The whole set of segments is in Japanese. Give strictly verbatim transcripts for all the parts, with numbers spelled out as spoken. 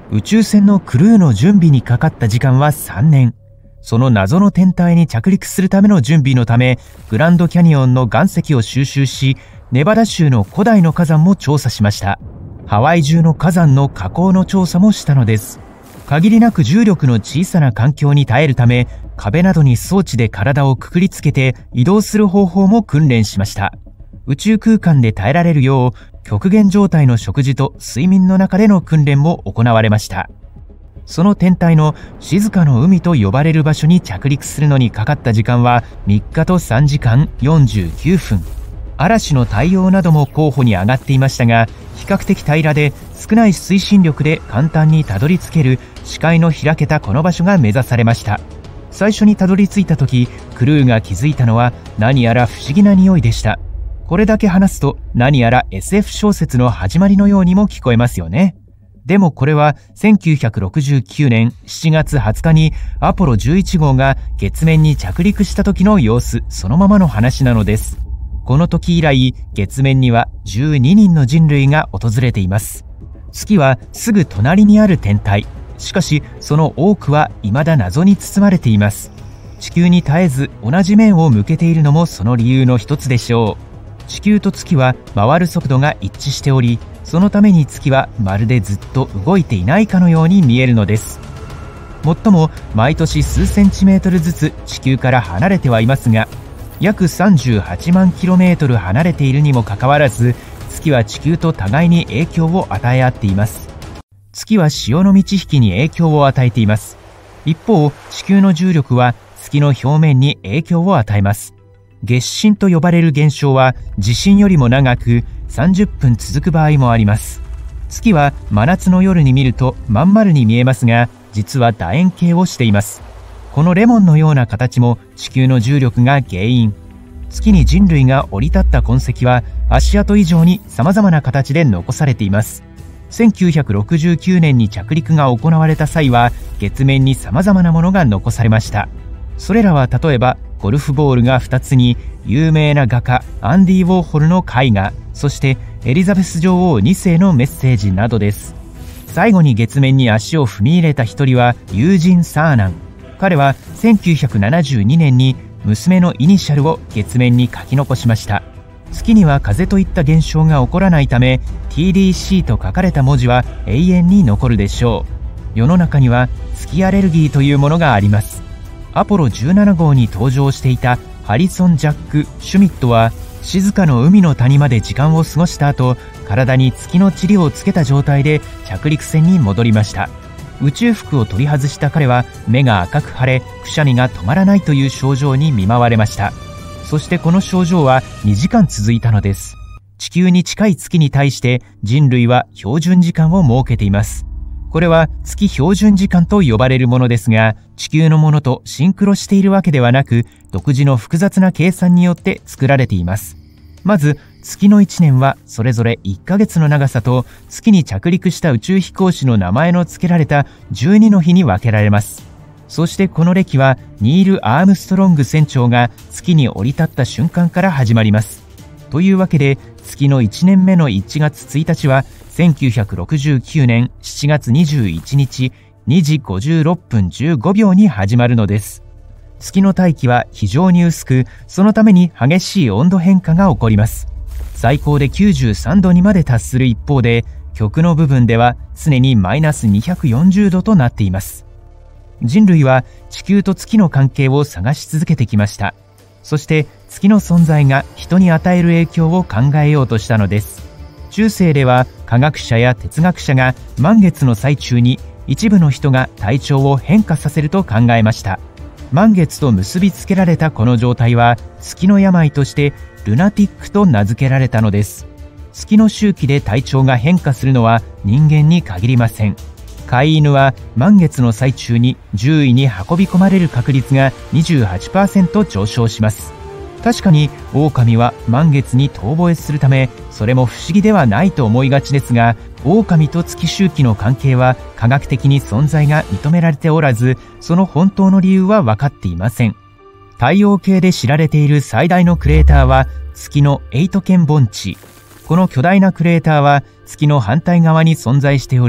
宇宙船のクルーの準備にかかった時間はさんねん。その謎の天体に着陸するための準備のため、グランドキャニオンの岩石を収集し、ネバダ州の古代の火山も調査しました。ハワイ中の火山の火口の調査もしたのです。限りなく重力の小さな環境に耐えるため、壁などに装置で体をくくりつけて移動する方法も訓練しました。宇宙空間で耐えられるよう、極限状態の食事と睡眠の中での訓練も行われました。その天体の静かの海と呼ばれる場所に着陸するのにかかった時間はみっかとさんじかんよんじゅうきゅうふん。嵐の対応なども候補に上がっていましたが、比較的平らで少ない推進力で簡単にたどり着ける視界の開けたこの場所が目指されました。最初にたどり着いた時、クルーが気づいたのは何やら不思議な匂いでした。これだけ話すと何やら エスエフ 小説の始まりのようにも聞こえますよね。でもこれはせんきゅうひゃくろくじゅうきゅうねんしちがつはつかにアポロじゅういち号が月面に着陸した時の様子そのままの話なのです。この時以来、月面にはじゅうににんの人類が訪れています。月はすぐ隣にある天体。しかしその多くは未だ謎に包まれています。地球に絶えず同じ面を向けているのもその理由の一つでしょう。地球と月は回る速度が一致しており、そのために月はまるでずっと動いていないかのように見えるのです。もっとも毎年数センチメートルずつ地球から離れてはいますが、約さんじゅうはちまんキロメートル離れているにもかかわらず、月は地球と互いに影響を与え合っています。月は潮の満ち引きに影響を与えています。一方、地球の重力は月の表面に影響を与えます。月震と呼ばれる現象は地震よりも長くさんじゅっぷん続く場合もあります。月は真夏の夜に見るとまん丸に見えますが、実は楕円形をしています。このレモンのような形も地球の重力が原因。月に人類が降り立った痕跡は足跡以上に様々な形で残されています。せんきゅうひゃくろくじゅうきゅうねんに着陸が行われた際は月面に様々なものが残されました。それらは例えばゴルフボールがふたつに有名な画家アンディ・ウォーホルの絵画、そしてエリザベス女王にせいのメッセージなどです。最後に月面に足を踏み入れた一人はユージン・サーナン。彼はせんきゅうひゃくななじゅうにねんに娘のイニシャルを月面に書き残しました。月には風といった現象が起こらないため ティーディーシー と書かれた文字は永遠に残るでしょう。世の中には月アレルギーというものがあります。アポロじゅうなな号に登場していたハリソン・ジャック・シュミットは静かの海の谷まで時間を過ごした後、体に月の塵をつけた状態で着陸船に戻りました。宇宙服を取り外した彼は目が赤く腫れ、くしゃみが止まらないという症状に見舞われました。そしてこの症状はにじかん続いたのです。地球に近い月に対して人類は標準時間を設けています。これは月標準時間と呼ばれるものですが、地球のものとシンクロしているわけではなく、独自の複雑な計算によって作られています。まず月のいちねんはそれぞれいっかげつの長さと、月に着陸した宇宙飛行士の名前の付けられたじゅうにの日に分けられます。そしてこの歴はニール・アームストロング船長が月に降り立った瞬間から始まります。というわけで月のいちねんめのいちがつついたちはせんきゅうひゃくろくじゅうきゅうねんしちがつにじゅういちにちにじごじゅうろっぷんじゅうごびょうに始まるのです。月の大気は非常に薄く、そのために激しい温度変化が起こります。最高できゅうじゅうさんどにまで達する一方で、極の部分では常にマイナスにひゃくよんじゅうどとなっています。人類は地球と月の関係を探し続けてきました。そして月の存在が人に与える影響を考えようとしたのです。中世では科学者や哲学者が満月の最中に一部の人が体調を変化させると考えました。満月と結びつけられたこの状態は月の病としてルナティックと名付けられたのです。月の周期で体調が変化するのは人間に限りません。飼い犬は満月の最中に獣医に運び込まれる確率が にじゅうはちパーセント 上昇します。確かに狼は満月に遠吠えするため、それも不思議ではないと思いがちですが、狼と月周期の関係は科学的に存在が認められておらず、その本当の理由は分かっていません。太陽系で知られている最大のクレーターは月のエイトケン盆地。この巨大なクレーターは月の反対側に存在しており、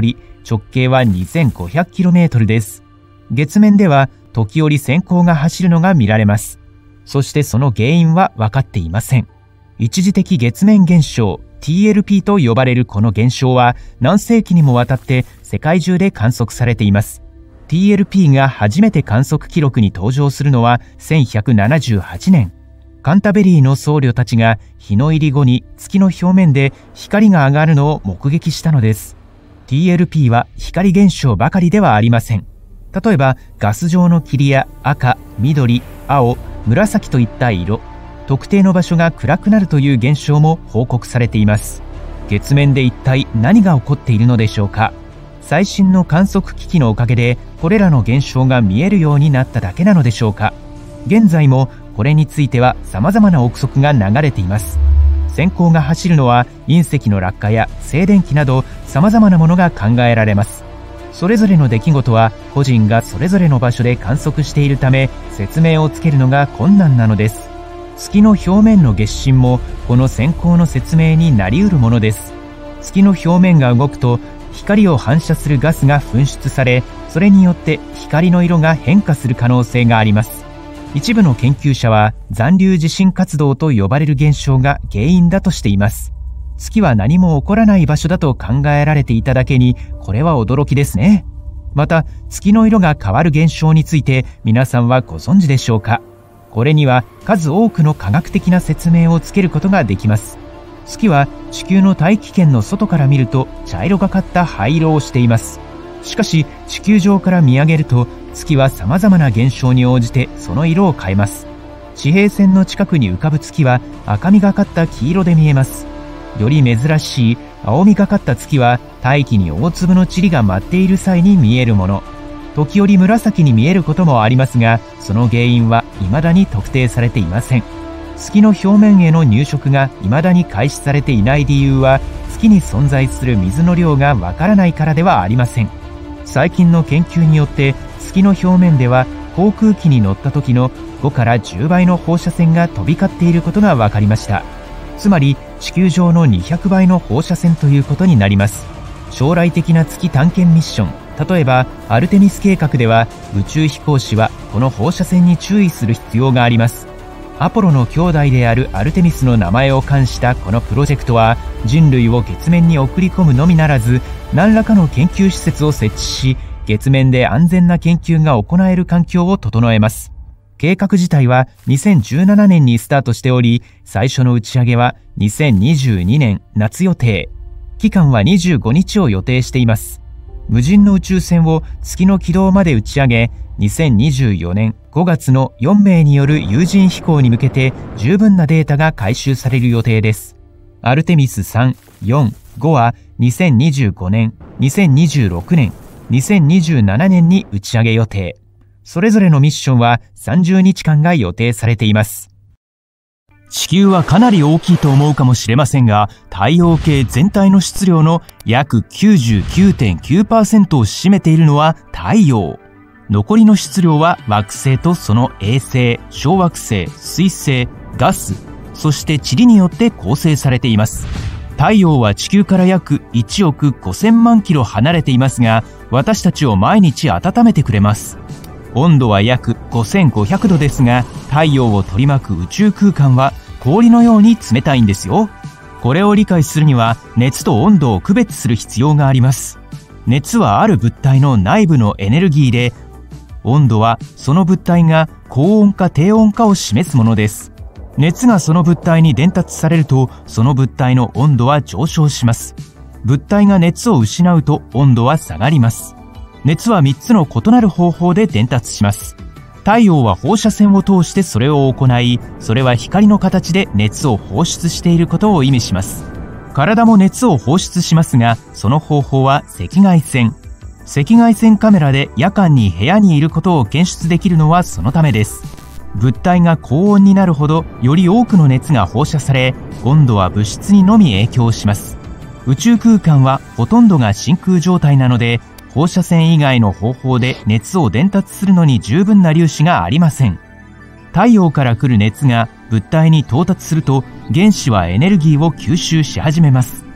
直径は にせんごひゃくキロメートル です。月面では時折閃光が走るのが見られます。そしてその原因は分かっていません。一時的月面現象 ティーエルピー と呼ばれるこの現象は何世紀にもわたって世界中で観測されています。ティーエルピー が初めて観測記録に登場するのはせんひゃくななじゅうはちねん。カンタベリーの僧侶たちが日の入り後に月の表面で光が上がるのを目撃したのです。ティーエルピー は光現象ばかりではありません。例えばガス状の霧や赤、緑、青、紫といった色、特定の場所が暗くなるという現象も報告されています。月面で一体何が起こっているのでしょうか。最新の観測機器のおかげでこれらの現象が見えるようになっただけなのでしょうか。現在もこれについては様々な憶測が流れています。閃光が走るのは隕石の落下や静電気など様々なものが考えられます。それぞれの出来事は個人がそれぞれの場所で観測しているため説明をつけるのが困難なのです。月の表面の月震もこの閃光の説明になりうるものです。月の表面が動くと光を反射するガスが噴出され、それによって光の色が変化する可能性があります。一部の研究者は残留地震活動と呼ばれる現象が原因だとしています。月は何も起こらない場所だと考えられていただけに、これは驚きですね。また、月の色が変わる現象について皆さんはご存知でしょうか。これには数多くの科学的な説明をつけることができます。月は地球の大気圏の外から見ると茶色がかった灰色をしています。しかし地球上から見上げると月は様々な現象に応じてその色を変えます。地平線の近くに浮かぶ月は赤みがかった黄色で見えます。より珍しい青みがかった月は大気に大粒の塵が舞っている際に見えるもの。時折紫に見えることもありますが、その原因は未だに特定されていません。月の表面への入植が未だに開始されていない理由は、月に存在する水の量がわからないからではありません。最近の研究によって月の表面では航空機に乗った時のごからじゅうばいの放射線が飛び交っていることが分かりました。つまり地球上のにひゃくばいの放射線ということになります。将来的な月探検ミッション、例えばアルテミス計画では宇宙飛行士はこの放射線に注意する必要があります。アポロの兄弟であるアルテミスの名前を冠したこのプロジェクトは、人類を月面に送り込むのみならず、何らかの研究施設を設置し、月面で安全な研究が行える環境を整えます。計画自体はにせんじゅうななねんにスタートしており、最初の打ち上げはにせんにじゅうにねん夏予定。期間はにじゅうごにちを予定しています。無人の宇宙船を月の軌道まで打ち上げ、にせんにじゅうよねんごがつのよんめいによる有人飛行に向けて十分なデータが回収される予定です。アルテミスさん、よん、ごはにせんにじゅうごねん、にせんにじゅうろくねん、にせんにじゅうななねんに打ち上げ予定。それぞれのミッションはさんじゅうにちかんが予定されています。地球はかなり大きいと思うかもしれませんが、太陽系全体の質量の約 きゅうじゅうきゅうてんきゅうパーセント を占めているのは太陽。残りの質量は惑星とその衛星、小惑星、水星、ガス、そして塵によって構成されています。太陽は地球から約いちおくごせんまんキロ離れていますが、私たちを毎日温めてくれます。温度は約ごせんごひゃくどですが、太陽を取り巻く宇宙空間は氷のように冷たいんですよ。これを理解するには熱と温度を区別する必要があります。熱はある物体の内部のエネルギーで、温度はその物体が高温か低温かを示すものです。熱がその物体に伝達されると、その物体の温度は上昇します。物体が熱を失うと温度は下がります。熱はみっつの異なる方法で伝達します。太陽は放射線を通してそれを行い、それは光の形で熱を放出していることを意味します。体も熱を放出しますが、その方法は赤外線。赤外線カメラで夜間に部屋にいることを検出できるのはそのためです。物体が高温になるほどより多くの熱が放射され、温度は物質にのみ影響します。宇宙空間はほとんどが真空状態なので、放射線以外の方法で熱を伝達するのに十分な粒子がありません。太陽から来る熱が物体に到達すると、原子はエネルギーを吸収し始めます。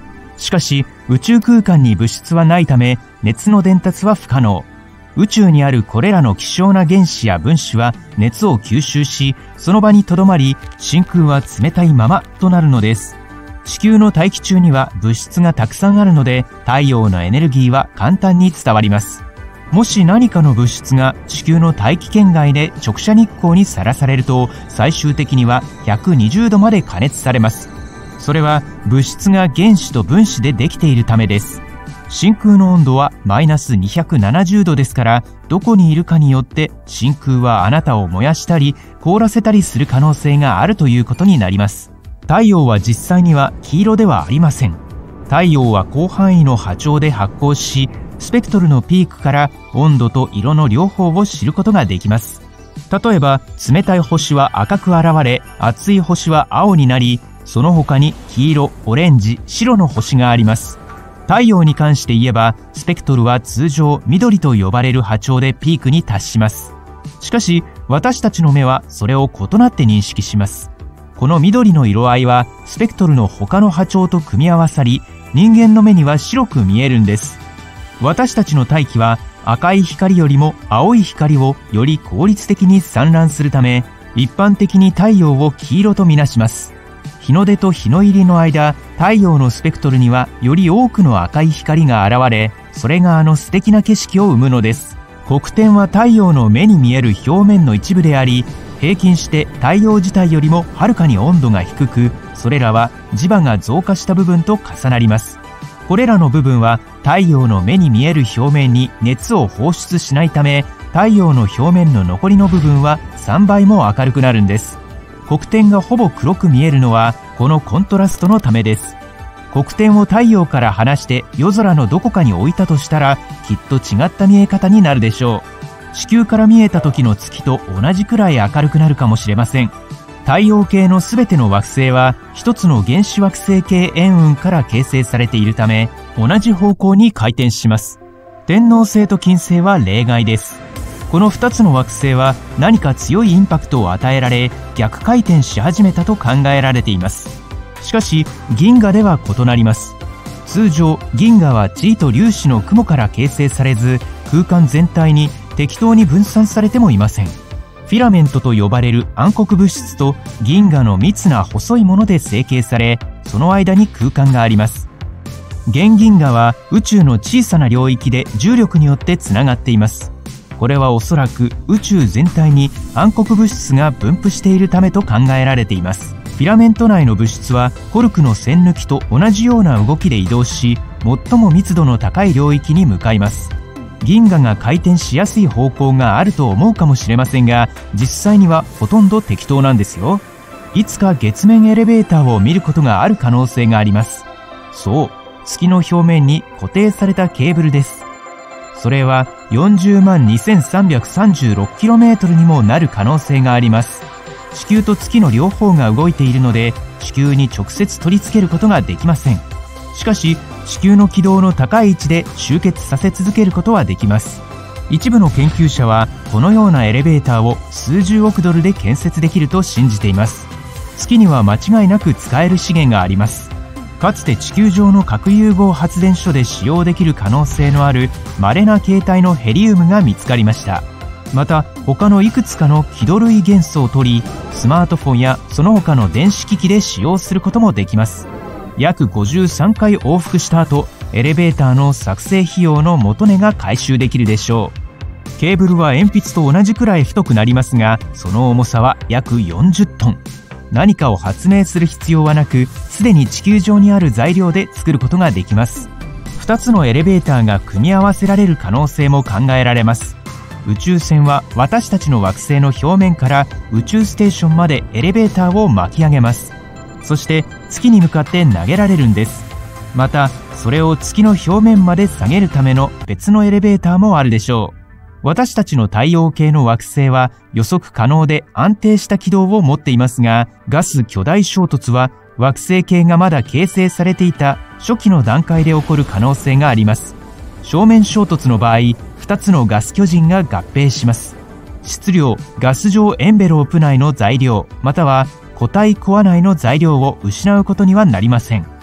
しかし宇宙空間に物質はないため熱の伝達は不可能。宇宙にあるこれらの希少な原子や分子は熱を吸収し、その場にとどまり、真空は冷たいままとなるのです。地球の大気中には物質がたくさんあるので、太陽のエネルギーは簡単に伝わります。もし何かの物質が地球の大気圏外で直射日光にさらされると、最終的にはひゃくにじゅうどまで加熱されます。それは物質が原子と分子でできているためです。真空の温度はマイナスにひゃくななじゅうどですから、どこにいるかによって真空はあなたを燃やしたり凍らせたりする可能性があるということになります。太陽は実際には黄色ではありません。太陽は広範囲の波長で発光し、スペクトルのピークから温度と色の両方を知ることができます。例えば冷たい星は赤く現れ、熱い星は青になり、その他に黄色、オレンジ、白の星があります。太陽に関して言えば、スペクトルは通常緑と呼ばれる波長でピークに達します。しかし私たちの目はそれを異なって認識します。この緑の色合いはスペクトルの他の波長と組み合わさり、人間の目には白く見えるんです。私たちの大気は赤い光よりも青い光をより効率的に散乱するため、一般的に太陽を黄色とみなします。日の出と日の入りの間、太陽のスペクトルにはより多くの赤い光が現れ、それがあの素敵な景色を生むのです。黒点は太陽の目に見える表面の一部であり、平均して太陽自体よりもはるかに温度が低く、それらは磁場が増加した部分と重なります。これらの部分は太陽の目に見える表面に熱を放出しないため、太陽の表面の残りの部分はさんばいも明るくなるんです。黒点がほぼ黒く見えるのはこのコントラストのためです。黒点を太陽から離して夜空のどこかに置いたとしたら、きっと違った見え方になるでしょう。地球から見えた時の月と同じくらい明るくなるかもしれません。太陽系のすべての惑星は一つの原始惑星系円雲から形成されているため、同じ方向に回転します。天王星と金星は例外です。このふたつの惑星は何か強いインパクトを与えられ、逆回転し始めたと考えられています。しかし銀河では異なります。通常銀河は塵と粒子の雲から形成されず、空間全体に適当に分散されてもいません。フィラメントと呼ばれる暗黒物質と銀河の密な細いもので成形され、その間に空間があります。原銀河は宇宙の小さな領域で重力によってつながっています。これはおそらく宇宙全体に暗黒物質が分布しているためと考えられています。フィラメント内の物質はコルクの線抜きと同じような動きで移動し、最も密度の高い領域に向かいます。銀河が回転しやすい方向があると思うかもしれませんが、実際にはほとんど適当なんですよ。いつか月面エレベーターを見ることがある可能性があります。そう、月の表面に固定されたケーブルです。それは よんじゅうまんにせんさんびゃくさんじゅうろくキロメートル にもなる可能性があります。地球と月の両方が動いているので、地球に直接取り付けることができません。しかし地球の軌道の高い位置で集結させ続けることはできます。一部の研究者はこのようなエレベーターを数十億ドルで建設できると信じています。月には間違いなく使える資源があります。かつて地球上の核融合発電所で使用できる可能性のある稀な形態のヘリウムが見つかりました。また他のいくつかの輝度類元素を取り、スマートフォンやその他の電子機器で使用することもできます。約ごじゅうさんかい往復した後、エレベーターの作成費用の元値が回収できるでしょう。ケーブルは鉛筆と同じくらい太くなりますが、その重さは約よんじゅっトン。何かを発明する必要はなく、すでに地球上にある材料で作ることができます。ふたつのエレベーターが組み合わせられる可能性も考えられます。宇宙船は私たちの惑星の表面から宇宙ステーションまでエレベーターを巻き上げます。そして月に向かって投げられるんです。またそれを月の表面まで下げるための別のエレベーターもあるでしょう。私たちの太陽系の惑星は予測可能で安定した軌道を持っていますが、ガス巨大衝突は惑星系がまだ形成されていた初期の段階で起こる可能性があります。正面衝突の場合、ふたつのガス巨人が合併します。質量、ガス状エンベロープ内の材料、または固体コア内の材料を失うことにはなりません。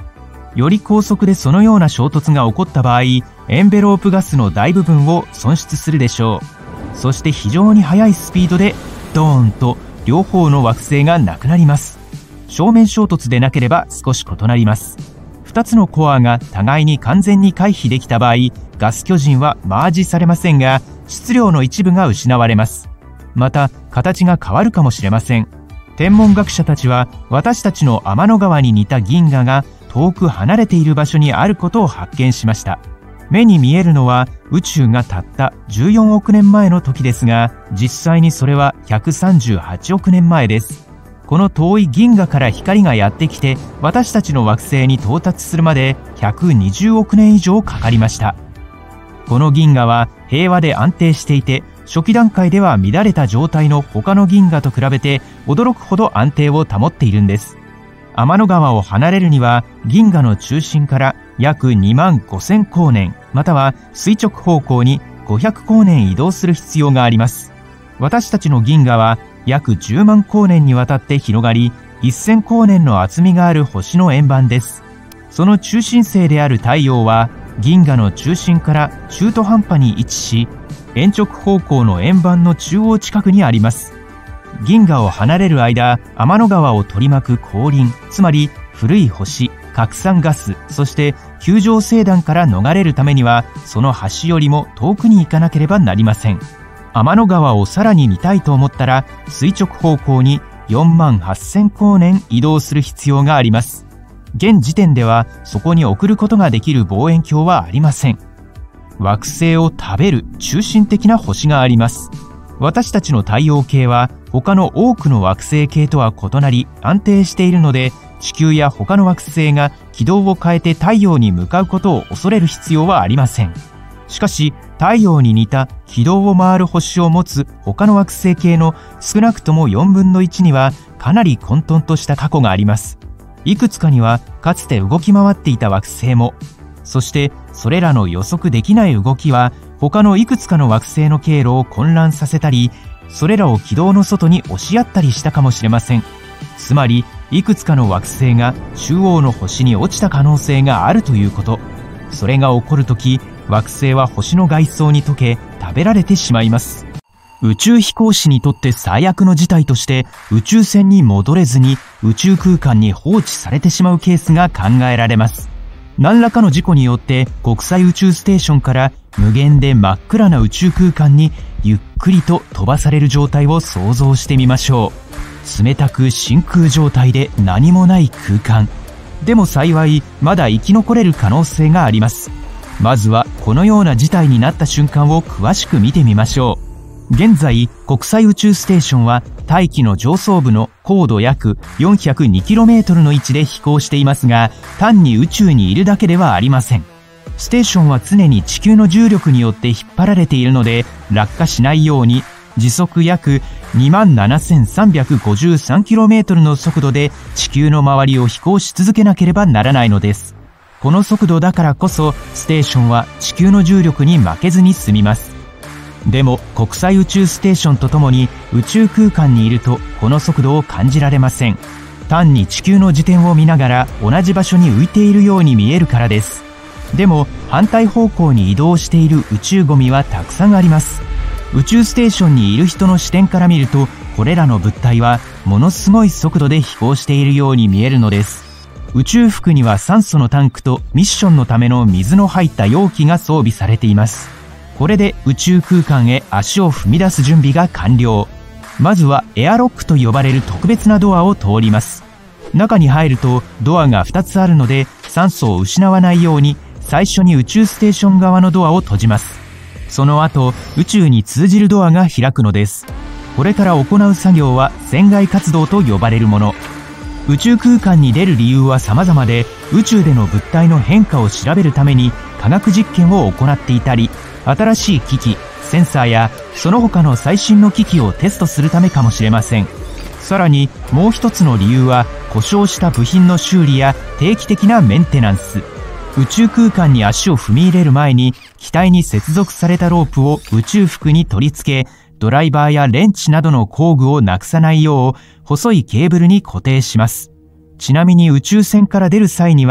より高速でそのような衝突が起こった場合、エンベロープガスの大部分を損失するでしょう。そして非常に速いスピードでドーンと両方の惑星がなくなります。正面衝突でなければ少し異なります。ふたつのコアが互いに完全に回避できた場合、ガス巨人はマージされませんが、質量の一部が失われます。また形が変わるかもしれません。天文学者たちは私たちの天の川に似た銀河が遠く離れている場所にあることを発見しました。目に見えるのは宇宙がたったじゅうよんおくねんまえの時ですが、実際にそれはひゃくさんじゅうはちおくねんまえです。この遠い銀河から光がやってきて私たちの惑星に到達するまでひゃくにじゅうおくねん以上かかりました。この銀河は平和で安定していて、初期段階では乱れた状態の他の銀河と比べて驚くほど安定を保っているんです。天の川を離れるには銀河の中心から約にまんごせんこうねん、または垂直方向にごひゃくこうねん移動する必要があります。私たちの銀河は約じゅうまんこうねんにわたって広がり、せんこうねんの厚みがある星の円盤です。その中心星である太陽は銀河の中心から中途半端に位置し、鉛直方向の円盤の中央近くにあります。銀河を離れる間、天の川を取り巻く光輪、つまり古い星、拡散ガス、そして球状星団から逃れるためには、その端よりも遠くに行かなければなりません。天の川をさらに見たいと思ったら、垂直方向によんまんはっせんこうねん移動する必要があります。現時点ではそこに送ることができる望遠鏡はありません。惑星を食べる中心的な星があります。私たちの太陽系は他の多くの惑星系とは異なり安定しているので、地球や他の惑星が軌道を変えて太陽に向かうことを恐れる必要はありません。しかし太陽に似た軌道を回る星を持つ他の惑星系の少なくともよんぶんのいちにはかなり混沌とした過去があります。いくつかにはかつて動き回っていた惑星も、そしてそれらの予測できない動きは他のいくつかの惑星の経路を混乱させたり、それらを軌道の外に押し合ったりしたかもしれません。つまりいくつかの惑星が中央の星に落ちた可能性があるということ。それが起こるとき、惑星は星の外層に溶け食べられてしまいます。宇宙飛行士にとって最悪の事態として、宇宙船に戻れずに宇宙空間に放置されてしまうケースが考えられます。何らかの事故によって国際宇宙ステーションから無限で真っ暗な宇宙空間にゆっくりと飛ばされる状態を想像してみましょう。冷たく真空状態で何もない空間。でも幸いまだ生き残れる可能性があります。まずはこのような事態になった瞬間を詳しく見てみましょう。現在国際宇宙ステーションは大気の上層部の高度約 よんひゃくにキロメートル の位置で飛行していますが、単に宇宙にいるだけではありません。ステーションは常に地球の重力によって引っ張られているので、落下しないように時速約 にまんななせんさんびゃくごじゅうさんキロメートル の速度で地球の周りを飛行し続けなければならないのです。この速度だからこそステーションは地球の重力に負けずに済みます。でも国際宇宙ステーションとともに宇宙空間にいるとこの速度を感じられません。単に地球の自転を見ながら同じ場所に浮いているように見えるからです。でも反対方向に移動している宇宙ゴミはたくさんあります。宇宙ステーションにいる人の視点から見ると、これらの物体はものすごい速度で飛行しているように見えるのです。宇宙服には酸素のタンクとミッションのための水の入った容器が装備されています。これで宇宙空間へ足を踏み出す準備が完了。まずはエアロックと呼ばれる特別なドアを通ります。中に入るとドアがふたつあるので、酸素を失わないように最初に宇宙ステーション側のドアを閉じます。その後宇宙に通じるドアが開くのです。これから行う作業は船外活動と呼ばれるもの。宇宙空間に出る理由は様々で、宇宙での物体の変化を調べるために科学実験を行っていたり、新しい機器、センサーやその他の最新の機器をテストするためかもしれません。さらにもう一つの理由は故障した部品の修理や定期的なメンテナンス。宇宙空間に足を踏み入れる前に機体に接続されたロープを宇宙服に取り付け、ドライバーやレンチなどの工具をなくさないよう細いケーブルに固定します。ちなみに宇宙船から出る際には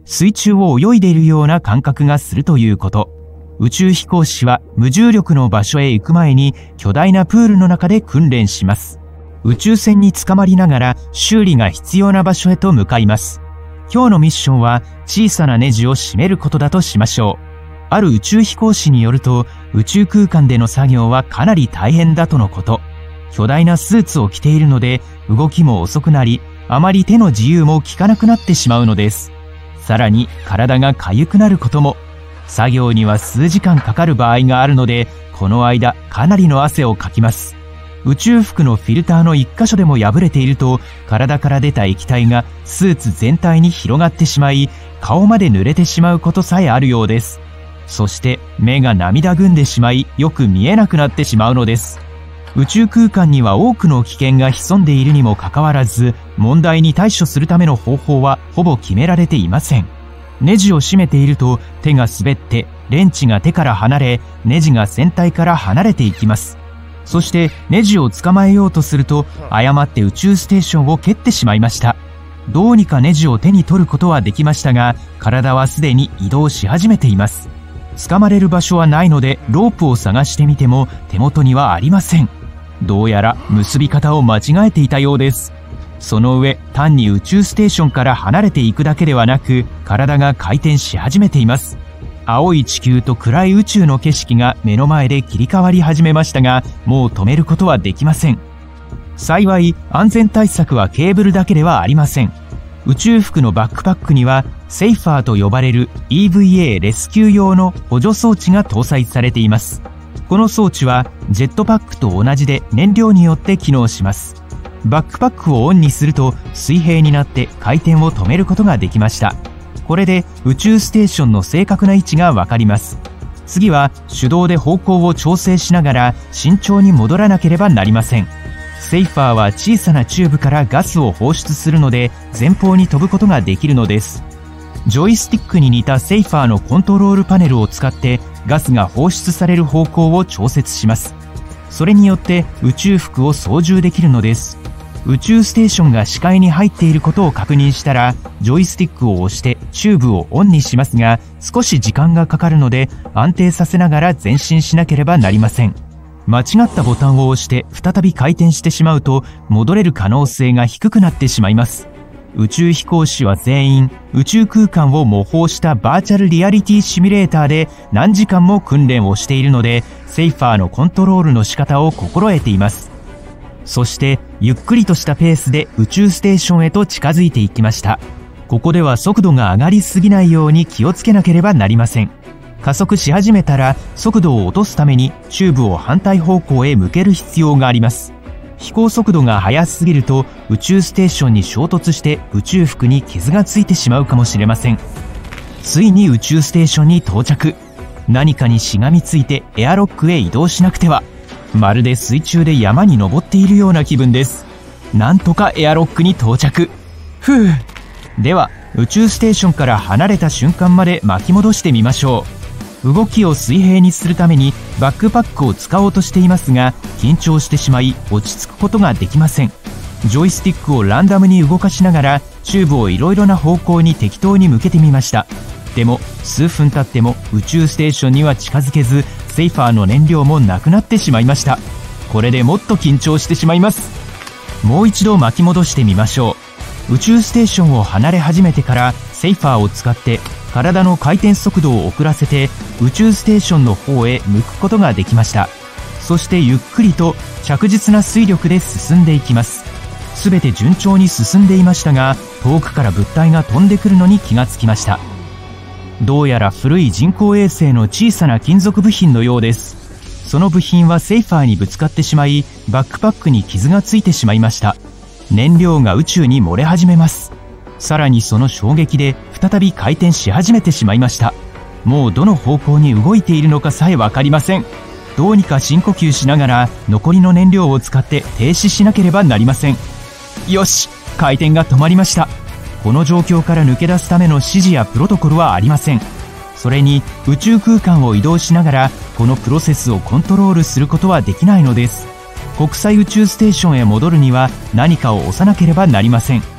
水中を泳いでいるような感覚がするということ。宇宙飛行士は無重力の場所へ行く前に巨大なプールの中で訓練します。宇宙船に捕まりながら修理が必要な場所へと向かいます。今日のミッションは小さなネジを締めることだとしましょう。ある宇宙飛行士によると、宇宙空間での作業はかなり大変だとのこと。巨大なスーツを着ているので動きも遅くなり、あまり手の自由も利かなくなってしまうのです。さらに体が痒くなることも。作業には数時間かかる場合があるので、この間かなりの汗をかきます。宇宙服のフィルターの一箇所でも破れていると、体から出た液体がスーツ全体に広がってしまい、顔まで濡れてしまうことさえあるようです。そして目が涙ぐんでしまい、よく見えなくなってしまうのです。宇宙空間には多くの危険が潜んでいるにもかかわらず、問題に対処するための方法はほぼ決められていません。ネジを締めていると手が滑ってレンチが手から離れ、ネジが船体から離れていきます。そしてネジを捕まえようとすると、誤って宇宙ステーションを蹴ってしまいました。どうにかネジを手に取ることはできましたが、体はすでに移動し始めています。捕まれる場所はないので、ロープを探してみても手元にはありません。どうやら結び方を間違えていたようです。その上、単に宇宙ステーションから離れていくだけではなく、体が回転し始めています。青い地球と暗い宇宙の景色が目の前で切り替わり始めましたが、もう止めることはできません。幸い、安全対策はケーブルだけではありません。宇宙服のバックパックには、セイファーと呼ばれる イーブイエー レスキュー用の補助装置が搭載されています。この装置はジェットパックと同じで燃料によって機能します。バックパックをオンにすると水平になって回転を止めることができました。これで宇宙ステーションの正確な位置がわかります。次は手動で方向を調整しながら慎重に戻らなければなりません。セイファーは小さなチューブからガスを放出するので前方に飛ぶことができるのです。ジョイスティックに似たセイファーのコントロールパネルを使ってガスが放出される方向を調節します。それによって宇宙服を操縦できるのです。宇宙ステーションが視界に入っていることを確認したら、ジョイスティックを押してチューブをオンにしますが、少し時間がかかるので安定させながら前進しなければなりません。間違ったボタンを押して再び回転してしまうと戻れる可能性が低くなってしまいます。宇宙飛行士は全員宇宙空間を模倣したバーチャルリアリティシミュレーターで何時間も訓練をしているので、セイファーのコントロールの仕方を心得ています。そしてゆっくりとしたペースで宇宙ステーションへと近づいていきました。ここでは速度が上がりすぎないように気をつけなければなりません。加速し始めたら速度を落とすためにチューブを反対方向へ向ける必要があります。飛行速度が速すぎると宇宙ステーションに衝突して宇宙服に傷がついてしまうかもしれません。ついに宇宙ステーションに到着。何かにしがみついてエアロックへ移動しなくては。まるで水中で山に登っているような気分です。なんとかエアロックに到着。ふう。では宇宙ステーションから離れた瞬間まで巻き戻してみましょう。動きを水平にするためにバックパックを使おうとしていますが、緊張してしまい落ち着くことができません。ジョイスティックをランダムに動かしながらチューブをいろいろな方向に適当に向けてみました。でも数分経っても宇宙ステーションには近づけず、セイファーの燃料もなくなってしまいました。これでもっと緊張してしまいます。もう一度巻き戻してみましょう。宇宙ステーションを離れ始めてからセイファーを使って体の回転速度を遅らせて宇宙ステーションの方へ向くことができました。そしてゆっくりと着実な推力で進んでいきます。すべて順調に進んでいましたが、遠くから物体が飛んでくるのに気がつきました。どうやら古い人工衛星の小さな金属部品のようです。その部品はセイファーにぶつかってしまい、バックパックに傷がついてしまいました。燃料が宇宙に漏れ始めます。さらにその衝撃で再び回転し始めてしまいました。もうどの方向に動いているのかさえわかりません。どうにか深呼吸しながら残りの燃料を使って停止しなければなりません。よし、回転が止まりました。この状況から抜け出すための指示やプロトコルはありません。それに宇宙空間を移動しながらこのプロセスをコントロールすることはできないのです。国際宇宙ステーションへ戻るには何かを押さなければなりません。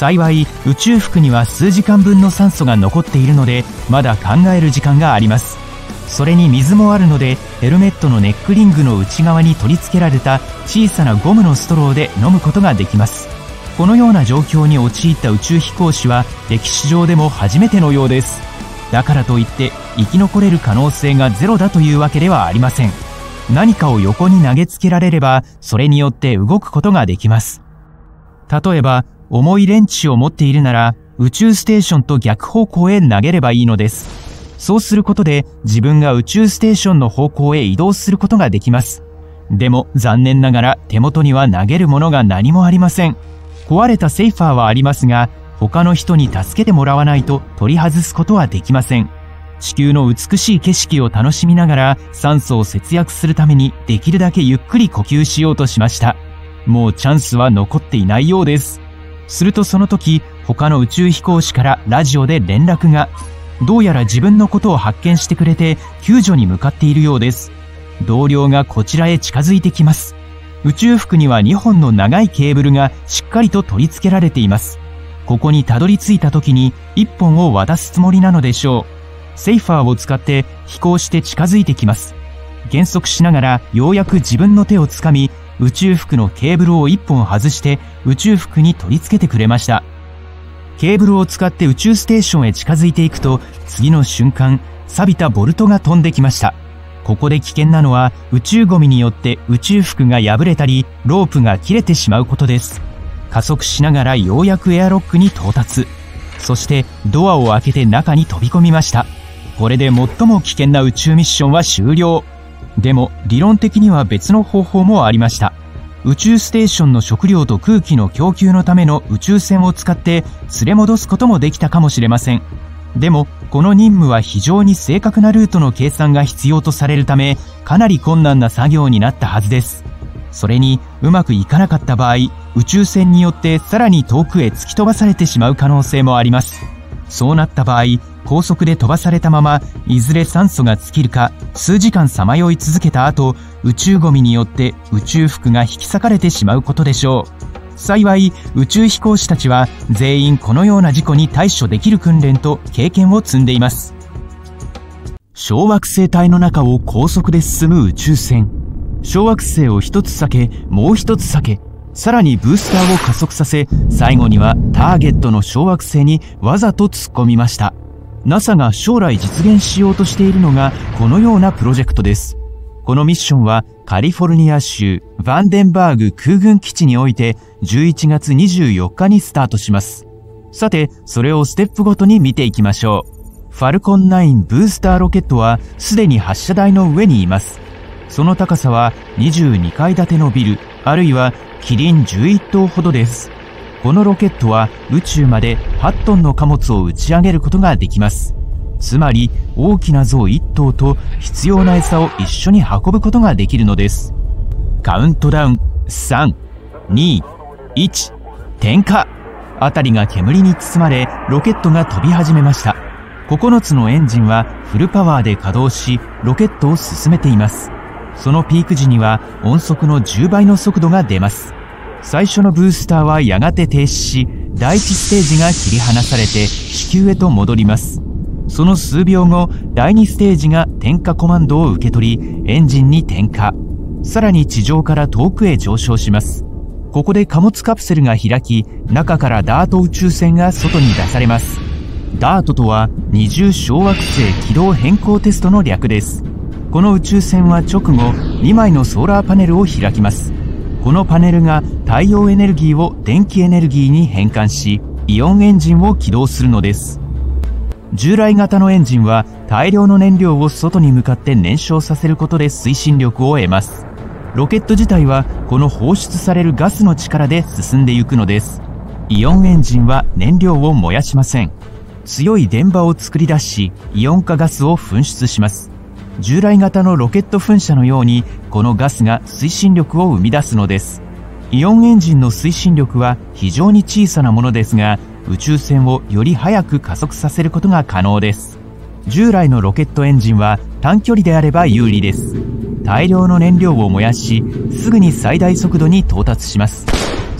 幸い宇宙服には数時間分の酸素が残っているので、まだ考える時間があります。それに水もあるので、ヘルメットのネックリングの内側に取り付けられた小さなゴムのストローで飲むことができます。このような状況に陥った宇宙飛行士は歴史上でも初めてのようです。だからといって生き残れる可能性がゼロだというわけではありません。何かを横に投げつけられれば、それによって動くことができます。例えば、重いレンチを持っているなら、宇宙ステーションと逆方向へ投げればいいのです。そうすることで、自分が宇宙ステーションの方向へ移動することができます。でも、残念ながら手元には投げるものが何もありません。壊れたセーファーはありますが、他の人に助けてもらわないと取り外すことはできません。地球の美しい景色を楽しみながら酸素を節約するためにできるだけゆっくり呼吸しようとしました。もうチャンスは残っていないようです。するとその時、他の宇宙飛行士からラジオで連絡が。どうやら自分のことを発見してくれて救助に向かっているようです。同僚がこちらへ近づいてきます。宇宙服にはにほんの長いケーブルがしっかりと取り付けられています。ここにたどり着いた時にいっぽんを渡すつもりなのでしょう。セーファーを使って飛行して近づいてきます。減速しながらようやく自分の手をつかみ、宇宙服のケーブルをいっぽん外して宇宙服に取り付けてくれました。ケーブルを使って宇宙ステーションへ近づいていくと、次の瞬間、錆びたボルトが飛んできました。ここで危険なのは宇宙ゴミによって宇宙服が破れたり、ロープが切れてしまうことです。加速しながらようやくエアロックに到達。そしてドアを開けて中に飛び込みました。これで最も危険な宇宙ミッションは終了。でも理論的には別の方法もありました。宇宙ステーションの食料と空気の供給のための宇宙船を使って連れ戻すこともできたかもしれません。でもこの任務は非常に正確なルートの計算が必要とされるため、かなり困難な作業になったはずです。それにうまくいかなかった場合、宇宙船によってさらに遠くへ突き飛ばされてしまう可能性もあります。そうなった場合、高速で飛ばされたままいずれ酸素が尽きるか数時間さまよい続けた後、宇宙ゴミによって宇宙服が引き裂かれてしまうことでしょう。幸い宇宙飛行士たちは全員このような事故に対処できる訓練と経験を積んでいます。小惑星帯の中を高速で進む宇宙船。小惑星を一つ避けもう一つ避け、さらにブースターを加速させ、最後にはターゲットの小惑星にわざと突っ込みました。ナサ が将来実現しようとしているのがこのようなプロジェクトです。このミッションはカリフォルニア州ヴァンデンバーグ空軍基地においてじゅういちがつにじゅうよっかにスタートします。さて、それをステップごとに見ていきましょう。ファルコンナインブースターロケットはすでに発射台の上にいます。その高さはにじゅうにかい建てのビル、あるいはキリンじゅういっとうほどです。このロケットは宇宙まではちトンの貨物を打ち上げることができます。つまり大きな象いっとうと必要な餌を一緒に運ぶことができるのです。カウントダウンさん、に、いち、点火。辺りが煙に包まれ、ロケットが飛び始めました。ここのつのエンジンはフルパワーで稼働し、ロケットを進めています。そのピーク時には音速のじゅうばいの速度が出ます。最初のブースターはやがて停止し、だいいちステージが切り離されて地球へと戻ります。その数秒後、だいにステージが点火コマンドを受け取り、エンジンに点火。さらに地上から遠くへ上昇します。ここで貨物カプセルが開き、中からダート宇宙船が外に出されます。ダートとは二重小惑星軌道変更テストの略です。この宇宙船は直後にまいのソーラーパネルを開きます。このパネルが太陽エネルギーを電気エネルギーに変換し、イオンエンジンを起動するのです。従来型のエンジンは大量の燃料を外に向かって燃焼させることで推進力を得ます。ロケット自体はこの放出されるガスの力で進んでいくのです。イオンエンジンは燃料を燃やしません。強い電場を作り出し、イオン化ガスを噴出します。従来型のロケット噴射のように、このガスが推進力を生み出すのです。イオンエンジンの推進力は非常に小さなものですが、宇宙船をより速く加速させることが可能です。従来のロケットエンジンは短距離であれば有利です。大量の燃料を燃やし、すぐに最大速度に到達します。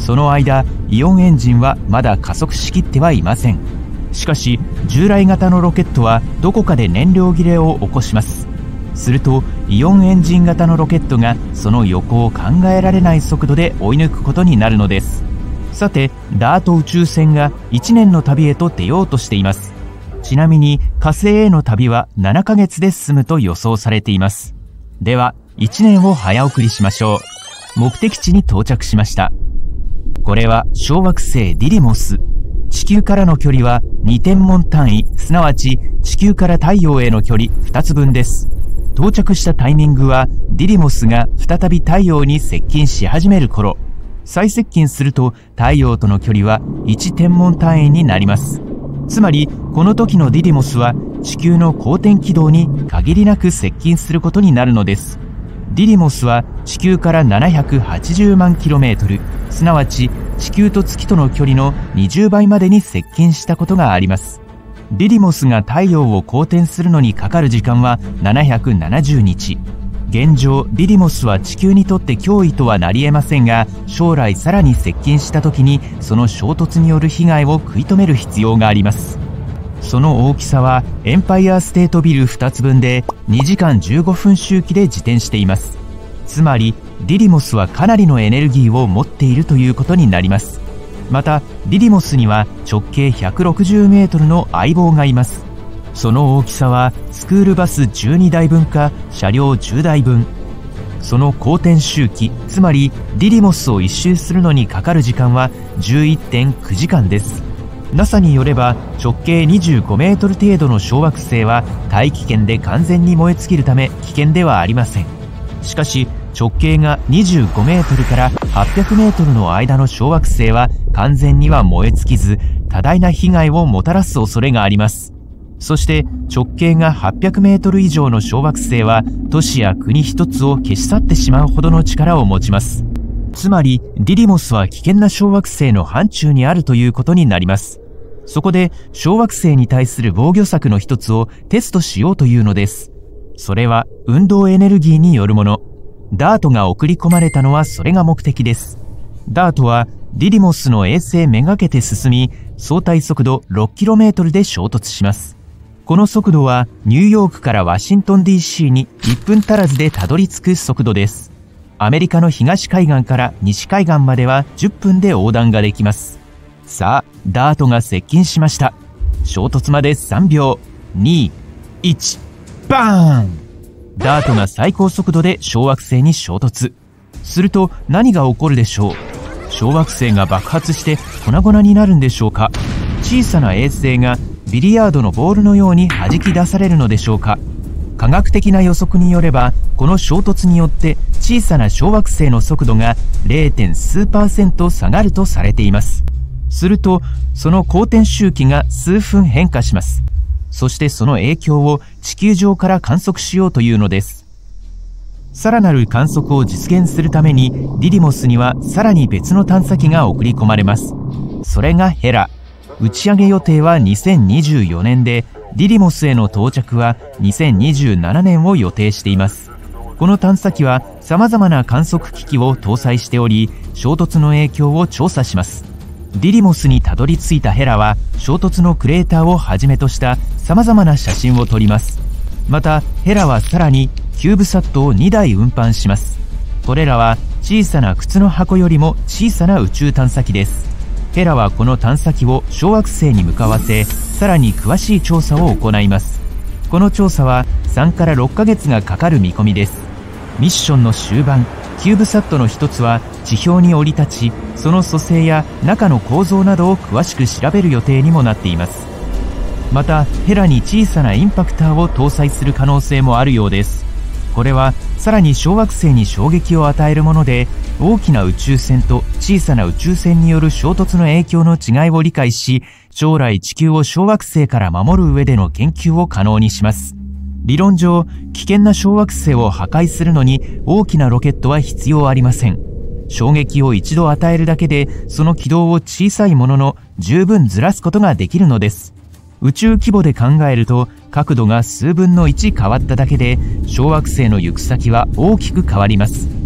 その間イオンエンジンはまだ加速しきってはいません。しかし従来型のロケットはどこかで燃料切れを起こします。するとイオンエンジン型のロケットがその横を考えられない速度で追い抜くことになるのです。さてダート宇宙船がいちねんの旅へと出ようとしています。ちなみに火星への旅はななかげつで進むと予想されています。ではいちねんを早送りしましょう。目的地に到着しました。これは小惑星ディディモス。地球からの距離はにてんもん単位、すなわち地球から太陽への距離ふたつぶんです。到着したタイミングはディディモスが再び太陽に接近し始める頃。再接近すると太陽との距離はいちてんもん単位になります。つまりこの時のディディモスは地球の公転軌道に限りなく接近することになるのです。ディディモスは地球からななひゃくはちじゅうまんキロメートル、すなわち地球と月との距離のにじゅうばいまでに接近したことがあります。ディディモスが太陽を公転するのにかかる時間はななひゃくななじゅうにち。現状ディディモスは地球にとって脅威とはなり得ませんが、将来さらに接近した時にその衝突による被害を食い止める必要があります。その大きさはエンパイアステートビルふたつぶんでにじかんじゅうごふん周期で自転しています。つまりディディモスはかなりのエネルギーを持っているということになります。またディディモスには直径ひゃくろくじゅうメートルの相棒がいます。その大きさはスクールバスじゅうにだいぶんか車両じゅうだいぶん。その公転周期、つまりディディモスを一周するのにかかる時間は じゅういってんきゅうじかんです。 ナサ によれば直径にじゅうごメートル程度の小惑星は大気圏で完全に燃え尽きるため危険ではありません。しかし直径がにじゅうごメートルからはっぴゃくメートルの間の小惑星は完全には燃え尽きず多大な被害をもたらす恐れがあります。そして直径がはっぴゃくメートル以上の小惑星は都市や国一つを消し去ってしまうほどの力を持ちます。つまりディディモスは危険な小惑星の範疇にあるということになります。そこで小惑星に対する防御策の一つをテストしようというのです。それは運動エネルギーによるもの。ダートが送り込まれたのはそれが目的です。ダートはディディモスの衛星めがけて進み、相対速度 ろくキロメートル で衝突します。この速度はニューヨークからワシントン ディーシー にいっぷん足らずでたどり着く速度です。アメリカの東海岸から西海岸まではじゅっぷんで横断ができます。さあ、ダートが接近しました。衝突までさんびょう、に、いち、バーン！ダートが最高速度で小惑星に衝突。すると何が起こるでしょう。小惑星が爆発して粉々になるんでしょうか。小さな衛星がビリヤードのボールのように弾き出されるのでしょうか。科学的な予測によればこの衝突によって小さな小惑星の速度が れいてんすうパーセント下がるとされています。するとその公転周期が数分変化します。そしてその影響を地球上から観測しようというのです。さらなる観測を実現するためにディディモスにはさらに別の探査機が送り込まれます。それがヘラ。打ち上げ予定はにせんにじゅうよねんでディディモスへの到着はにせんにじゅうななねんを予定しています。この探査機は様々な観測機器を搭載しており、衝突の影響を調査します。ディディモスにたどり着いたヘラは衝突のクレーターをはじめとした様々な写真を撮ります。またヘラはさらにキューブサットをにだい運搬します。これらは小さな靴の箱よりも小さな宇宙探査機です。ヘラはこの探査機を小惑星に向かわせ、さらに詳しい調査を行います。この調査はさんからろっかげつがかかる見込みです。ミッションの終盤、キューブサットの一つは地表に降り立ち、その組成や中の構造などを詳しく調べる予定にもなっています。またヘラに小さなインパクターを搭載する可能性もあるようです。これはさらに小惑星に衝撃を与えるもので、大きな宇宙船と小さな宇宙船による衝突の影響の違いを理解し、将来地球を小惑星から守る上での研究を可能にします。理論上、危険な小惑星を破壊するのに大きなロケットは必要ありません。衝撃を一度与えるだけで、その軌道を小さいものの十分ずらすことができるのです。宇宙規模で考えると、角度が数分のいち変わっただけで、小惑星の行く先は大きく変わります。危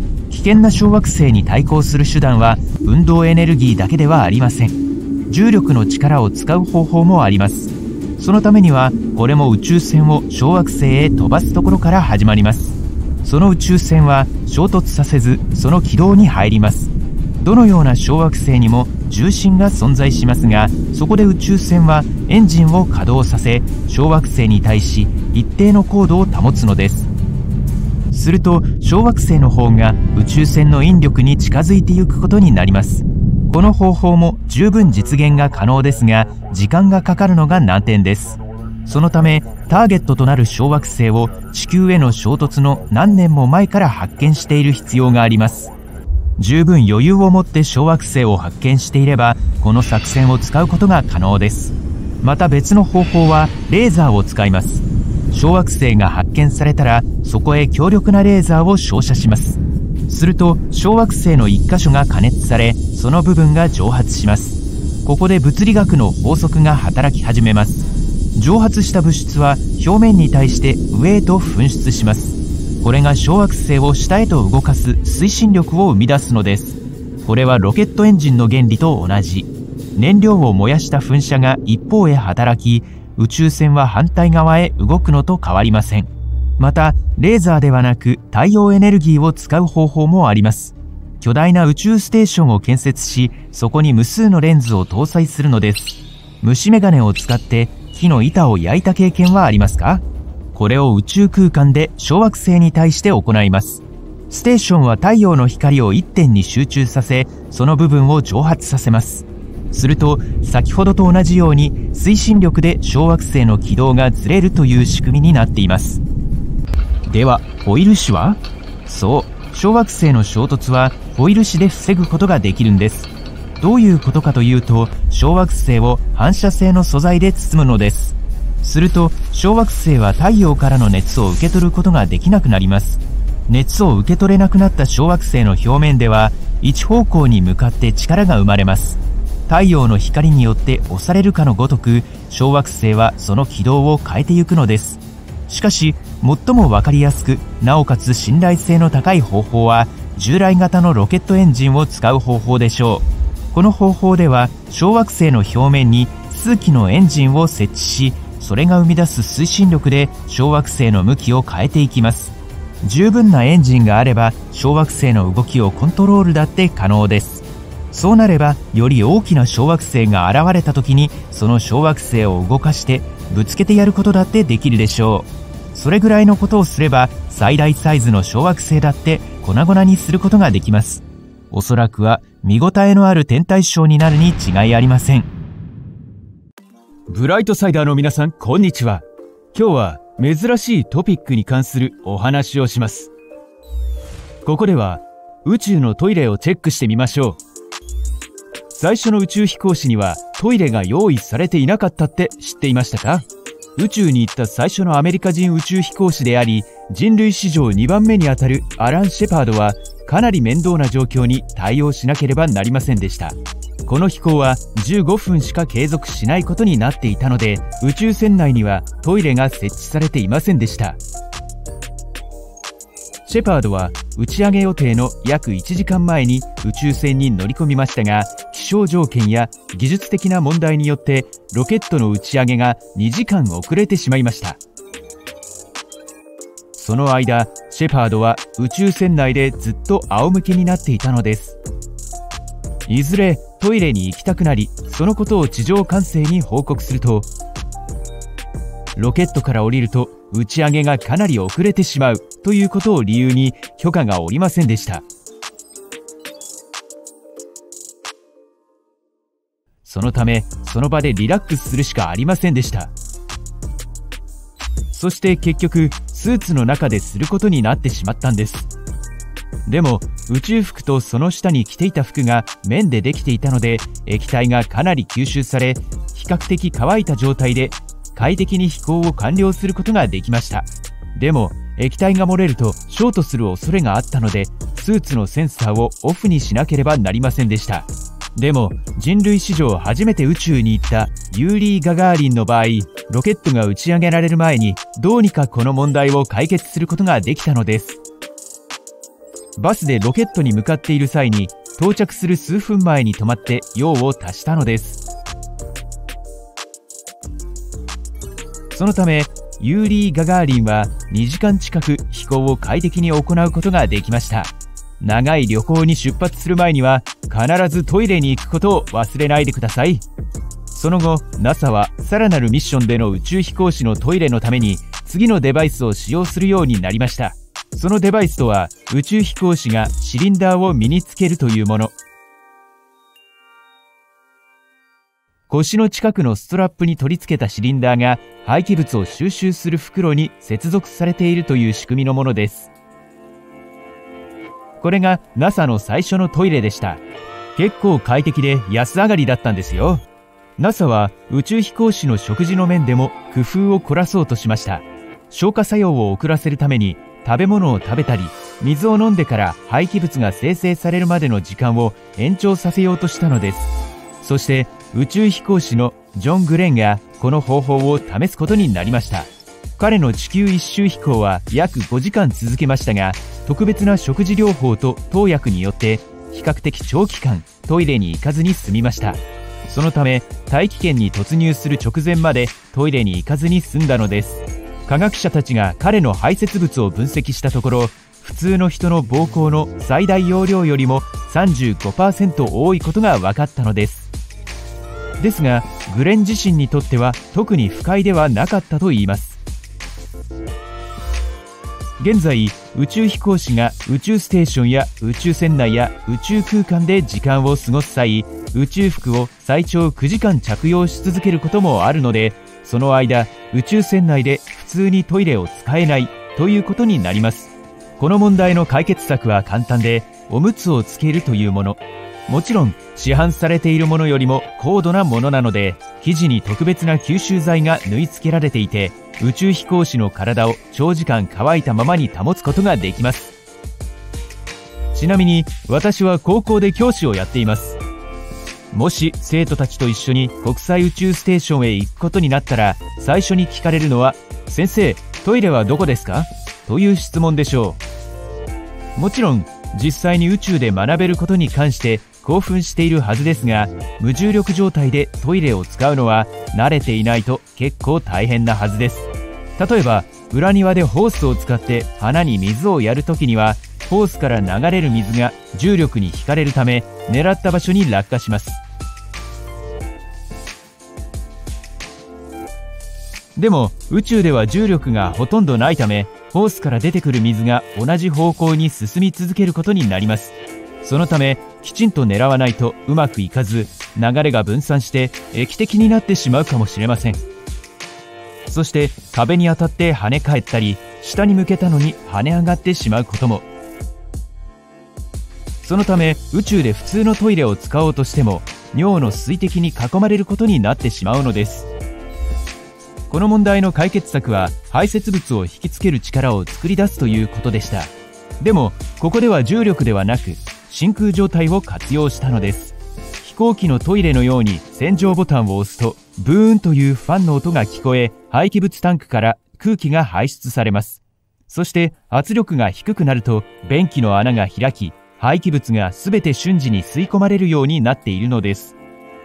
険な小惑星に対抗する手段は運動エネルギーだけではありません。重力の力を使う方法もあります。そのためにはこれも宇宙船を小惑星へ飛ばすところから始まります。その宇宙船は衝突させずその軌道に入ります。どのような小惑星にも重心が存在しますが、そこで宇宙船はエンジンを稼働させ小惑星に対し一定の高度を保つのです。すると小惑星の方が宇宙船の引力に近づいていくことになります。この方法も十分実現が可能ですが、時間がかかるのが難点です。そのためターゲットとなる小惑星を地球への衝突の何年も前から発見している必要があります。十分余裕を持って小惑星を発見していればこの作戦を使うことが可能です。また別の方法はレーザーを使います。小惑星が発見されたらそこへ強力なレーザーを照射します。すると小惑星の一箇所が加熱されその部分が蒸発します。ここで物理学の法則が働き始めます。蒸発した物質は表面に対して上へと噴出します。これが小惑星を下へと動かす推進力を生み出すのです。これはロケットエンジンの原理と同じ。燃料を燃やした噴射が一方へ働き宇宙船は反対側へ動くのと変わりません。またレーザーではなく太陽エネルギーを使う方法もあります。巨大な宇宙ステーションを建設しそこに無数のレンズを搭載するのです。虫眼鏡を使って木の板を焼いた経験はありますか？これを宇宙空間で小惑星に対して行います。ステーションは太陽の光を一点に集中させその部分を蒸発させます。すると先ほどと同じように推進力で小惑星の軌道がずれるという仕組みになっています。ではホイール紙は？そう、小惑星の衝突はホイール紙で防ぐことができるんです。どういうことかというと小惑星を反射性の素材で包むのです。すると小惑星は太陽からの熱を受け取ることができなくなります。熱を受け取れなくなった小惑星の表面では一方向に向かって力が生まれます。太陽の光によって押されるかのごとく小惑星はその軌道を変えていくのです。しかし最も分かりやすくなおかつ信頼性の高い方法は従来型のロケットエンジンを使う方法でしょう。この方法では小惑星の表面に数機のエンジンを設置しそれが生み出す推進力で小惑星の向きを変えていきます。十分なエンジンがあれば小惑星の動きをコントロールだって可能です。そうなればより大きな小惑星が現れた時にその小惑星を動かしてぶつけてやることだってできるでしょう。それぐらいのことをすれば最大サイズの小惑星だって粉々にすることができます。おそらくは見応えのある天体ショーになるに違いありません。ブライトサイダーの皆さん、こんにちは。今日は珍しいトピックに関するお話をします。ここでは宇宙のトイレをチェックしてみましょう。最初の宇宙飛行士にはトイレが用意されていなかったって知っていましたか？宇宙に行った最初のアメリカ人宇宙飛行士であり人類史上にばんめにあたるアラン・シェパードはかなり面倒な状況に対応しなければなりませんでした。この飛行はじゅうごふんしか継続しないことになっていたので宇宙船内にはトイレが設置されていませんでした。シェパードは打ち上げ予定の約いちじかんまえに宇宙船に乗り込みましたが気象条件や技術的な問題によってロケットの打ち上げがにじかん遅れてしまいました。その間シェパードは宇宙船内でずっと仰向けになっていたのです。いずれトイレに行きたくなりそのことを地上管制に報告するとロケットから降りると打ち上げがかなり遅れてしまうということを理由に許可が下りませんでした。そのためその場でリラックスするしかありませんでした。そして結局スーツの中ですることになってしまったんです。でも宇宙服とその下に着ていた服が綿でできていたので液体がかなり吸収され比較的乾いた状態で快適に飛行を完了することができました。でも液体が漏れるとショートする恐れがあったのでスーツのセンサーをオフにしなければなりませんでした。でも人類史上初めて宇宙に行ったユーリー・ガガーリンの場合ロケットが打ち上げられる前にどうにかこの問題を解決することができたのです。 バスでロケットに向かっている際に到着する数分前に止まって用を足したのです。そのためユーリー・ガガーリンはにじかん近く飛行を快適に行うことができました。長い旅行に出発する前には必ずトイレに行くことを忘れないでください。その後 ナサ はさらなるミッションでの宇宙飛行士のトイレのために次のデバイスを使用するようになりました。そのデバイスとは宇宙飛行士がシリンダーを身につけるというもの。腰の近くのストラップに取り付けたシリンダーが廃棄物を収集する袋に接続されているという仕組みのものです。これが ナサ の最初のトイレでした。結構快適で安上がりだったんですよ。ナサ は宇宙飛行士の食事の面でも工夫を凝らそうとしました。消化作用を遅らせるために食べ物を食べたり水を飲んでから廃棄物が生成されるまでの時間を延長させようとしたのです。そして宇宙飛行士のジョン・グレンがこの方法を試すことになりました。彼の地球一周飛行は約ごじかん続けましたが、特別な食事療法と投薬によって比較的長期間トイレに行かずに済みました。そのため大気圏に突入する直前までトイレに行かずに済んだのです。科学者たちが彼の排泄物を分析したところ、普通の人の膀胱の最大容量よりも さんじゅうごパーセント 多いことが分かったのです。ですがグレン自身にとっては特に不快ではなかったといいます。現在宇宙飛行士が宇宙ステーションや宇宙船内や宇宙空間で時間を過ごす際、宇宙服を最長くじかん着用し続けることもあるので、その間宇宙船内で普通にトイレを使えないということになります。この問題の解決策は簡単で、おむつをつけるというもの。もちろん市販されているものよりも高度なものなので、生地に特別な吸収剤が縫い付けられていて、宇宙飛行士の体を長時間乾いたままに保つことができます。ちなみに私は高校で教師をやっています。もし生徒たちと一緒に国際宇宙ステーションへ行くことになったら、最初に聞かれるのは「先生、トイレはどこですか?」という質問でしょう。もちろん実際に宇宙で学べることに関して興奮しているはずですが、無重力状態でトイレを使うのは慣れていないと結構大変なはずです。例えば裏庭でホースを使って花に水をやるときには、ホースから流れる水が重力に引かれるため狙った場所に落下します。でも宇宙では重力がほとんどないため、ホースから出てくる水が同じ方向に進み続けることになります。そのためきちんと狙わないとうまくいかず、流れが分散して液滴になってしまうかもしれません。そして壁に当たって跳ね返ったり、下に向けたのに跳ね上がってしまうことも。そのため宇宙で普通のトイレを使おうとしても、尿の水滴に囲まれることになってしまうのです。この問題の解決策は排泄物を引きつける力を作り出すということでした。でもここでは重力ではなく真空状態を活用したのです。飛行機のトイレのように洗浄ボタンを押すとブーンというファンの音が聞こえ、廃棄物タンクから空気が排出されます。そして圧力が低くなると便器の穴が開き、廃棄物がすべて瞬時に吸い込まれるようになっているのです。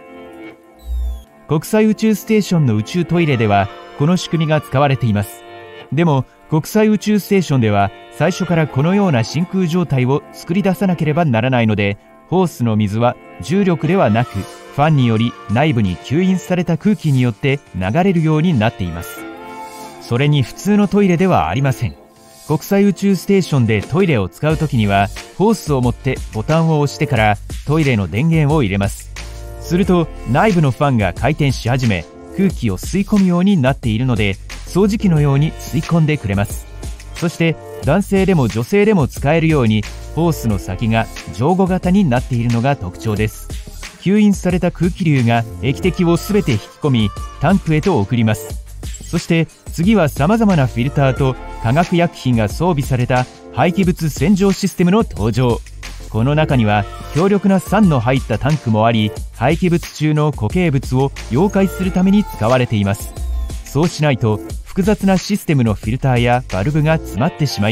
国際宇宙ステーションの宇宙トイレではこの仕組みが使われています。でも国際宇宙ステーションでは最初からこのような真空状態を作り出さなければならないので、ホースの水は重力ではなくファンにより内部に吸引された空気によって流れるようになっています。それに普通のトイレではありません。国際宇宙ステーションでトイレを使うときにはホースを持ってボタンを押してからトイレの電源を入れます。すると内部のファンが回転し始め、空気を吸い込むようになっているので、掃除機のように吸い込んでくれます。そして男性でも女性でも使えるようにホースの先が上後型になっているのが特徴です。吸引された空気流が液滴をすべて引き込みタンクへと送ります。そして次は様々なフィルターと化学薬品が装備された廃棄物洗浄システムの登場。この中には強力な酸の入ったタンクもあり、廃棄物中の固形物を溶解するために使われています。そうしないと複雑なシステムのフィルターやバルブが詰まってしまい、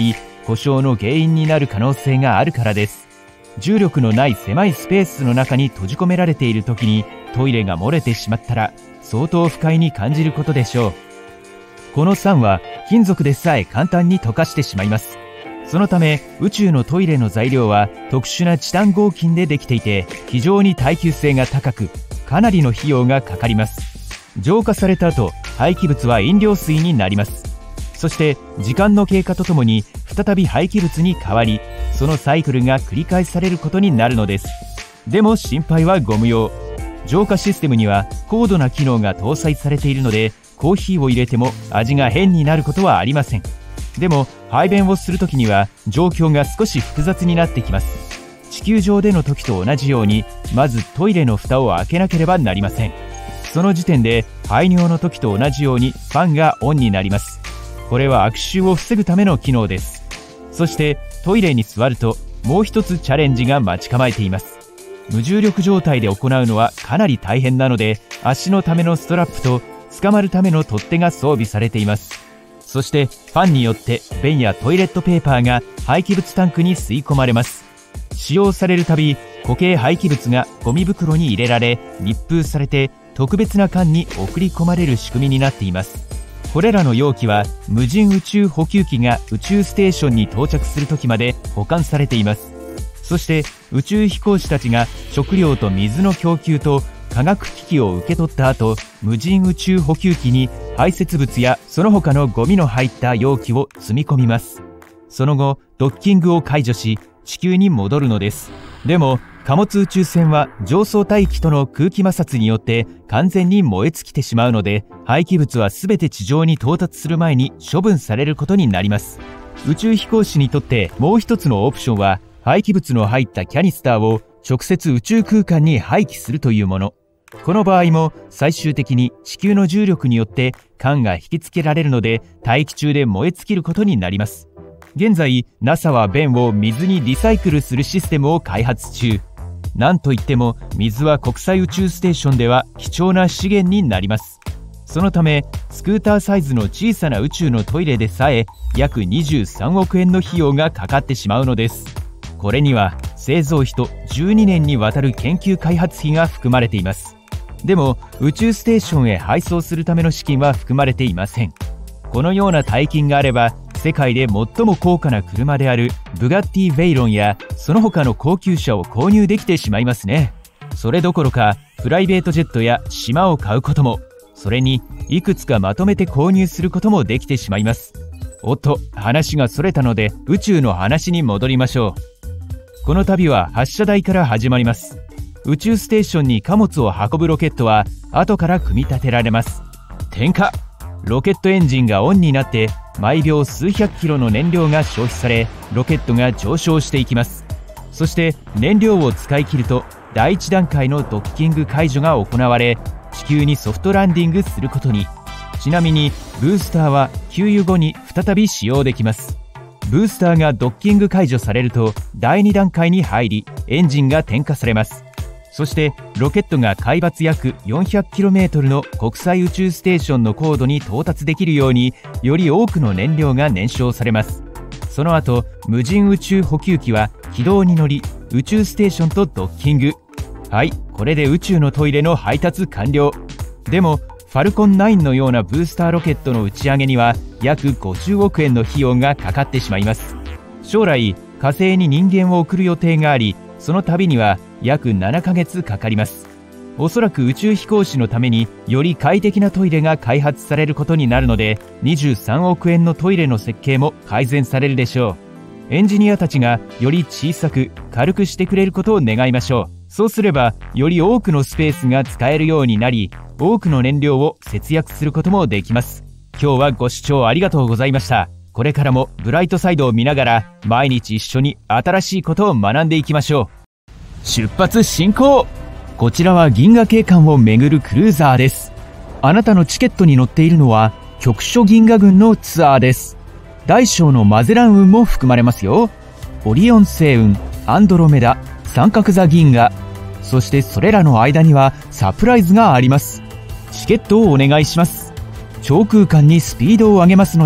故障の原因になる可能性があるからです。重力のない狭いスペースの中に閉じ込められている時にトイレが漏れてしまったら相当不快に感じることでしょう。この酸は金属でさえ簡単に溶かしてしまいます。そのため宇宙のトイレの材料は特殊なチタン合金でできていて、非常に耐久性が高く、かなりの費用がかかります。浄化された後、廃棄物は飲料水になります。そして時間の経過とともに再び廃棄物に変わり、そのサイクルが繰り返されることになるのです。でも心配はご無用。浄化システムには高度な機能が搭載されているので、コーヒーを入れても味が変になることはありません。でも排便をするときには状況が少し複雑になってきます。地球上での時と同じように、まずトイレの蓋を開けなければなりません。その時点で排尿の時と同じようにファンがオンになります。これは悪臭を防ぐための機能です。そしてトイレに座るともう一つチャレンジが待ち構えています。無重力状態で行うのはかなり大変なので、足のためのストラップと捕まるための取っ手が装備されています。そしてファンによって便やトイレットペーパーが廃棄物タンクに吸い込まれます。使用されるたび固形廃棄物がゴミ袋に入れられ、密封されて特別な缶に送り込まれる仕組みになっています。これらの容器は無人宇宙補給機が宇宙ステーションに到着する時まで保管されています。そして宇宙飛行士たちが食料と水の供給と化学機器を受け取った後、無人宇宙補給機に排泄物やその他のゴミの入った容器を積み込みます。その後ドッキングを解除し地球に戻るのです。でも貨物宇宙船は上層大気との空気摩擦によって完全に燃え尽きてしまうので、廃棄物は全て地上に到達する前に処分されることになります。宇宙飛行士にとってもう一つのオプションは、廃棄物の入ったキャニスターを直接宇宙空間に廃棄するというもの。この場合も最終的に地球の重力によって缶が引きつけられるので、大気中で燃え尽きることになります。現在 ナサ は便を水にリサイクルするシステムを開発中。なんといっても水は国際宇宙ステーションでは貴重な資源になります。そのためスクーターサイズの小さな宇宙のトイレでさえ約にじゅうさんおくえんの費用がかかってしまうのです。これには製造費とじゅうにねんにわたる研究開発費が含まれています。でも宇宙ステーションへ配送するための資金は含まれていません。このような大金があれば、世界で最も高価な車であるブガッティ・ヴェイロンやその他の高級車を購入できてしまいますね。それどころかプライベートジェットや島を買うことも、それにいくつかまとめて購入することもできてしまいます。おっと、話がそれたので宇宙の話に戻りましょう。この旅は発射台から始まります。宇宙ステーションに貨物を運ぶロケットは後から組み立てられます。点火。ロケットエンジンがオンになって毎秒数百キロの燃料が消費され、ロケットが上昇していきます。そして燃料を使い切ると第一段階のドッキング解除が行われ、地球にソフトランディングすることに。ちなみにブースターは給油後に再び使用できます。ブースターがドッキング解除されるとだいに段階に入り、エンジンが点火されます。そしてロケットが海抜約 よんひゃくキロメートル の国際宇宙ステーションの高度に到達できるように、より多くの燃料が燃焼されます。その後無人宇宙補給機は軌道に乗り、宇宙ステーションとドッキング。はい、これで宇宙のトイレの配達完了。でもファルコンナインのようなブースターロケットの打ち上げには約ごじゅうおくえんの費用がかかってしまいます。将来火星に人間を送る予定があり、その旅には約ななかげつかかります。おそらく宇宙飛行士のためにより快適なトイレが開発されることになるので、にじゅうさんおくえんのトイレの設計も改善されるでしょう。エンジニアたちがより小さく軽くしてくれることを願いましょう。そうすればより多くのスペースが使えるようになり、多くの燃料を節約することもできます。今日はご視聴ありがとうございました。これからもブライトサイドを見ながら毎日一緒に新しいことを学んでいきましょう。出発進行。こちらは銀河系間を巡るクルーザーです。あなたのチケットに載っているのは局所銀河群のツアーです。大小のマゼラン雲も含まれますよ。オリオン星雲、アンドロメダ、三角座銀河、そしてそれらの間にはサプライズがあります。チケットをお願いします。超空間にスピードを上げますので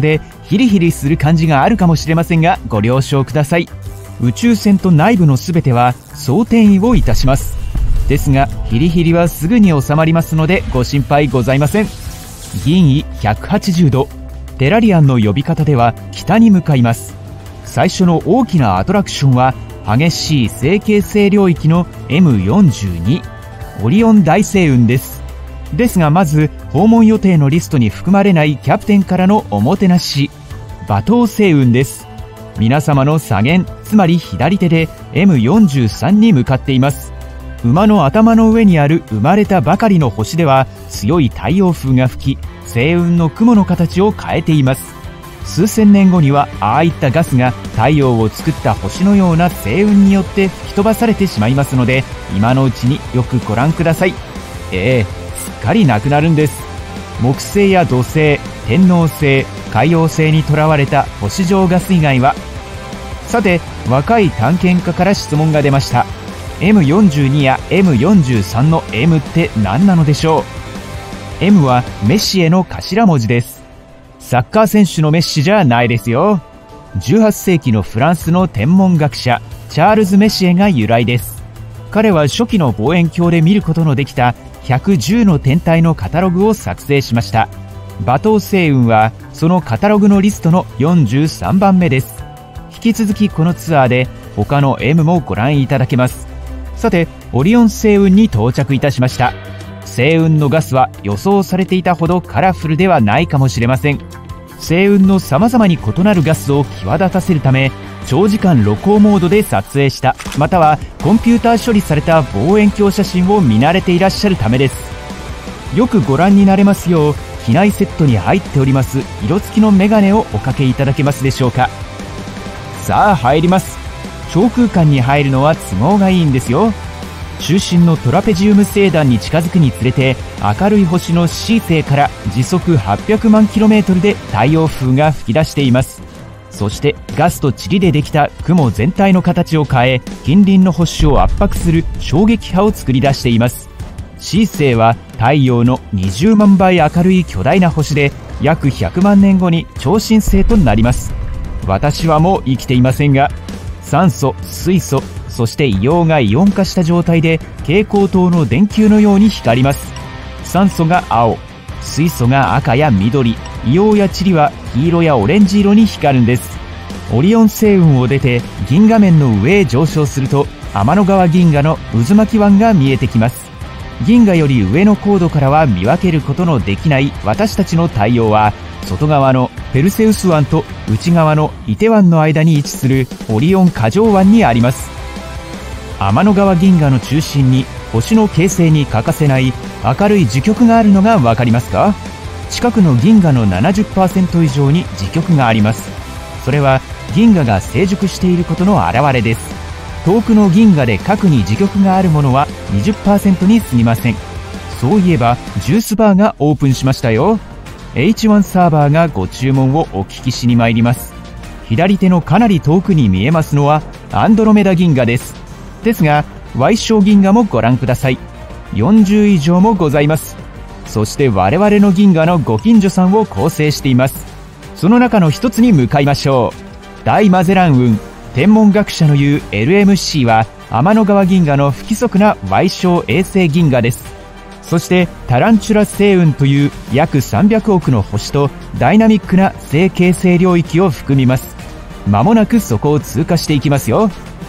ヒリヒリする感じがあるかもしれませんが、ご了承ください。宇宙船と内部のすべては総転移をいたします。ですがヒリヒリはすぐに収まりますのでご心配ございません。銀位ひゃくはちじゅうど、テラリアンの呼び方では北に向かいます。最初の大きなアトラクションは激しい星形成領域の エムよんじゅうに オリオン大星雲です。ですがまず訪問予定のリストに含まれないキャプテンからのおもてなし、馬頭星雲です。皆様の左舷、つまり左手で エムよんじゅうさん に向かっています。馬の頭の上にある生まれたばかりの星では強い太陽風が吹き、星雲の雲の形を変えています。数千年後にはああいったガスが太陽を作った星のような星雲によって吹き飛ばされてしまいますので、今のうちによくご覧ください。ええ、すっかりなくなるんです。木星や土星、天王星、海洋星にとらわれた星状ガス以外は。さて、若い探検家から質問が出ました。 エムよんじゅうに や エムよんじゅうさん の エム って何なのでしょう。 エム はメッシエの頭文字です。サッカー選手のメッシじゃないですよ。じゅうはっせいきのフランスの天文学者チャールズ・メシエが由来です。彼は初期の望遠鏡で見ることのできたひゃくじゅうの天体のカタログを作成しました。馬頭星雲はそのカタログのリストのよんじゅうさんばんめです。引き続きこのツアーで他の エム もご覧いただけます。さて、オリオン星雲に到着いたしました。星雲のガスは予想されていたほどカラフルではないかもしれません。星雲の様々に異なるガスを際立たせるため、長時間露光モードで撮影したまたはコンピューター処理された望遠鏡写真を見慣れていらっしゃるためです。よくご覧になれますよう機内セットに入っております色付きのメガネをおかけいただけますでしょうか。さあ入ります。長空間に入るのは都合がいいんですよ。中心のトラペジウム星団に近づくにつれて明るい星の C 星から時速はっぴゃくまんキロメートルで太陽風が吹き出しています。そしてガスと塵でできた雲全体の形を変え、近隣の星を圧迫する衝撃波を作り出しています。 C 星は太陽のにじゅうまんばい明るい巨大な星で、約ひゃくまんねんごに超新星となります。私はもう生きていませんが、酸素、水素、そして硫黄がイオン化した状態で蛍光灯の電球のように光ります。酸素が青、水素が赤や緑、硫黄や塵は黄色やオレンジ色に光るんです。オリオン星雲を出て銀河面の上へ上昇すると、天の川銀河の渦巻き湾が見えてきます。銀河より上の高度からは見分けることのできない私たちの太陽は、外側のペルセウス湾と内側のイテ湾の間に位置するオリオン過剰湾にあります。天の川銀河の中心に星の形成に欠かせない明るい磁極があるのが分かりますか？近くの銀河の ななじゅっパーセント 以上に磁極があります。それは銀河が成熟していることの表れです。遠くの銀河で核に磁極があるものは にじゅっパーセント に過ぎません。そういえばジュースバーがオープンしましたよ。 エイチワン サーバーがご注文をお聞きしに参ります。左手のかなり遠くに見えますのはアンドロメダ銀河です。ですが Y 小銀河もご覧ください。よんじゅう以上もございます。そして我々の銀河のご近所さんを構成しています。その中の一つに向かいましょう。大マゼラン雲、天文学者の言う エルエムシー は天の川銀河の不規則な Y 小衛星銀河です。そしてタランチュラ星雲という約さんびゃくおくの星とダイナミックな星形成領域を含みます。間もなくそこを通過していきますよ。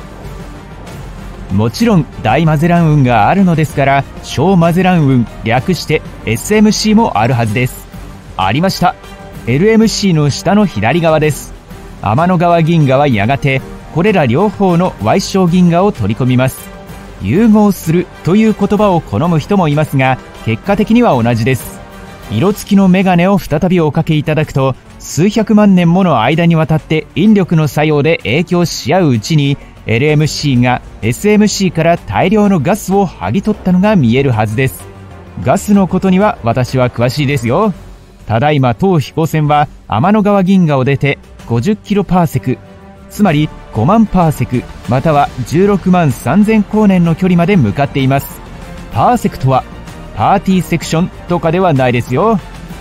もちろん大マゼラン雲があるのですから、小マゼラン雲、略して エスエムシー もあるはずです。ありました。 エルエムシー の下の左側です。天の川銀河はやがてこれら両方の Y 小銀河を取り込みます。融合するという言葉を好む人もいますが、結果的には同じです。色付きのメガネを再びおかけいただくと、数百万年もの間にわたって引力の作用で影響し合ううちに エルエムシー が エスエムシー から大量のガスを剥ぎ取ったのが見えるはずです。ガスのことには私は詳しいですよ。ただいま当飛行船は天の川銀河を出てごじゅっキロパーセク、つまりごまんパーセクまたはじゅうろくまんさんぜん光年の距離まで向かっています。パーセクとはパーティーセクションとかではないですよ。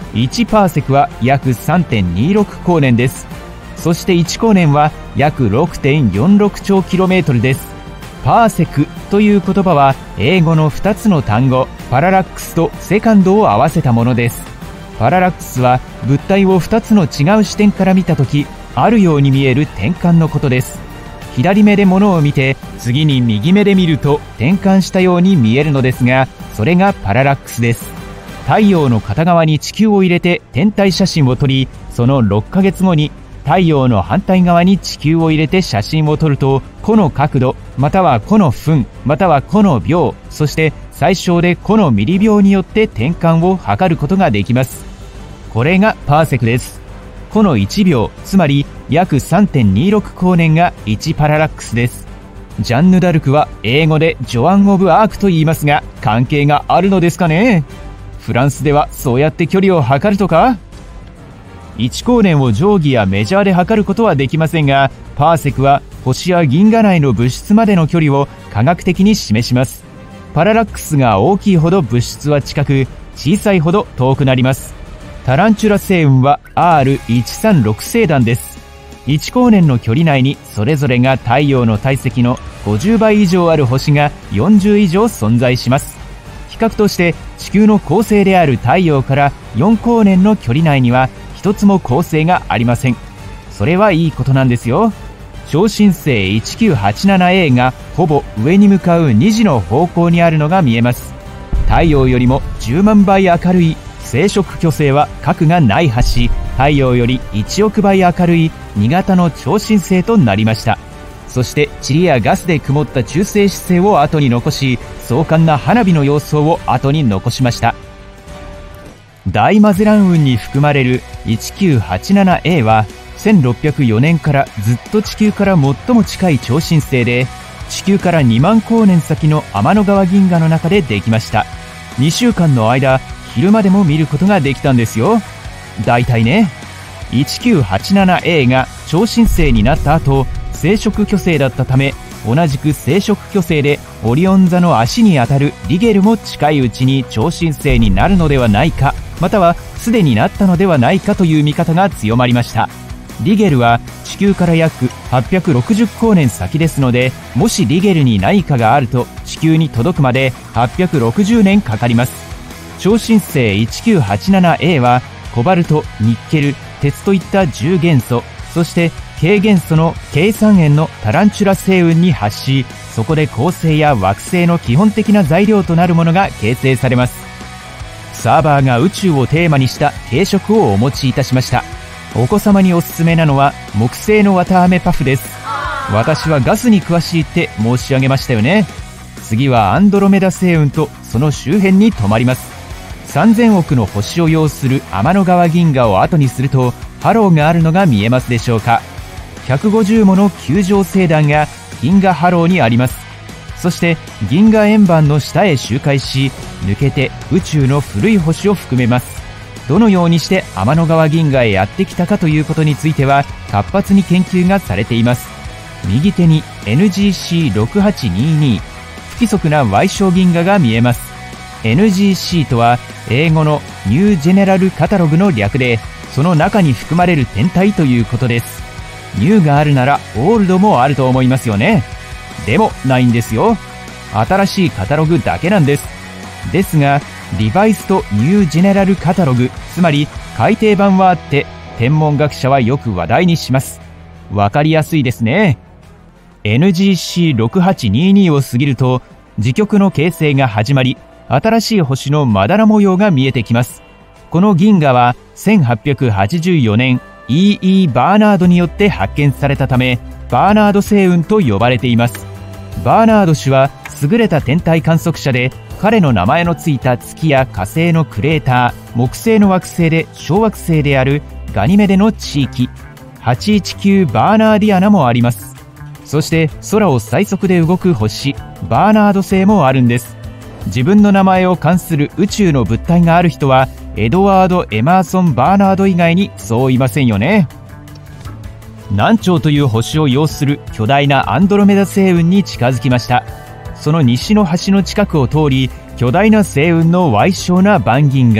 いちパーセクは約 さんてんにろく 光年です。そしていち光年は約 ろくてんよんろくちょうキロメートルです。パーセクという言葉は英語のふたつの単語パララックスとセカンドを合わせたものです。パララックスは物体をふたつの違う視点から見たとき、あるように見える転換のことです。左目で物を見て次に右目で見ると転換したように見えるのですが、それがパララックスです。太陽の片側に地球を入れて天体写真を撮り、そのろっかげつごに太陽の反対側に地球を入れて写真を撮ると、個の角度または個の分または個の秒、そして最小で個のミリ秒によって転換を測ることができます。これがパーセクです。個のいちびょう、つまり約 さんてんにろく 光年がいちパララックスです。ジャンヌ・ダルクは英語でジョアン・オブ・アークと言いますが、関係があるのですかね。フランスではそうやって距離を測るとか。いち光年を定規やメジャーで測ることはできませんが、パーセクは星や銀河内の物質までの距離を科学的に示します。パララックスが大きいほど物質は近く、小さいほど遠くなります。タランチュラ星雲は アールいちさんろく 星団です。いち光年の距離内にそれぞれが太陽の体積のごじゅうばい以上ある星がよんじゅう以上存在します。比較として地球の恒星である太陽からよん光年の距離内には一つも恒星がありません。それはいいことなんですよ。超新星 いちきゅうはちななエー がほぼ上に向かうにじの方向にあるのが見えます。太陽よりもじゅうまんばい明るい生殖巨星は核がない星、太陽よりいちおくばい明るいに型の超新星となりました。そして塵やガスで曇った中性子星を後に残し、壮観な花火の様相を後に残しました。大マゼラン雲に含まれる いちきゅうはちななエー はせんろっぴゃくよねんからずっと地球から最も近い超新星で、地球からにまん光年先の天の川銀河の中でできました。にしゅうかんの間、昼間でも見ることができたんですよ。だいたいね。いちきゅうはちななエー が超新星になった後、生殖巨星だったため、同じく生殖巨星でオリオン座の足にあたるリゲルも近いうちに超新星になるのではないか、またはすでになったのではないかという見方が強まりました。リゲルは地球から約はっぴゃくろくじゅう光年先ですので、もしリゲルに何かがあると地球に届くまではっぴゃくろくじゅうねんかかります。超新星 いちきゅうはちななエー はコバルト、ニッケル、鉄といった重元素、そして軽元素の計算円のタランチュラ星雲に発し、そこで恒星や惑星の基本的な材料となるものが形成されます。サーバーが宇宙をテーマにした軽食をお持ちいたしました。お子様におすすめなのは木製の綿あめパフです。私はガスに詳しいって申し上げましたよね。次はアンドロメダ星雲とその周辺に止まります。さんぜんおくの星を擁する天の川銀河を後にすると、ハローがあるのが見えますでしょうか。ひゃくごじゅうもの球状星団が銀河ハローにあります。そして銀河円盤の下へ周回し、抜けて宇宙の古い星を含めます。どのようにして天の川銀河へやってきたかということについては活発に研究がされています。右手に エヌジーシーろくはちにーにー 不規則な Y 小銀河が見えます。エヌジーシー とは英語のニュージェネラルカタログの略で、その中に含まれる天体ということです。ニューがあるならオールドもあると思いますよね。でもないんですよ。新しいカタログだけなんです。ですがリバイスとニュージェネラルカタログ、つまり改訂版はあって、天文学者はよく話題にします。わかりやすいですね。エヌジーシーろくはちにーにー を過ぎると磁極の形成が始まり、新しい星のまだら模様が見えてきます。この銀河はせんはっぴゃくはちじゅうよねん イーイー バーナードによって発見されたため、バーナード星雲と呼ばれています。バーナード氏は優れた天体観測者で、彼の名前のついた月や火星のクレーター、木星の惑星で小惑星であるガニメデの地域、はちいちきゅうバーナーディアナもあります。そして空を最速で動く星、バーナード星もあるんです。自分の名前を冠する宇宙の物体がある人はエドワード・エマーソン・バーナード以外にそういませんよね。南朝という星を擁する巨大なアンドロメダ星雲に近づきました。その西の端の近くを通り、巨大な星雲の矮小な盤銀河、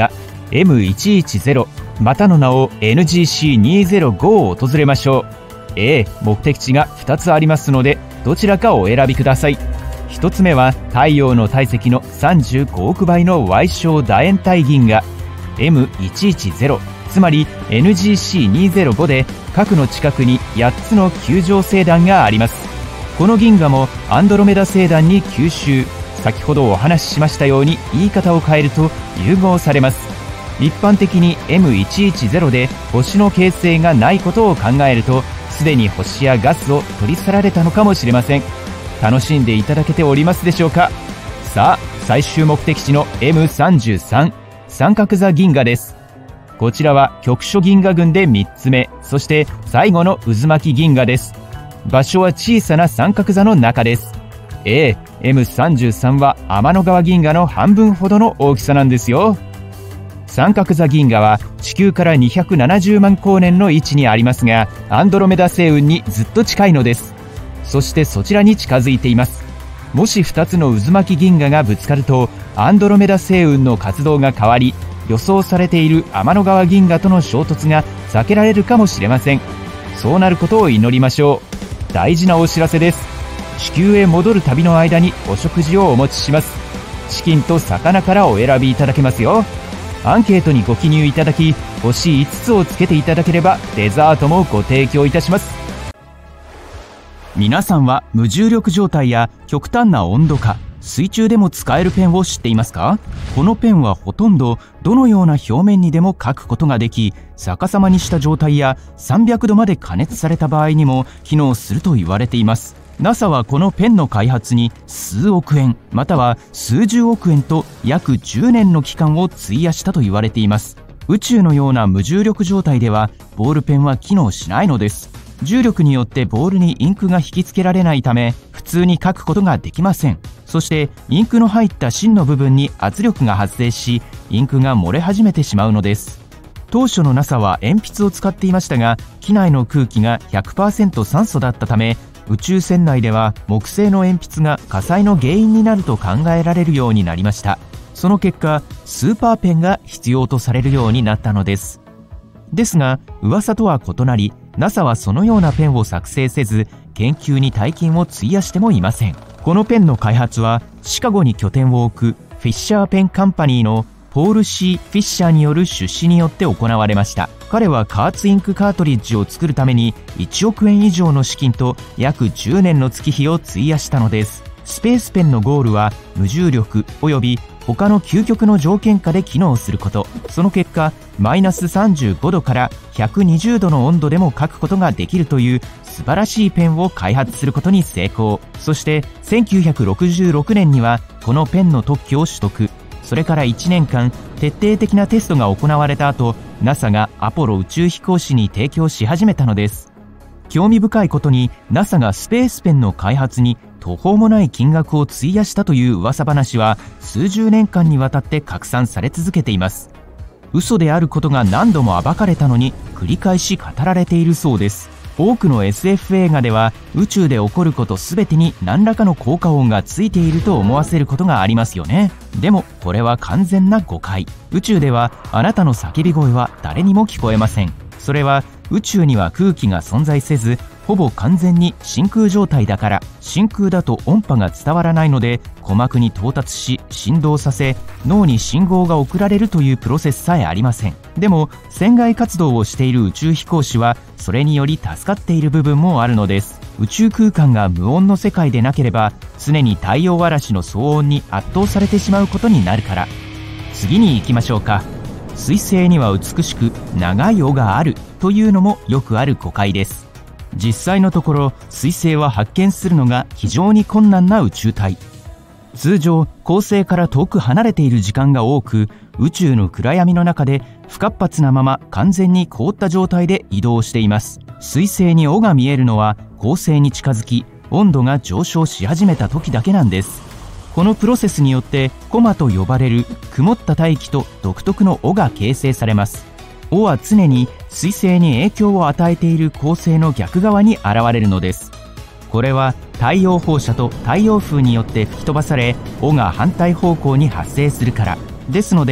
エムいちいちゼロ またの名を エヌジーシーにひゃくご を訪れましょう。ええ、目的地がふたつありますので、どちらかをお選びください。ひとつめは太陽の体積のさんじゅうごおくばいの Y 小楕円体銀河 エムいちいちゼロ、つまり エヌジーシーにひゃくご で核の近くにやっつの球状星団があります。この銀河もアンドロメダ星団に吸収、先ほどお話ししましたように言い方を変えると融合されます。一般的に エムいちいちゼロ で星の形成がないことを考えると、すでに星やガスを取り去られたのかもしれません。楽しんでいただけておりますでしょうか。さあ、最終目的地の エムさんじゅうさん 三角座銀河です。こちらは局所銀河群でみっつめ、そして最後の渦巻き銀河です。場所は小さな三角座の中です。ええ、エムさんじゅうさん は天の川銀河の半分ほどの大きさなんですよ。三角座銀河は地球からにひゃくななじゅうまんこうねんの位置にありますが、アンドロメダ星雲にずっと近いのです。そしてそちらに近づいています。もしふたつの渦巻き銀河がぶつかると、アンドロメダ星雲の活動が変わり、予想されている天の川銀河との衝突が避けられるかもしれません。そうなることを祈りましょう。大事なお知らせです。地球へ戻る旅の間にお食事をお持ちします。チキンと魚からお選びいただけますよ。アンケートにご記入いただき、星いつつをつけていただければデザートもご提供いたします。皆さんは無重力状態や極端な温度下、水中でも使えるペンを知っていますか？このペンはほとんどどのような表面にでも書くことができ、逆さまにした状態やさんびゃくどまで加熱された場合にも機能すると言われています。ナサ はこのペンの開発に数億円または数十億円と約じゅうねんの期間を費やしたと言われています。宇宙のような無重力状態ではボールペンは機能しないのです。重力によってボールにインクが引き付けられないため、普通に書くことができません。そしてインクの入った芯の部分に圧力が発生し、インクが漏れ始めてしまうのです。当初の ナサ は鉛筆を使っていましたが、機内の空気が ひゃくパーセント 酸素だったため、宇宙船内では木製の鉛筆が火災の原因になると考えられるようになりました。その結果、スーパーペンが必要とされるようになったのです。ですが、噂とは異なり、ナサ はそのようなペンを作成せず、研究に大金を費やしてもいません。このペンの開発は、シカゴに拠点を置くフィッシャーペンカンパニーのポール・シー・フィッシャーによる出資によって行われました。彼は加圧インクカートリッジを作るためにいちおくえん以上の資金と約じゅうねんの月日を費やしたのです。スペースペンのゴールは無重力および他の究極の条件下で機能すること。その結果、マイナスさんじゅうごどからひゃくにじゅうどの温度でも書くことができるという素晴らしいペンを開発することに成功。そしてせんきゅうひゃくろくじゅうろくねんにはこのペンの特許を取得。それからいちねんかん徹底的なテストが行われた後、 ナサ がアポロ宇宙飛行士に提供し始めたのです。興味深いことに ナサ がスペースペンの開発に途方もない金額を費やしたという噂話は数十年間にわたって拡散され続けています。嘘であることが何度も暴かれたのに繰り返し語られているそうです。多くの エスエフ 映画では宇宙で起こること全てに何らかの効果音がついていると思わせることがありますよね。でもこれは完全な誤解。宇宙ではあなたの叫び声は誰にも聞こえません。それは宇宙には空気が存在せず、ほぼ完全に真空状態だから。真空だと音波が伝わらないので、鼓膜に到達し振動させ、脳に信号が送られるというプロセスさえありません。でも船外活動をしている宇宙飛行士はそれにより助かっている部分もあるのです。宇宙空間が無音の世界でなければ、常に太陽嵐の騒音に圧倒されてしまうことになるから。次に行きましょうか。水星には美しく長い尾があるというのもよくある誤解です。実際のところ、水星は発見するのが非常に困難な宇宙体。通常恒星から遠く離れている時間が多く、宇宙の暗闇の中で不活発なまま完全に凍った状態で移動しています。水星に尾が見えるのは恒星に近づき温度が上昇し始めた時だけなんです。このプロセスによってコマと呼ばれる曇った大気と独特の尾が形成されます。尾は常に水星に影響を与えている恒星の逆側に現れるのです。これは太陽放射と太陽風によって吹き飛ばされ、尾が反対方向に発生するからですので、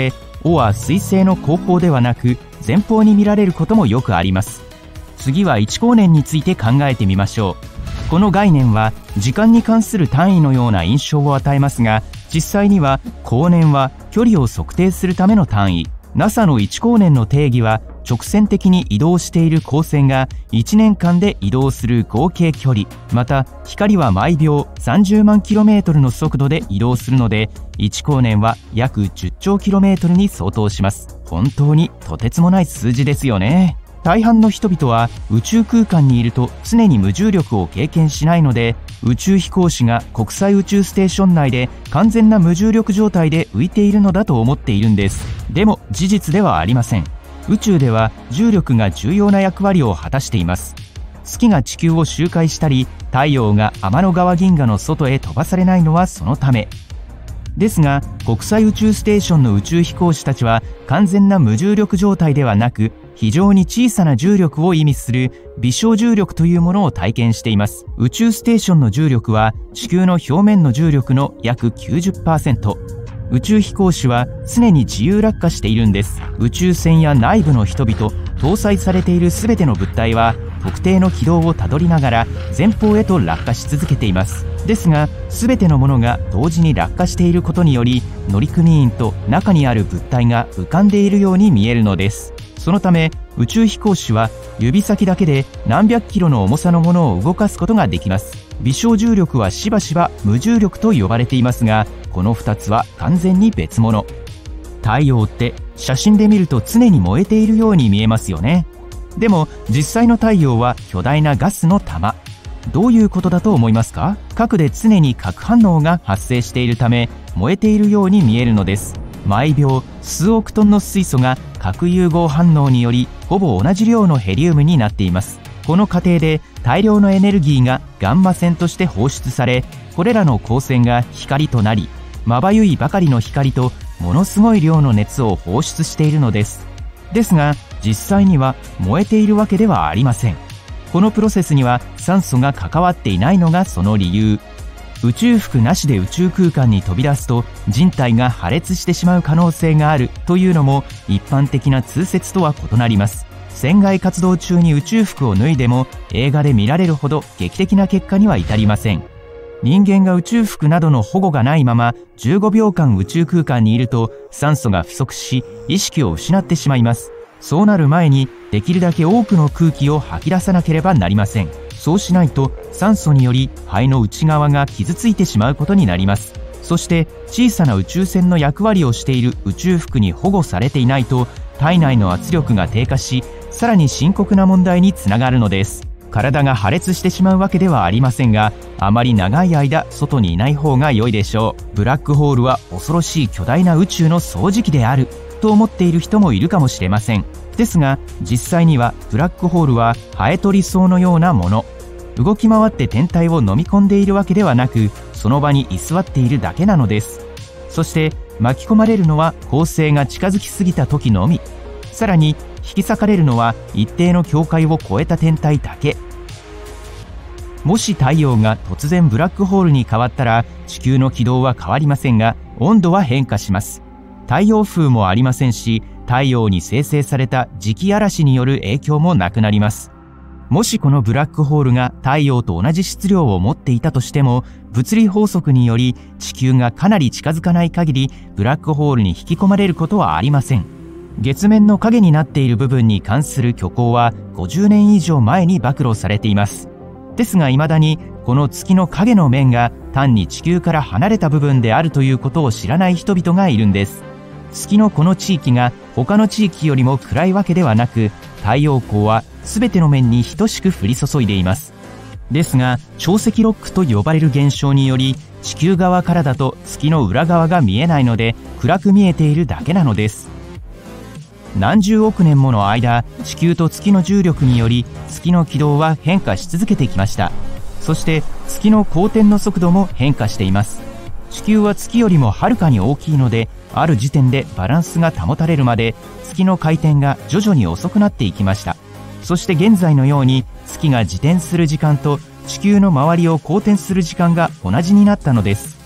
尾は水星の後方ではなく前方に見られることもよくあります。次はいち光年について考えてみましょう。この概念は時間に関する単位のような印象を与えますが、実際には光年は距離を測定するための単位。 ナサ のいち光年の定義は直線的に移動している光線がいちねんかんで移動する合計距離、また光は毎秒さんじゅうまんキロメートルの速度で移動するので、いち光年は約じゅっちょうキロメートルに相当します。本当にとてつもない数字ですよね。大半の人々は宇宙空間にいると常に無重力を経験しないので、宇宙飛行士が国際宇宙ステーション内で完全な無重力状態で浮いているのだと思っているんです。でも事実ではありません。宇宙では重力が重要な役割を果たしています。月が地球を周回したり、太陽が天の川銀河の外へ飛ばされないのはそのためですが、国際宇宙ステーションの宇宙飛行士たちは完全な無重力状態ではなく、非常に小さな重力を意味する微小重力というものを体験しています。宇宙ステーションの重力は地球の表面の重力の約 きゅうじゅっパーセント。宇宙飛行士は常に自由落下しているんです。宇宙船や内部の人々、搭載されている全ての物体は特定の軌道をたどりながら前方へと落下し続けています。ですが、全てのものが同時に落下していることにより、乗組員と中にある物体が浮かんでいるように見えるのです。そのため宇宙飛行士は指先だけで何百キロの重さのものを動かすことができます。微小重力はしばしば無重力と呼ばれていますが、このふたつは完全に別物。太陽って写真で見ると常に燃えているように見えますよね。でも実際の太陽は巨大なガスの玉。どういうことだと思いますか？核で常に核反応が発生しているため燃えているように見えるのです。毎秒数億トンの水素が核融合反応によりほぼ同じ量のヘリウムになっています。この過程で大量のエネルギーがガンマ線として放出され、これらの光線が光となり、まばゆいばかりの光とものすごい量の熱を放出しているのです。ですが実際には燃えているわけではありません。このプロセスには酸素が関わっていないのがその理由。宇宙服なしで宇宙空間に飛び出すと人体が破裂してしまう可能性があるというのも一般的な通説とは異なります。船外活動中に宇宙服を脱いでも映画で見られるほど劇的な結果には至りません。人間が宇宙服などの保護がないままじゅうごびょうかん宇宙空間にいると酸素が不足し意識を失ってしまいます。そうなる前にできるだけ多くの空気を吐き出さなければなりません。そうしないと酸素により肺の内側が傷ついてしまうことになります。そして小さな宇宙船の役割をしている宇宙服に保護されていないと体内の圧力が低下し、さらに深刻な問題につながるのです。体が破裂してしまうわけではありませんが、あまり長い間外にいない方が良いでしょう。ブラックホールは恐ろしい巨大な宇宙の掃除機であると思っている人もいるかもしれません。ですが実際にはブラックホールはハエトリソウのようなもの。動き回って天体を飲み込んでいるわけではなく、その場に居座っているだけなのです。そして巻き込まれるのは恒星が近づきすぎた時のみ。さらに引き裂かれるのは一定の境界を越えた天体だけ。もし太陽が突然ブラックホールに変わったら地球の軌道は変わりませんが温度は変化します。太陽風もありませんし、太陽に生成された磁気嵐による影響もなくなります。もしこのブラックホールが太陽と同じ質量を持っていたとしても、物理法則により地球がかなり近づかない限りブラックホールに引き込まれることはありません。月面の影になっている部分に関する虚構はごじゅうねん以上前に暴露されています。ですが未だにこの月の影の面が単に地球から離れた部分であるということを知らない人々がいるんです。月のこの地域が他の地域よりも暗いわけではなく、太陽光は全ての面に等しく降り注いでいます。ですが潮汐ロックと呼ばれる現象により地球側からだと月の裏側が見えないので暗く見えているだけなのです。何十億年もの間、地球と月の重力により月の軌道は変化し続けてきました。そして月の公転の速度も変化しています。地球は月よりもはるかに大きいので、ある時点でバランスが保たれるまで月の回転が徐々に遅くなっていきました。そして現在のように月が自転する時間と地球の周りを公転する時間が同じになったのです。昨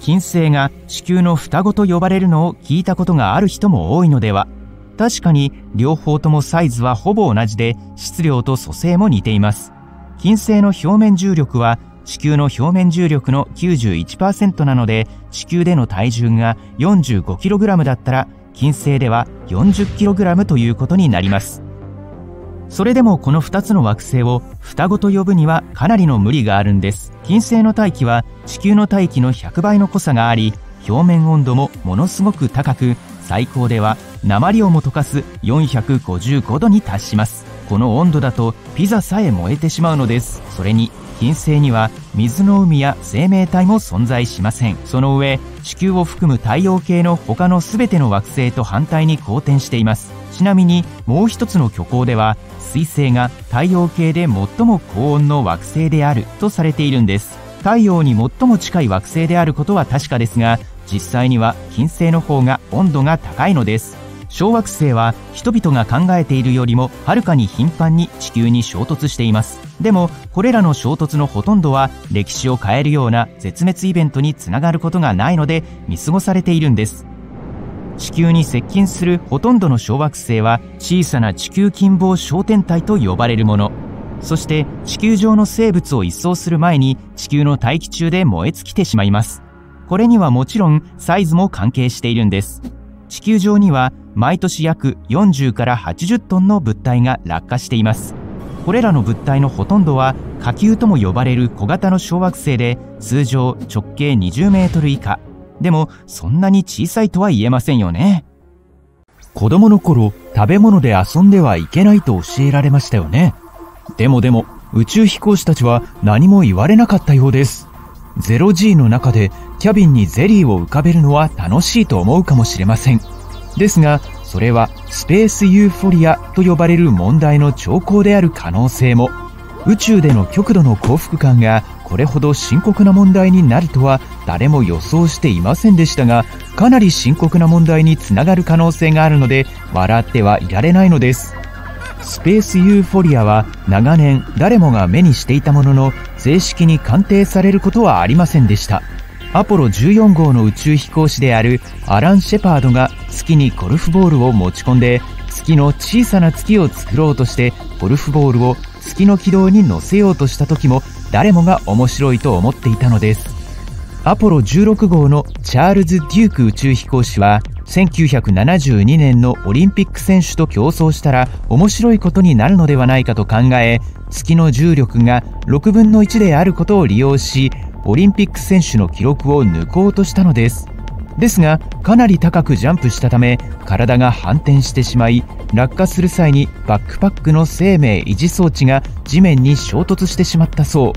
金星が地球の双子と呼ばれるのを聞いたことがある人も多いのでは。確かに両方ともサイズはほぼ同じで、質量と組成も似ています。金星の表面重力は地球の表面重力の きゅうじゅういちパーセント なので、地球での体重が よんじゅうごキログラム だったら金星では よんじゅっキログラム ということになります。それでもこのふたつの惑星を双子と呼ぶにはかなりの無理があるんです。金星の大気は地球の大気のひゃくばいの濃さがあり、表面温度もものすごく高く、最高では鉛をも溶かすよんひゃくごじゅうごどに達します。この温度だとピザさえ燃えてしまうのです。それに金星には水の海や生命体も存在しません。その上、地球を含む太陽系の他の全ての惑星と反対に公転しています。ちなみにもう一つの虚構では、水星が太陽系で最も高温の惑星であるとされているんです。太陽に最も近い惑星であることは確かですが、実際には金星の方が温度が高いのです。小惑星は人々が考えているよりもはるかに頻繁に地球に衝突しています。でもこれらの衝突のほとんどは歴史を変えるような絶滅イベントにつながることがないので見過ごされているんです。地球に接近するほとんどの小惑星は小さな地球近傍小天体と呼ばれるもの。そして地球上の生物を一掃する前に地球の大気中で燃え尽きてしまいます。これにはもちろんサイズも関係しているんです。地球上には毎年約よんじゅうからはちじゅっトンの物体が落下しています。これらの物体のほとんどは火球とも呼ばれる小型の小惑星で、通常直径にじゅうメートル以下。でもそんなに小さいとは言えませんよね。子供の頃、食べ物で遊んではいけないと教えられましたよね。でもでも宇宙飛行士たちは何も言われなかったようです。ゼロジー の中でキャビンにゼリーを浮かべるのは楽しいと思うかもしれません。ですがそれはスペースユーフォリアと呼ばれる問題の兆候である可能性も。宇宙での極度の幸福感がこれほど深刻な問題になるとは誰も予想していませんでしたが、かなり深刻な問題につながる可能性があるので笑ってはいられないのです。スペースユーフォリアは長年誰もが目にしていたものの、正式に鑑定されることはありませんでした。アポロじゅうよん号の宇宙飛行士であるアラン・シェパードが月にゴルフボールを持ち込んで、月の小さな月を作ろうとしてゴルフボールを月の軌道に乗せようとした時も誰もが面白いと思っていたのです。アポロじゅうろく号のチャールズ・デューク宇宙飛行士はせんきゅうひゃくななじゅうにねんのオリンピック選手と競争したら面白いことになるのではないかと考え、月の重力がろくぶんのいちであることを利用し、オリンピック選手の記録を抜こうとしたのです。ですがかなり高くジャンプしたため体が反転してしまい、落下する際にバックパックの生命維持装置が地面に衝突してしまったそう。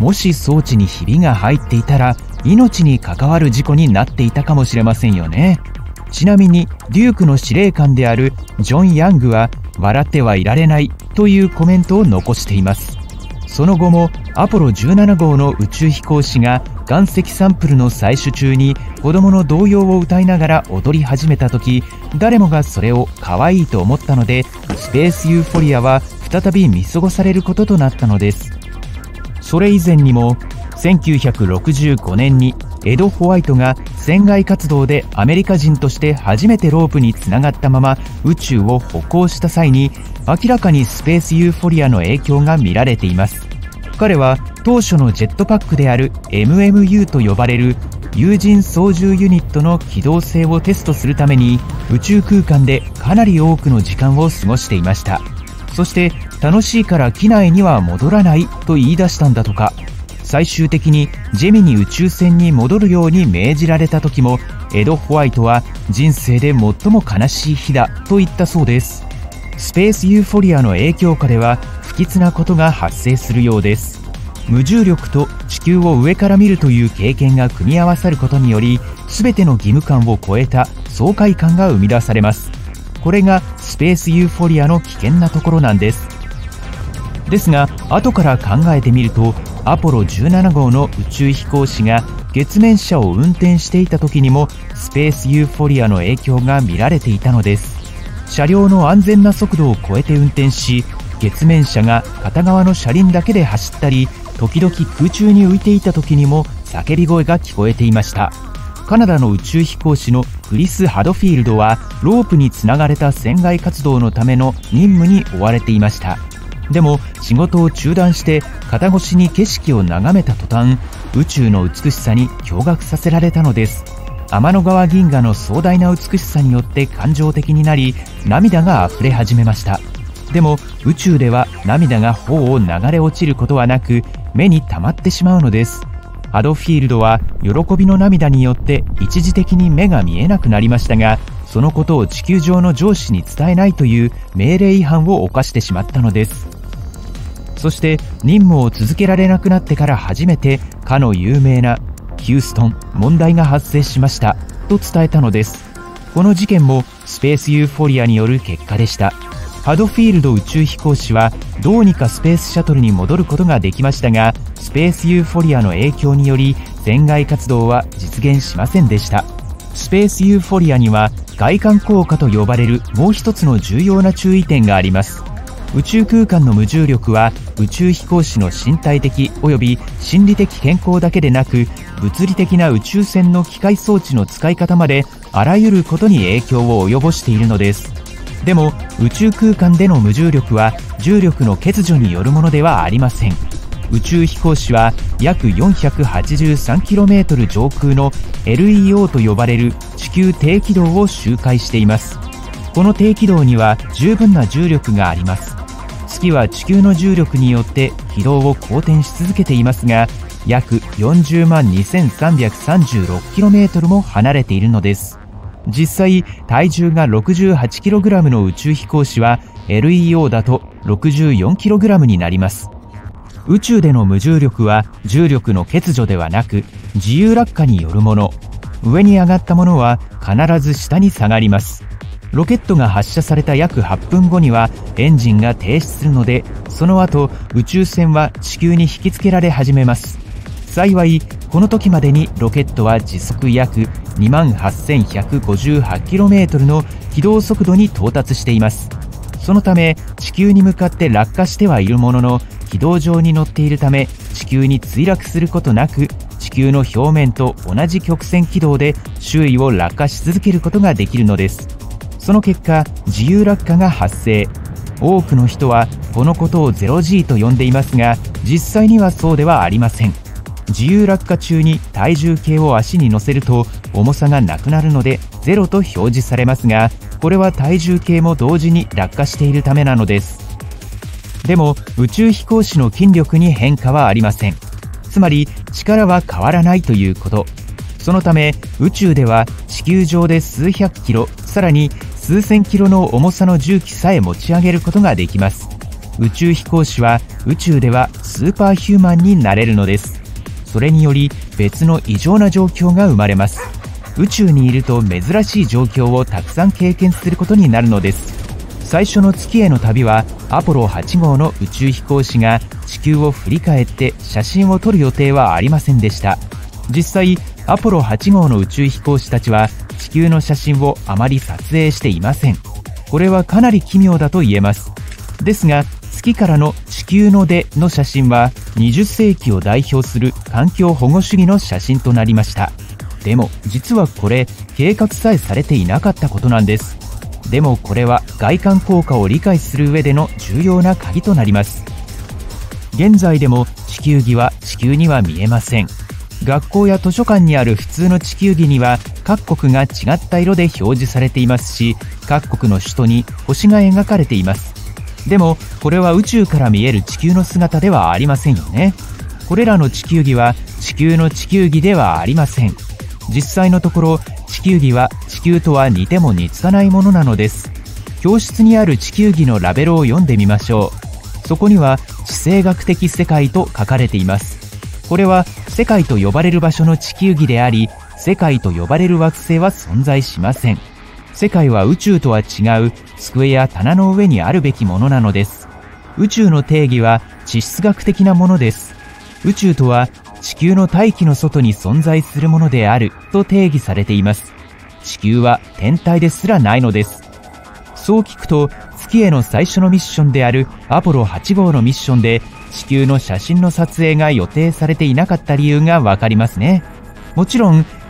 もし装置にひびが入っていたら命に関わる事故になっていたかもしれませんよね。ちなみにデュークの司令官であるジョン・ヤングは笑ってはいられないというコメントを残しています。その後もアポロじゅうなな号の宇宙飛行士が岩石サンプルの採取中に子供の童謡を歌いながら踊り始めた時、誰もがそれを可愛いと思ったので、スペースユーフォリアは再び見過ごされることとなったのです。それ以前にもせんきゅうひゃくろくじゅうごねんにエド・ホワイトが船外活動でアメリカ人として初めてロープにつながったまま宇宙を歩行した際に明らかにスペースユーフォリアの影響が見られています。彼は当初のジェットパックである エムエムユー と呼ばれる有人操縦ユニットの機動性をテストするために宇宙空間でかなり多くの時間を過ごしていました。そして楽しいから機内には戻らないと言い出したんだとか。最終的にジェミニ宇宙船に戻るように命じられた時もエド・ホワイトは人生で最も悲しい日だと言ったそうです。スペースユーフォリアの影響下では不吉なことが発生するようです。無重力と地球を上から見るという経験が組み合わさることにより、全ての義務感を超えた爽快感が生み出されます。これがスペースユーフォリアの危険なところなんです。ですが後から考えてみると、アポロじゅうなな号の宇宙飛行士が月面車を運転していた時にもスペースユーフォリアの影響が見られていたのです。車両の安全な速度を超えて運転し、月面車が片側の車輪だけで走ったり、時々空中に浮いていた時にも叫び声が聞こえていました。 カナダの宇宙飛行士のクリス・ハドフィールドはロープにつながれた船外活動のための任務に追われていました。でも仕事を中断して肩越しに景色を眺めた途端、宇宙の美しさに驚愕させられたのです。天の川銀河の壮大な美しさによって感情的になり、涙が溢れ始めました。でも宇宙では涙が頬を流れ落ちることはなく、目に溜まってしまうのです。ハドフィールドは喜びの涙によって一時的に目が見えなくなりましたが、そのことを地球上の上司に伝えないという命令違反を犯してしまったのです。そして任務を続けられなくなってから初めてかの有名なヒューストン、問題が発生しましたと伝えたのです。この事件もスペースユーフォリアによる結果でした。ハドフィールド宇宙飛行士はどうにかスペースシャトルに戻ることができましたが、スペースユーフォリアの影響により船外活動は実現しませんでした。スペースユーフォリアには外観効果と呼ばれるもう一つの重要な注意点があります。宇宙空間の無重力は宇宙飛行士の身体的および心理的健康だけでなく、物理的な宇宙船の機械装置の使い方まであらゆることに影響を及ぼしているのです。でも宇宙空間での無重力は重力の欠如によるものではありません。宇宙飛行士は約 よんひゃくはちじゅうさんキロメートル 上空の エルイーオー と呼ばれる地球低軌道を周回しています。この低軌道には十分な重力があります。月は地球の重力によって軌道を公転し続けていますが、約 よんじゅうまんにせんさんびゃくさんじゅうろくキロメートル も離れているのです。実際体重が ろくじゅうはちキログラム の宇宙飛行士は エルイーオー だと ろくじゅうよんキログラム になります。宇宙での無重力は重力の欠如ではなく自由落下によるもの。上に上がったものは必ず下に下がります。ロケットが発射された約はっぷんごにはエンジンが停止するので、その後宇宙船は地球に引きつけられ始めます。幸いこの時までにロケットは時速約 にまんはっせんひゃくごじゅうはちキロメートル の軌道速度に到達しています。そのため地球に向かって落下してはいるものの、軌道上に乗っているため地球に墜落することなく、地球の表面と同じ曲線軌道で周囲を落下し続けることができるのです。その結果自由落下が発生。多くの人はこのことを ゼロジー と呼んでいますが、実際にはそうではありません。自由落下中に体重計を足に乗せると重さがなくなるのでゼロと表示されますが、これは体重計も同時に落下しているためなのです。でも宇宙飛行士の筋力に変化はありません。つまり力は変わらないということ。そのため宇宙では地球上で数百キロ、さらに数千キロの重さの重機さえ持ち上げることができます。宇宙飛行士は宇宙ではスーパーヒューマンになれるのです。それにより別の異常な状況が生まれます。宇宙にいると珍しい状況をたくさん経験することになるのです。最初の月への旅はアポロはち号の宇宙飛行士が地球を振り返って写真を撮る予定はありませんでした。実際アポロはち号の宇宙飛行士たちは地球の写真をあまり撮影していません。これはかなり奇妙だと言えます。ですが月からの地球の出の写真はにじゅっ世紀を代表する環境保護主義の写真となりました。でも実はこれ計画さえされていなかったことなんです。でもこれは外観効果を理解する上での重要な鍵となります。現在でも地球儀は地球には見えません。学校や図書館にある普通の地球儀には各国が違った色で表示されていますし、各国の首都に星が描かれています。でもこれは宇宙から見える地球の姿ではありませんよね。これらの地球儀は地球の地球儀ではありません。実際のところ地球儀は地球とは似ても似つかないものなのです。教室にある地球儀のラベルを読んでみましょう。そこには地政学的世界と書かれています。これは世界と呼ばれる場所の地球儀であり、世界と呼ばれる惑星は存在しません。世界は宇宙とは違う机や棚の上にあるべきものなのです。宇宙の定義は地質学的なものです。宇宙とは地球の大気の外に存在するものであると定義されています。地球は天体ですらないのです。そう聞くと月への最初のミッションであるアポロはち号のミッションで地球の写真の撮影が予定されていなかった理由がわかりますね。もちろん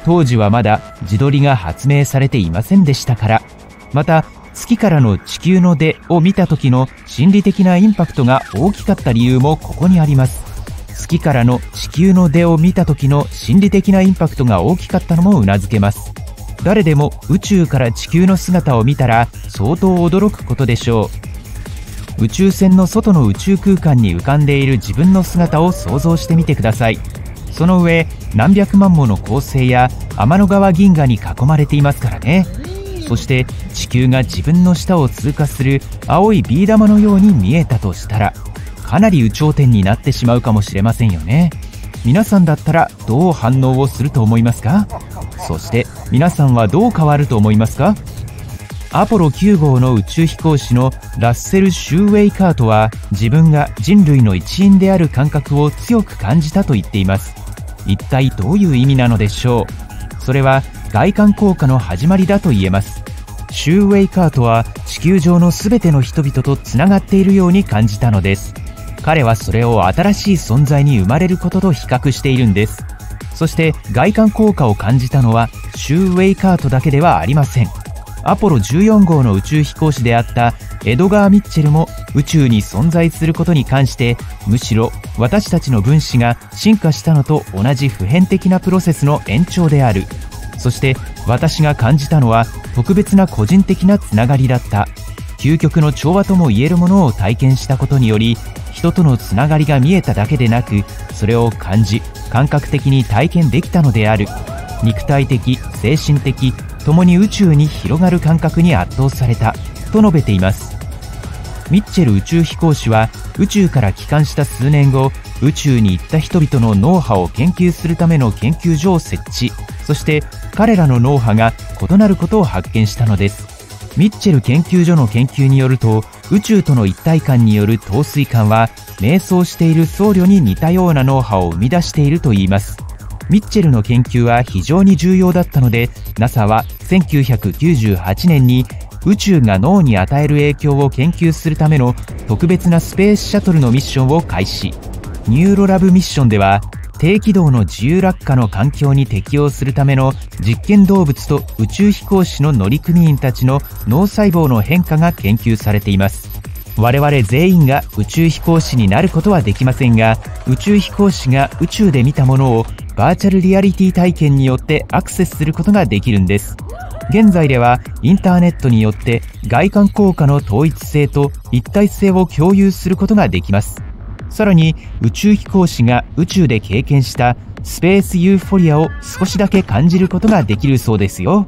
当時はまだ自撮りが発明されていませんでしたから。また、月からの地球の出を見た時の心理的なインパクトが大きかった理由もここにあります。月からの地球の出を見た時の心理的なインパクトが大きかったのもうなずけます。誰でも宇宙から地球の姿を見たら相当驚くことでしょう。宇宙船の外の宇宙空間に浮かんでいる自分の姿を想像してみてください。その上、何百万もの恒星や天の川銀河に囲まれていますからね。そして地球が自分の下を通過する青いビー玉のように見えたとしたら、かなり有頂天になってしまうかもしれませんよね。皆さんだったらどう反応をすると思いますか？そして皆さんはどう変わると思いますか？アポロきゅう号の宇宙飛行士のラッセル・シューウェイカートは、自分が人類の一員である感覚を強く感じたと言っています。一体どういう意味なのでしょう。それは外観効果の始まりだと言えます。シューウェイカートは地球上の全ての人々とつながっているように感じたのです。彼はそれを新しい存在に生まれることと比較しているんです。そして外観効果を感じたのはシューウェイカートだけではありません。アポロじゅうよん号の宇宙飛行士であったエドガー・ミッチェルも宇宙に存在することに関して、むしろ私たちの分子が進化したのと同じ普遍的なプロセスの延長である。そして私が感じたのは特別な個人的なつながりだった。究極の調和とも言えるものを体験したことにより、人とのつながりが見えただけでなく、それを感じ感覚的に体験できたのである。肉体的、精神的ともに宇宙に広がる感覚に圧倒されたと述べています。ミッチェル宇宙飛行士は宇宙から帰還した数年後、宇宙に行った人々の脳波を研究するための研究所を設置。そして彼らの脳波が異なることを発見したのです。ミッチェル研究所の研究によると、宇宙との一体感による陶酔感は瞑想している僧侶に似たような脳波を生み出しているといいます。ミッチェルの研究は非常に重要だったので、 ナサ はせんきゅうひゃくきゅうじゅうはちねんに宇宙が脳に与える影響を研究するための特別なスペースシャトルのミッションを開始。ニューロラブミッションでは、低軌道の自由落下の環境に適応するための実験動物と宇宙飛行士の乗組員たちの脳細胞の変化が研究されています。我々全員が宇宙飛行士になることはできませんが、宇宙飛行士が宇宙で見たものをバーチャルリアリティ体験によってアクセスすることができるんです。現在ではインターネットによって外観効果の統一性と一体性を共有することができます。さらに宇宙飛行士が宇宙で経験したスペースユーフォリアを少しだけ感じることができるそうですよ。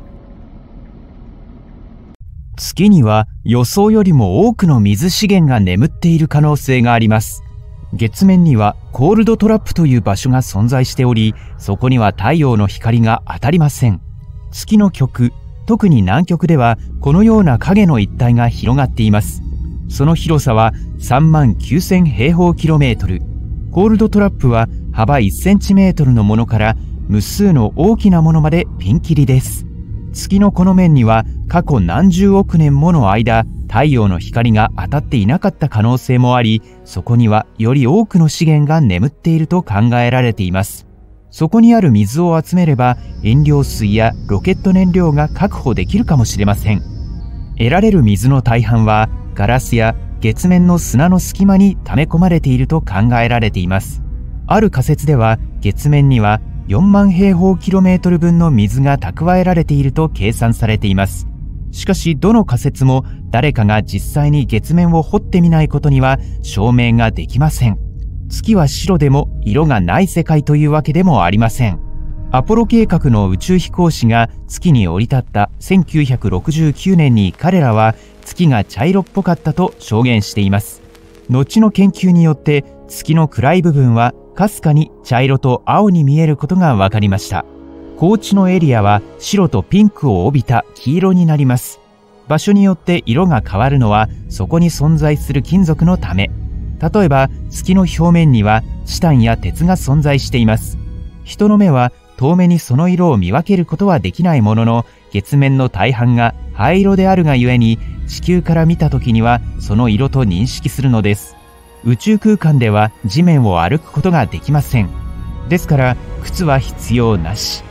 月には予想よりも多くの水資源が眠っている可能性があります。月面にはコールドトラップという場所が存在しており、そこには太陽の光が当たりません。月の極、特に南極ではこのような影の一帯が広がっています。その広さはさんまんきゅうせん平方キロメートル。コールドトラップは幅いちセンチメートルのものから無数の大きなものまでピンキリです。月のこの面には過去何十億年もの間、太陽の光が当たっていなかった可能性もあり、そこにはより多くの資源が眠っていると考えられています。そこにある水を集めれば飲料水やロケット燃料が確保できるかもしれません。得られる水の大半はガラスや月面の砂の隙間に溜め込まれていると考えられています。ある仮説では月面にはよんまん平方キロメートル分の水が蓄えられていると計算されています。しかしどの仮説も誰かが実際に月面を掘ってみないことには証明ができません。月は白でも色がない世界というわけでもありません。アポロ計画の宇宙飛行士が月に降り立ったせんきゅうひゃくろくじゅうきゅうねんに彼らは月が茶色っぽかったと証言しています。後の研究によって月の暗い部分はかすかに茶色と青に見えることが分かりました。高地のエリアは白とピンクを帯びた黄色になります。場所によって色が変わるのはそこに存在する金属のため。例えば月の表面にはチタンや鉄が存在しています。人の目は遠目にその色を見分けることはできないものの、月面の大半が灰色であるがゆえに地球から見た時にはその色と認識するのです。宇宙空間では地面を歩くことができません。ですから靴は必要なし。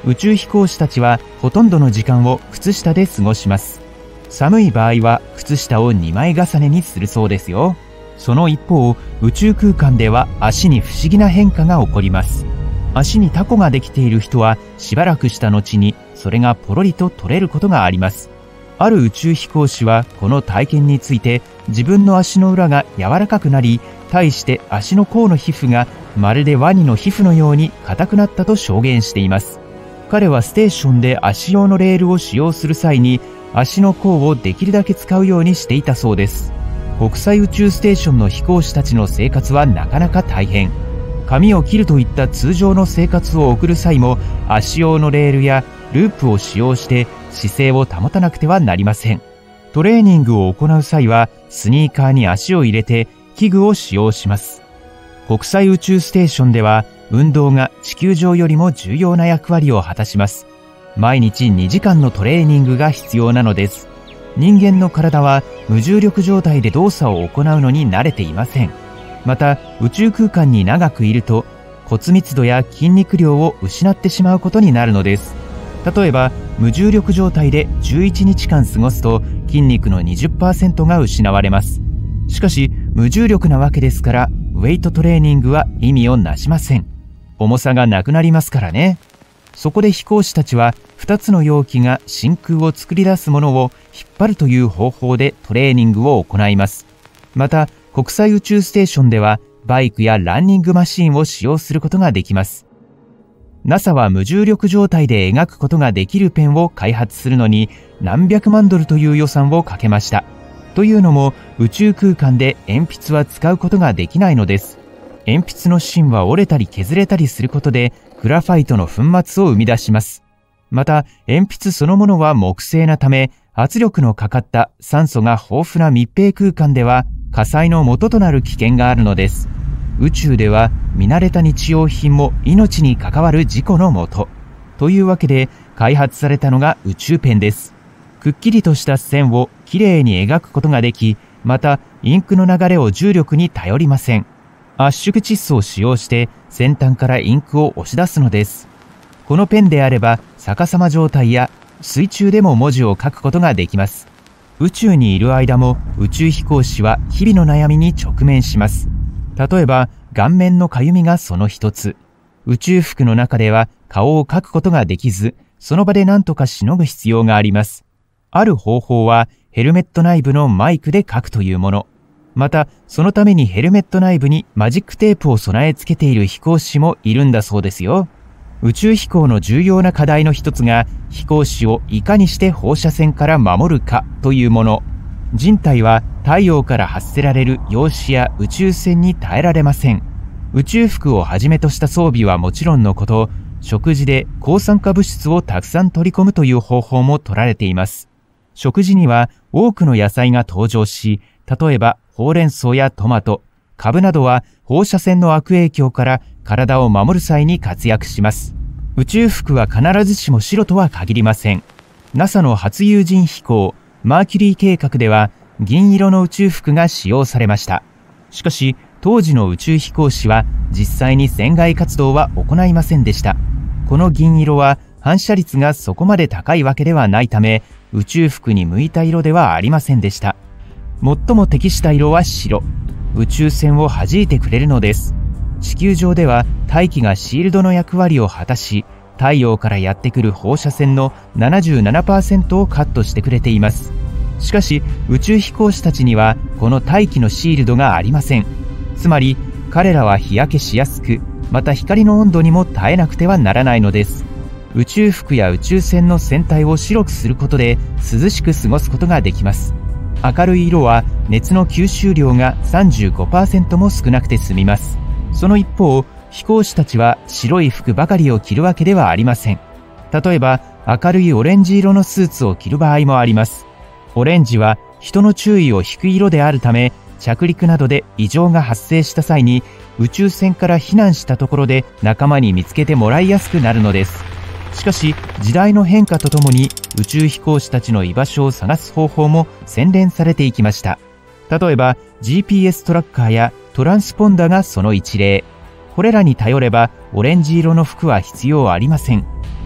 宇宙飛行士たちはほとんどの時間を靴下で過ごします。寒い場合は靴下をにまい重ねにするそうですよ。その一方、宇宙空間では足に不思議な変化が起こります。足にタコができている人はしばらくした後にそれがポロリと取れることがあります。ある宇宙飛行士はこの体験について、自分の足の裏が柔らかくなり、対して足の甲の皮膚がまるでワニの皮膚のように硬くなったと証言しています。彼はステーションで足用のレールを使用する際に足の甲をできるだけ使うようにしていたそうです。国際宇宙ステーションの飛行士たちの生活はなかなか大変。髪を切るといった通常の生活を送る際も足用のレールやループを使用して姿勢を保たなくてはなりません。トレーニングを行う際はスニーカーに足を入れて器具を使用します。国際宇宙ステーションでは運動が地球上よりも重要な役割を果たします。毎日にじかんのトレーニングが必要なのです。人間の体は無重力状態で動作を行うのに慣れていません。また宇宙空間に長くいると骨密度や筋肉量を失ってしまうことになるのです。例えば無重力状態でじゅういちにちかん過ごすと筋肉の にじゅっパーセント が失われます。しかし無重力なわけですからウェイトトレーニングは意味をなしません。重さがなくなりますからね。そこで飛行士たちはふたつの容器が真空を作り出すものを引っ張るという方法でトレーニングを行います。また国際宇宙ステーションではバイクやランニングマシーンを使用することができます。ナサ は無重力状態で描くことができるペンを開発するのに何百万ドルという予算をかけました。というのも宇宙空間で鉛筆は使うことができないのです。鉛筆の芯は折れたり削れたりすることでグラファイトの粉末を生み出します。また鉛筆そのものは木製なため圧力のかかった酸素が豊富な密閉空間では火災の元となる危険があるのです。宇宙では見慣れた日用品も命に関わる事故のもと。というわけで開発されたのが宇宙ペンです。くっきりとした線をきれいに描くことができ、またインクの流れを重力に頼りません。圧縮窒素を使用して先端からインクを押し出すのです。このペンであれば逆さま状態や水中でも文字を書くことができます。宇宙にいる間も宇宙飛行士は日々の悩みに直面します。例えば顔面のかゆみがその一つ。宇宙服の中では顔を描くことができず、その場で何とかしのぐ必要があります。ある方法はヘルメット内部のマイクで描くというもの。またそのためにヘルメット内部にマジックテープを備え付けている飛行士もいるんだそうですよ。宇宙飛行の重要な課題の一つが飛行士をいかにして放射線から守るかというもの。人体は太陽から発せられる陽子や宇宙線に耐えられません。宇宙服をはじめとした装備はもちろんのこと、食事で抗酸化物質をたくさん取り込むという方法も取られています。食事には多くの野菜が登場し、例えばほうれん草やトマト、カブなどは放射線の悪影響から体を守る際に活躍します。宇宙服は必ずしも白とは限りません。ナサ の初有人飛行、マーキュリー計画では銀色の宇宙服が使用されました。しかし当時の宇宙飛行士は実際に船外活動は行いませんでした。この銀色は反射率がそこまで高いわけではないため、宇宙服に向いた色ではありませんでした。最も適した色は白。宇宙線を弾いてくれるのです。地球上では大気がシールドの役割を果たし、太陽からやってくる放射線の ななじゅうななパーセント をカットしてくれています。しかし宇宙飛行士たちにはこの大気のシールドがありません。つまり彼らは日焼けしやすく、また光の温度にも耐えなくてはならないのです。宇宙服や宇宙船の船体を白くすることで涼しく過ごすことができます。明るい色は熱の吸収量が さんじゅうごパーセント も少なくて済みます。その一方、飛行士たちは白い服ばかりを着るわけではありません。例えば明るいオレンジ色のスーツを着る場合もあります。オレンジは人の注意を引く色であるため、着陸などで異常が発生した際に宇宙船から避難したところで仲間に見つけてもらいやすくなるのです。しかし時代の変化とともに宇宙飛行士たちの居場所を探す方法も洗練されていきました。例えば ジーピーエス トラッカーやトランスポンダがその一例。これらに頼ればオレンジ色の服は必要ありません。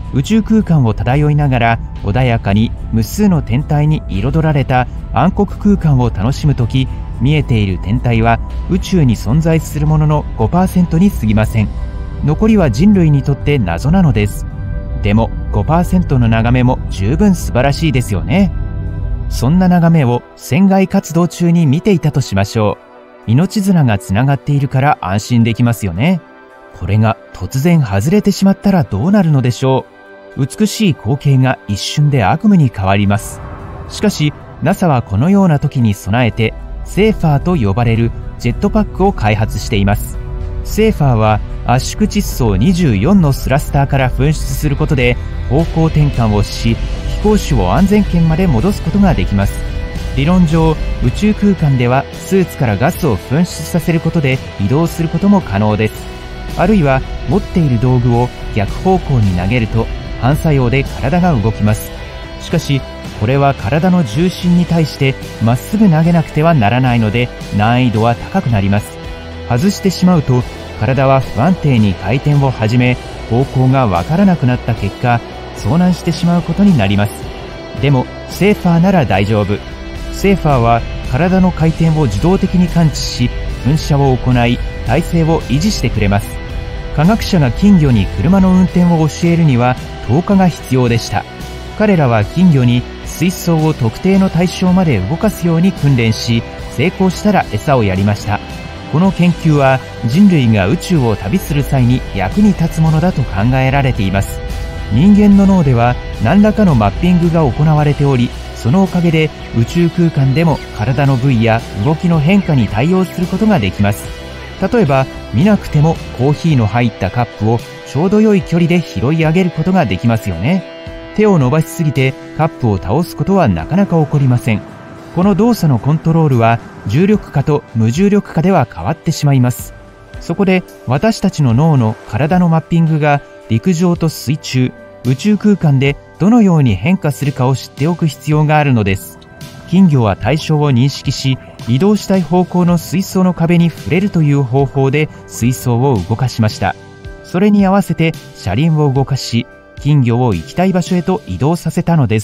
宇宙空間を漂いながら穏やかに無数の天体に彩られた暗黒空間を楽しむとき、見えている天体は宇宙に存在するものの ごパーセント に過ぎません。残りは人類にとって謎なのです。でも ごパーセント の眺めも十分素晴らしいですよね。そんな眺めを船外活動中に見ていたとしましょう。命綱がつながっているから安心できますよね。これが突然外れてしまったらどうなるのでしょう。美しい光景が一瞬で悪夢に変わります。しかし ナサ はこのような時に備えてセーファーと呼ばれるジェットパックを開発しています。セーファーは圧縮窒素をにじゅうよんのスラスターから噴出することで方向転換をし、飛行士を安全圏まで戻すことができます。理論上、宇宙空間ではスーツからガスを噴出させることで移動することも可能です。あるいは持っている道具を逆方向に投げると反作用で体が動きます。しかしこれは体の重心に対してまっすぐ投げなくてはならないので難易度は高くなります。外してしまうと体は不安定に回転を始め、方向がわからなくなった結果遭難してしまうことになります。でもセーファーなら大丈夫。セーファーは体の回転を自動的に感知し、噴射を行い体勢を維持してくれます。科学者が金魚に車の運転を教えるにはとおかが必要でした。彼らは金魚に水槽を特定の対象まで動かすように訓練し、成功したら餌をやりました。この研究は人類が宇宙を旅する際に役に立つものだと考えられています。人間の脳では何らかのマッピングが行われており、そのおかげで宇宙空間でも体の部位や動きの変化に対応することができます。例えば見なくてもコーヒーの入ったカップをちょうど良い距離で拾い上げることができますよね。手を伸ばしすぎてカップを倒すことはなかなか起こりません。この動作のコントロールは重力下と無重力下では変わってしまいます。そこで私たちの脳の体のマッピングが陸上と水中、宇宙空間でどのように変化するかを知っておく必要があるのです。金魚は対象を認識し、移動したい方向の水槽の壁に触れるという方法で水槽を動かしました。それに合わせて車輪を動かし、金魚を行きたい場所へと移動させたのです。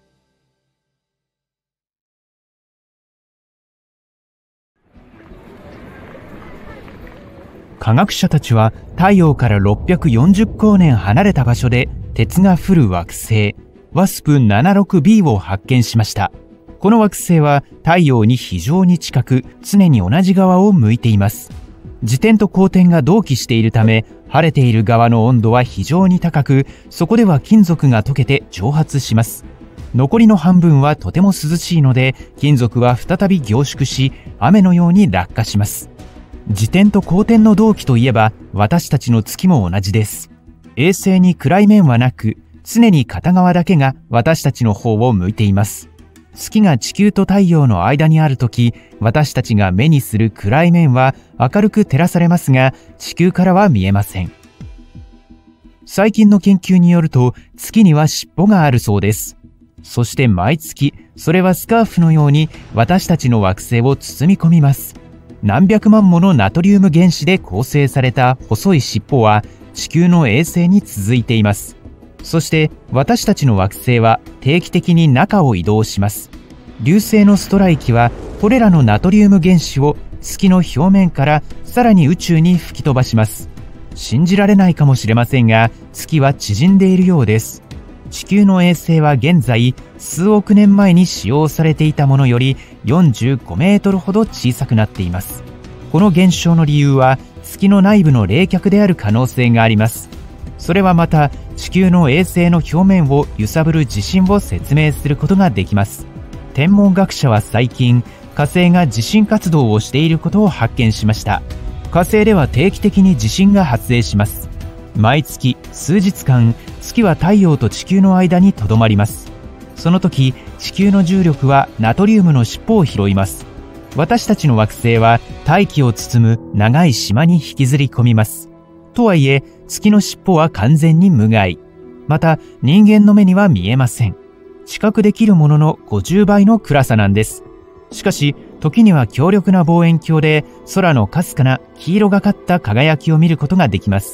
科学者たちは太陽からろっぴゃくよんじゅっこうねん離れた場所で鉄が降る惑星ワスプななじゅうろくビー を発見しました。この惑星は太陽に非常に近く、常に同じ側を向いています。自転と公転が同期しているため、晴れている側の温度は非常に高く、そこでは金属が溶けて蒸発します。残りの半分はとても涼しいので、金属は再び凝縮し、雨のように落下します。自転と公転の同期といえば、私たちの月も同じです。衛星に暗い面はなく、常に片側だけが私たちの方を向いています。月が地球と太陽の間にあるとき、私たちが目にする暗い面は明るく照らされますが、地球からは見えません。最近の研究によると、月には尻尾があるそうです。そして毎月、それはスカーフのように私たちの惑星を包み込みます。何百万ものナトリウム原子で構成された細い尻尾は地球の衛星に続いています。そして私たちの惑星は定期的に中を移動します。流星のストライキはこれらのナトリウム原子を月の表面からさらに宇宙に吹き飛ばします。信じられないかもしれませんが、月は縮んでいるようです。地球の衛星は現在数億年前に使用されていたものよりよんじゅうごメートルほど小さくなっています。この現象の理由は月の内部の冷却である可能性があります。それはまた地球の衛星の表面を揺さぶる地震を説明することができます。天文学者は最近、火星が地震活動をしていることを発見しました。火星では定期的に地震が発生します。毎月数日間、月は太陽と地球の間にとどまります。その時、地球の重力はナトリウムの尻尾を拾います。私たちの惑星は大気を包む長い島に引きずり込みます。とはいえ、月の尻尾は完全に無害。また、人間の目には見えません。知覚できるもののごじゅうばいの暗さなんです。しかし、時には強力な望遠鏡で空のかすかな黄色がかった輝きを見ることができます。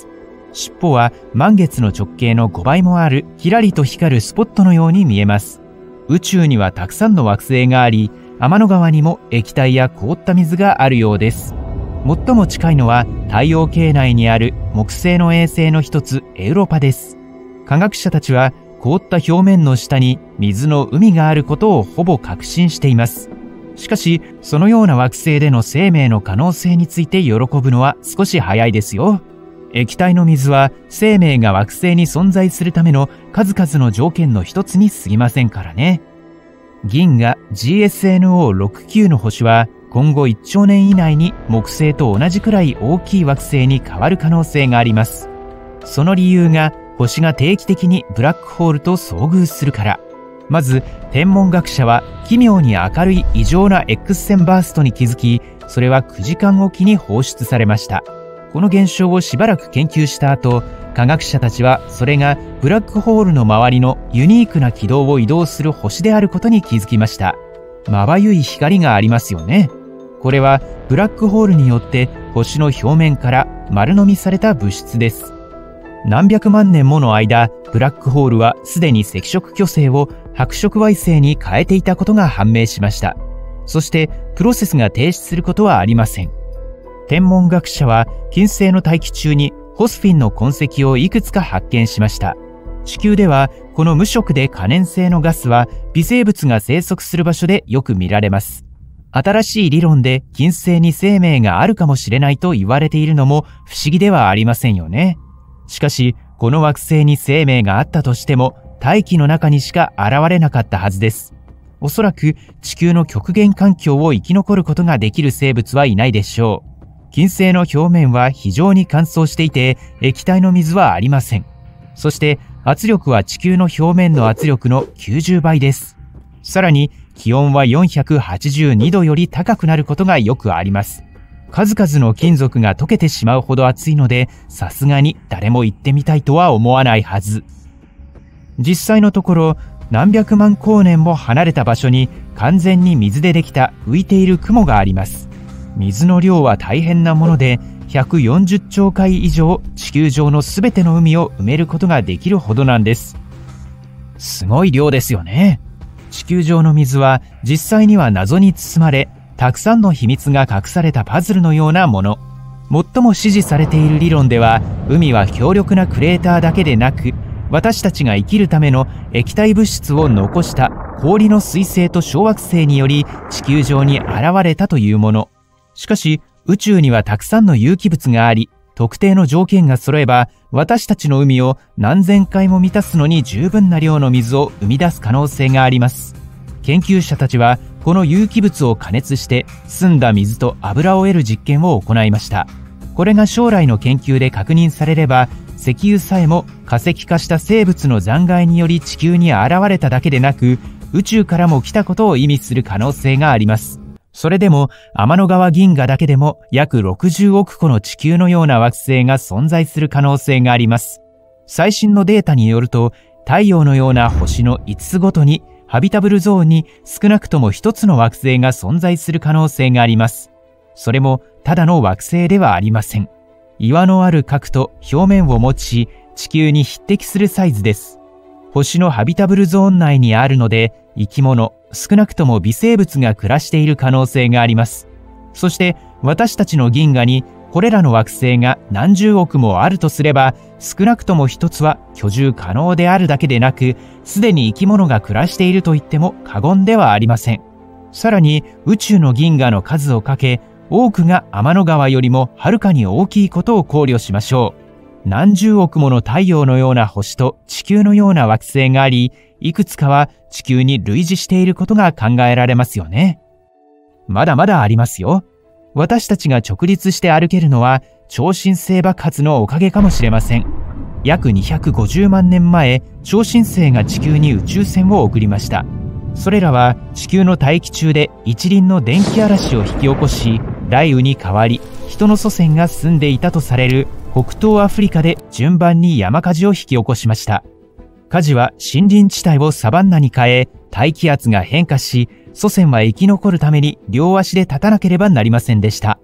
尻尾は満月の直径のごばいもあるキラリと光るスポットのように見えます。宇宙にはたくさんの惑星があり、天の川にも液体や凍った水があるようです。最も近いのは太陽系内にある木星の衛星の一つエウロパです。科学者たちは凍った表面の下に水の海があることをほぼ確信しています。しかし、そのような惑星での生命の可能性について喜ぶのは少し早いですよ。液体の水は生命が惑星に存在するための数々の条件の一つに過ぎませんからね。銀河 ジーエスエヌオーろくじゅうきゅう の星は今後いっちょうねん以内に木星と同じくらい大きい惑星に変わる可能性があります。その理由が星が定期的にブラックホールと遭遇するから。まず天文学者は奇妙に明るい異常な X 線バーストに気づき、それはくじかんおきに放出されました。この現象をしばらく研究した後、科学者たちはそれがブラックホールの周りのユニークな軌道を移動する星であることに気づきました。まばゆい光がありますよね。これはブラックホールによって星の表面から丸飲みされた物質です。何百万年もの間、ブラックホールはすでに赤色巨星を白色矮星に変えていたことが判明しました。そしてプロセスが停止することはありません。天文学者は金星の大気中にホスフィンの痕跡をいくつか発見しました。地球ではこの無色で可燃性のガスは微生物が生息する場所でよく見られます。新しい理論で金星に生命があるかもしれないと言われているのも不思議ではありませんよね。しかしこの惑星に生命があったとしても大気の中にしか現れなかったはずです。おそらく地球の極限環境を生き残ることができる生物はいないでしょう。金星の表面は非常に乾燥していて液体の水はありません。そして圧力は地球の表面の圧力のきゅうじゅうばいです。さらに気温はよんひゃくはちじゅうにどより高くなることがよくあります。数々の金属が溶けてしまうほど熱いので、さすがに誰も行ってみたいとは思わないはず。実際のところ、何百万光年も離れた場所に完全に水でできた浮いている雲があります。水の量は大変なもので、ひゃくよんじゅっちょうかい以上地球上のすべての海を埋めることができるほどなんです。すごい量ですよね。地球上の水は実際には謎に包まれ、たくさんの秘密が隠されたパズルのようなもの。最も支持されている理論では、海は強力なクレーターだけでなく、私たちが生きるための液体物質を残した氷の彗星と小惑星により地球上に現れたというもの。しかし、宇宙にはたくさんの有機物があり、特定の条件が揃えば、私たちの海を何千回も満たすのに十分な量の水を生み出す可能性があります。研究者たちは、この有機物を加熱して澄んだ水と油を得る実験を行いました。これが将来の研究で確認されれば、石油さえも化石化した生物の残骸により地球に現れただけでなく、宇宙からも来たことを意味する可能性があります。それでも天の川銀河だけでも約ろくじゅうおくこの地球のような惑星が存在する可能性があります。最新のデータによると、太陽のような星のいつつごとにハビタブルゾーンに少なくともひとつの惑星が存在する可能性があります。それもただの惑星ではありません。岩のある核と表面を持ち、地球に匹敵するサイズです。星のハビタブルゾーン内にあるので、生き物、少なくとも微生物が暮らしている可能性があります。そして私たちの銀河にこれらの惑星が何十億もあるとすれば、少なくとも一つは居住可能であるだけでなく、すでに生き物が暮らしていると言っても過言ではありません。さらに宇宙の銀河の数をかけ、多くが天の川よりもはるかに大きいことを考慮しましょう。何十億もの太陽のような星と地球のような惑星があり、いくつかは地球に類似していることが考えられますよね。まだまだありますよ。私たちが直立して歩けるのは超新星爆発のおかげかもしれません。約にひゃくごじゅうまんねんまえ、超新星が地球に宇宙船を送りました。それらは地球の大気中で一輪の電気嵐を引き起こし、雷雨に変わり、人の祖先が住んでいたとされる北東アフリカで順番に山火事を引き起こしました。火事は森林地帯をサバンナに変え、大気圧が変化し、祖先は生き残るために両足で立たなければなりませんでした。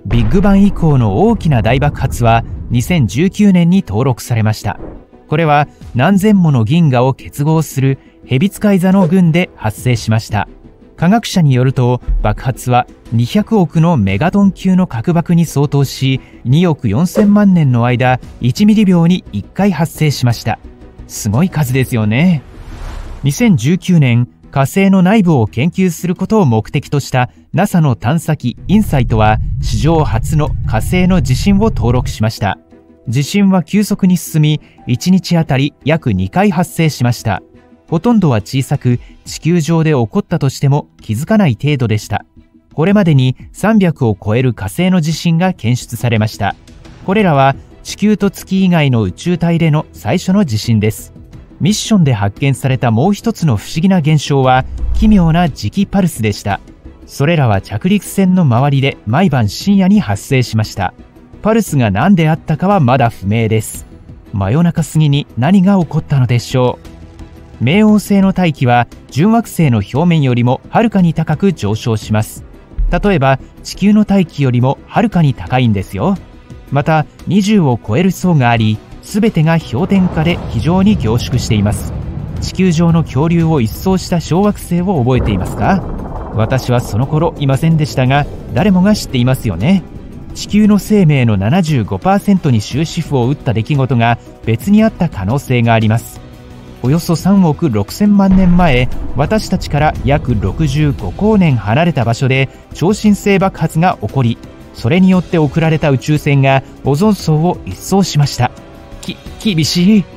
ビッグバン以降の大きな大爆発はにせんじゅうきゅうねんに登録されました。これは何千もの銀河を結合する蛇使い座の群で発生しました。科学者によると、爆発はにひゃくおくのメガトン級の核爆に相当し、におくよんせんまんねんの間いちミリびょうにいっかい発生しました。すごい数ですよね。にせんじゅうきゅうねん、火星の内部を研究することを目的とした ナサ の探査機インサイトは史上初の火星の地震を登録しました。地震は急速に進み、いちにちあたり約にかい発生しました。ほとんどは小さく、地球上で起こったとしても気づかない程度でした。これまでにさんびゃくを超える火星の地震が検出されました。これらは地球と月以外の宇宙体での最初の地震です。ミッションで発見されたもう一つの不思議な現象は奇妙な磁気パルスでした。それらは着陸船の周りで毎晩深夜に発生しました。パルスが何であったかはまだ不明です。真夜中過ぎに何が起こったのでしょう。冥王星の大気は準惑星の表面よりもはるかに高く上昇します。例えば地球の大気よりもはるかに高いんですよ。またにじゅうを超える層があり、すべてが氷点下で非常に凝縮しています。地球上の恐竜を一掃した小惑星を覚えていますか？私はその頃いませんでしたが、誰もが知っていますよね。地球の生命の ななじゅうごパーセント に終止符を打った出来事が別にあった可能性があります。およそさんおくろくせんまんねんまえ、私たちから約ろくじゅうごこうねん離れた場所で超新星爆発が起こり、それによって送られた宇宙船がオゾン層を一掃しました。き、厳しい。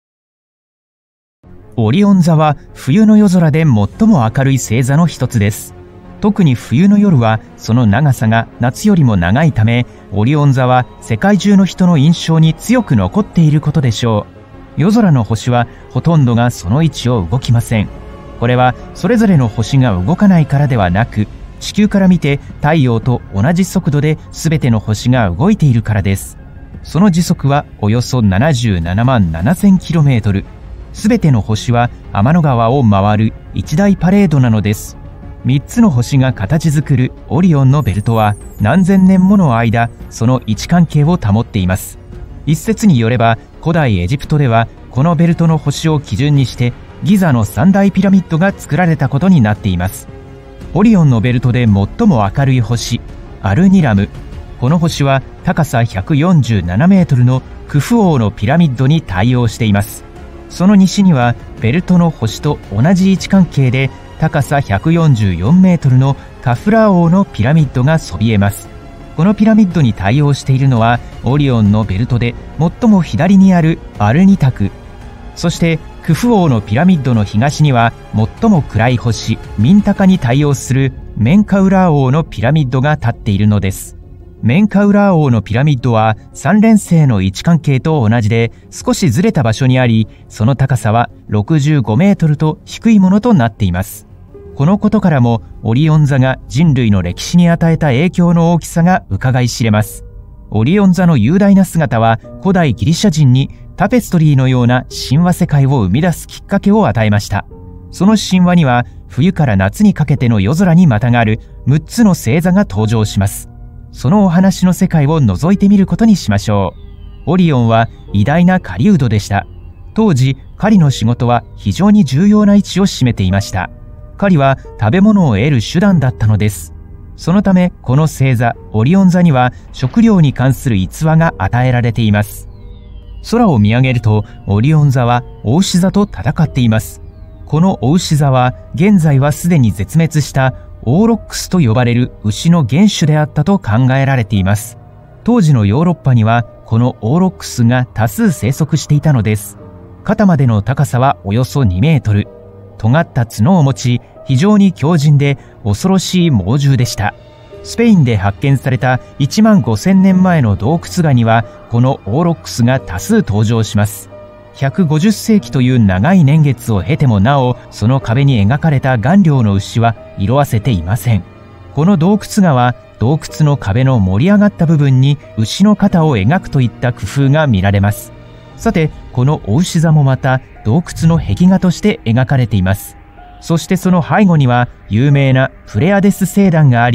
オリオン座は冬の夜空で最も明るい星座の一つです。特に冬の夜はその長さが夏よりも長いため、オリオン座は世界中の人の印象に強く残っていることでしょう。夜空の星はほとんどがその位置を動きません。これはそれぞれの星が動かないからではなく、地球から見て太陽と同じ速度で全ての星が動いているからです。その時速はおよそななじゅうななまんななせんキロメートル。全ての星は天の川を回る一大パレードなのです。みっつの星が形作るオリオンのベルトは何千年もの間、その位置関係を保っています。一説によれば、古代エジプトではこのベルトの星を基準にしてギザの三大ピラミッドが作られたことになっています。オリオンのベルトで最も明るい星、アルニラム。この星は高さひゃくよんじゅうななメートルのクフ王のピラミッドに対応しています。その西にはベルトの星と同じ位置関係で高さひゃくよんじゅうよんメートルのカフラー王のピラミッドがそびえます。このピラミッドに対応しているのはオリオンのベルトで最も左にあるアルニタク。そしてクフ王のピラミッドの東には最も暗い星ミンタカに対応するメンカウラー王のピラミッドが立っているのです。メンカウラー王のピラミッドは三連星の位置関係と同じで少しずれた場所にあり、その高さはろくじゅうごメートルと低いものとなっています。このことからもオリオン座が人類の歴史に与えた影響の大きさが伺い知れます。オリオン座の雄大な姿は古代ギリシャ人にタペストリーのような神話世界を生み出すきっかけを与えました。その神話には冬から夏にかけての夜空にまたがるむっつの星座が登場します。そのお話の世界を覗いてみることにしましょう。オリオンは偉大な狩人でした。当時狩りの仕事は非常に重要な位置を占めていました。狩りは食べ物を得る手段だったのです。そのためこの星座オリオン座には食料に関する逸話が与えられています。空を見上げるとオリオン座はお牛座と戦っています。このお牛座は現在はすでに絶滅したオーロックスと呼ばれる牛の原種であったと考えられています。当時のヨーロッパにはこのオーロックスが多数生息していたのです。肩までの高さはおよそにメートル。尖った角を持ち、非常に強靭で恐ろしい猛獣でした。スペインで発見されたいちまんごせんねんまえの洞窟画には、このオーロックスが多数登場します。ひゃくごじゅっせいきという長い年月を経てもなお、その壁に描かれた顔料の牛は色あせていません。この洞窟画は、洞窟の壁の盛り上がった部分に牛の肩を描くといった工夫が見られます。さて、このお牛座もまた洞窟の壁画として描かれています。そしてその背後には有名なプレアデス星団があり、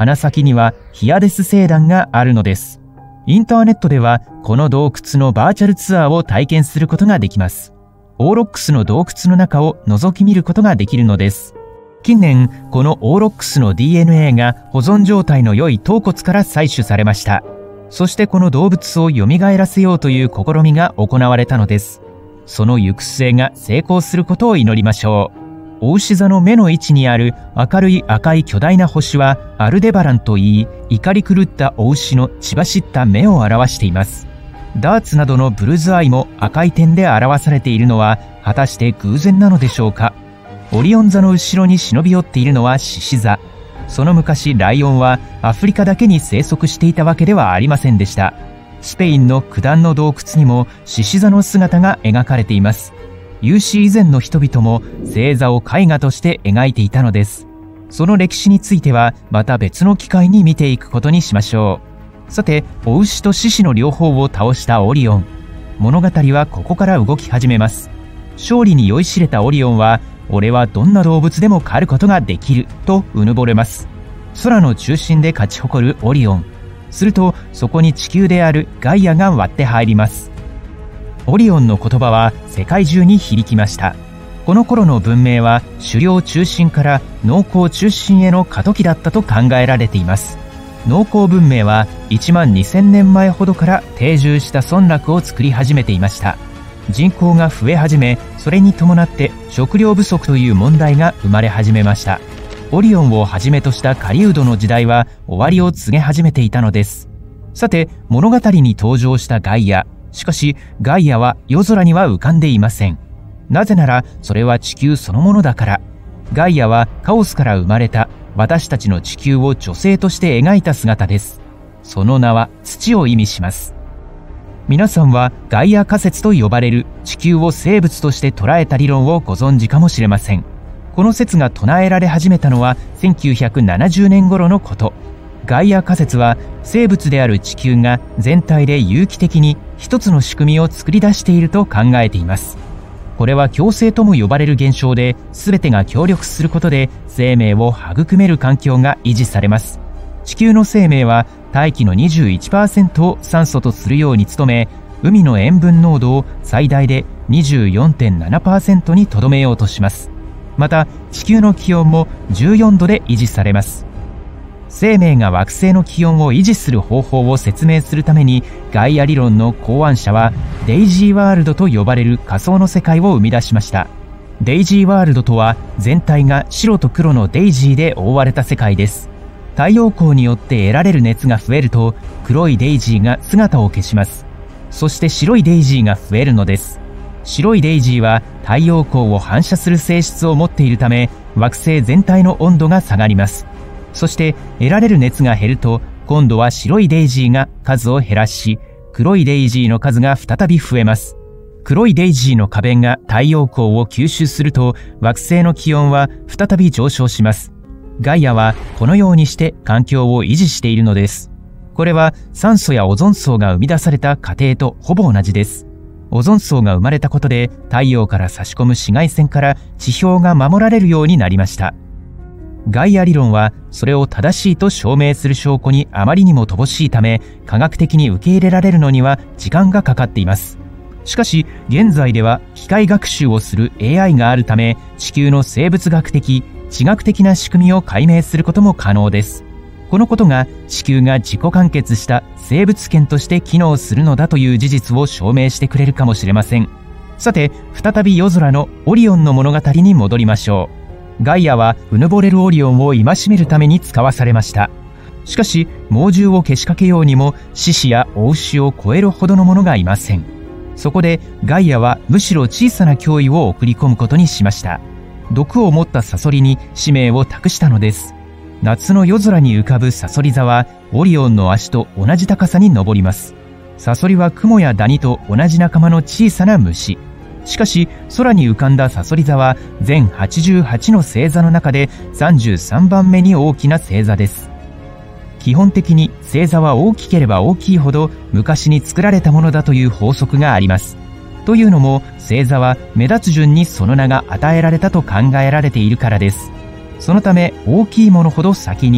鼻先にはヒアデス星団があるのです。インターネットではこの洞窟のバーチャルツアーを体験することができます。オーロックスの洞窟の中を覗き見ることができるのです。近年、このオーロックスの ディーエヌエー が保存状態の良い頭骨から採取されました。そしてこの動物を蘇らせようという試みが行われたのです。その行く末が成功することを祈りましょう。お牛座の目の位置にある明るい赤い巨大な星はアルデバランといい、怒り狂ったお牛の血走った目を表しています。ダーツなどのブルズアイも赤い点で表されているのは果たして偶然なのでしょうか。オリオン座の後ろに忍び寄っているのは獅子座。その昔ライオンはアフリカだけに生息していたわけではありませんでした。スペインの九段の洞窟にも獅子座の姿が描かれています。有史以前の人々も星座を絵画として描いていたのです。その歴史についてはまた別の機会に見ていくことにしましょう。さて、お牛と獅子の両方を倒したオリオン。物語はここから動き始めます。勝利に酔いしれたオリオンは、俺はどんな動物でも狩ることができるとうぬぼれます。空の中心で勝ち誇るオリオン。するとそこに地球であるガイアが割って入ります。オリオンの言葉は世界中に響きました。この頃の文明は狩猟中心から農耕中心への過渡期だったと考えられています。農耕文明はいちまんにせんねんまえほどから定住した村落を作り始めていました。人口が増え始め、それに伴って食料不足という問題が生まれ始めました。オリオンをはじめとした狩人の時代は終わりを告げ始めていたのです。さて、物語に登場したガイア。しかしガイアは夜空には浮かんでいません。なぜならそれは地球そのものだから。ガイアはカオスから生まれた私たちの地球を女性として描いた姿です。その名は土を意味します。皆さんはガイア仮説と呼ばれる地球を生物として捉えた理論をご存知かもしれません。この説が唱えられ始めたのはせんきゅうひゃくななじゅうねん頃のこと。ガイア仮説は生物である地球が全体で有機的に一つの仕組みを作り出していると考えています。これは共生とも呼ばれる現象で、全てが協力することで生命を育める環境が維持されます。地球の生命は大気の にじゅういちパーセント を酸素とするように努め、海の塩分濃度を最大で にじゅうよんてんななパーセント にとどめようとします。また地球の気温もじゅうよんどで維持されます。生命が惑星の気温を維持する方法を説明するために、ガイア理論の考案者はデイジーワールドと呼ばれる仮想の世界を生み出しました。デイジーワールドとは全体が白と黒のデイジーで覆われた世界です。太陽光によって得られる熱が増えると黒いデイジーが姿を消します。そして白いデイジーが増えるのです。白いデイジーは太陽光を反射する性質を持っているため、惑星全体の温度が下がります。そして得られる熱が減ると、今度は白いデイジーが数を減らし、黒いデイジーの数が再び増えます。黒いデイジーの花弁が太陽光を吸収すると、惑星の気温は再び上昇します。ガイアはこのようにして環境を維持しているのです。これは酸素やオゾン層が生み出された過程とほぼ同じです。オゾン層が生まれたことで、太陽から差し込む紫外線から地表が守られるようになりました。ガイア理論はそれを正しいと証明する証拠にあまりにも乏しいため、科学的に受け入れられるのには時間がかかっています。しかし現在では機械学習をする エーアイ があるため、地球の生物学的地学的な仕組みを解明することも可能です。このことが地球が自己完結した生物圏として機能するのだという事実を証明してくれるかもしれません。さて、再び夜空のオリオンの物語に戻りましょう。ガイアはうぬぼれるオリオンを戒めるために使わされました。しかし猛獣をけしかけようにも獅子や大牛を超えるほどのものがいません。そこでガイアはむしろ小さな脅威を送り込むことにしました。毒を持ったサソリに使命を託したのです。夏の夜空に浮かぶサソリ座はオリオンの足と同じ高さに登ります。サソリはクモやダニと同じ仲間の小さな虫。しかし空に浮かんだサソリ座は全はちじゅうはちの星座の中でさんじゅうさんばんめに大きな星座です。基本的に星座は大きければ大きいほど昔に作られたものだという法則があります。というのも星座は目立つ順にその名が与えられたと考えられているからです。そのため大きいものほど先に、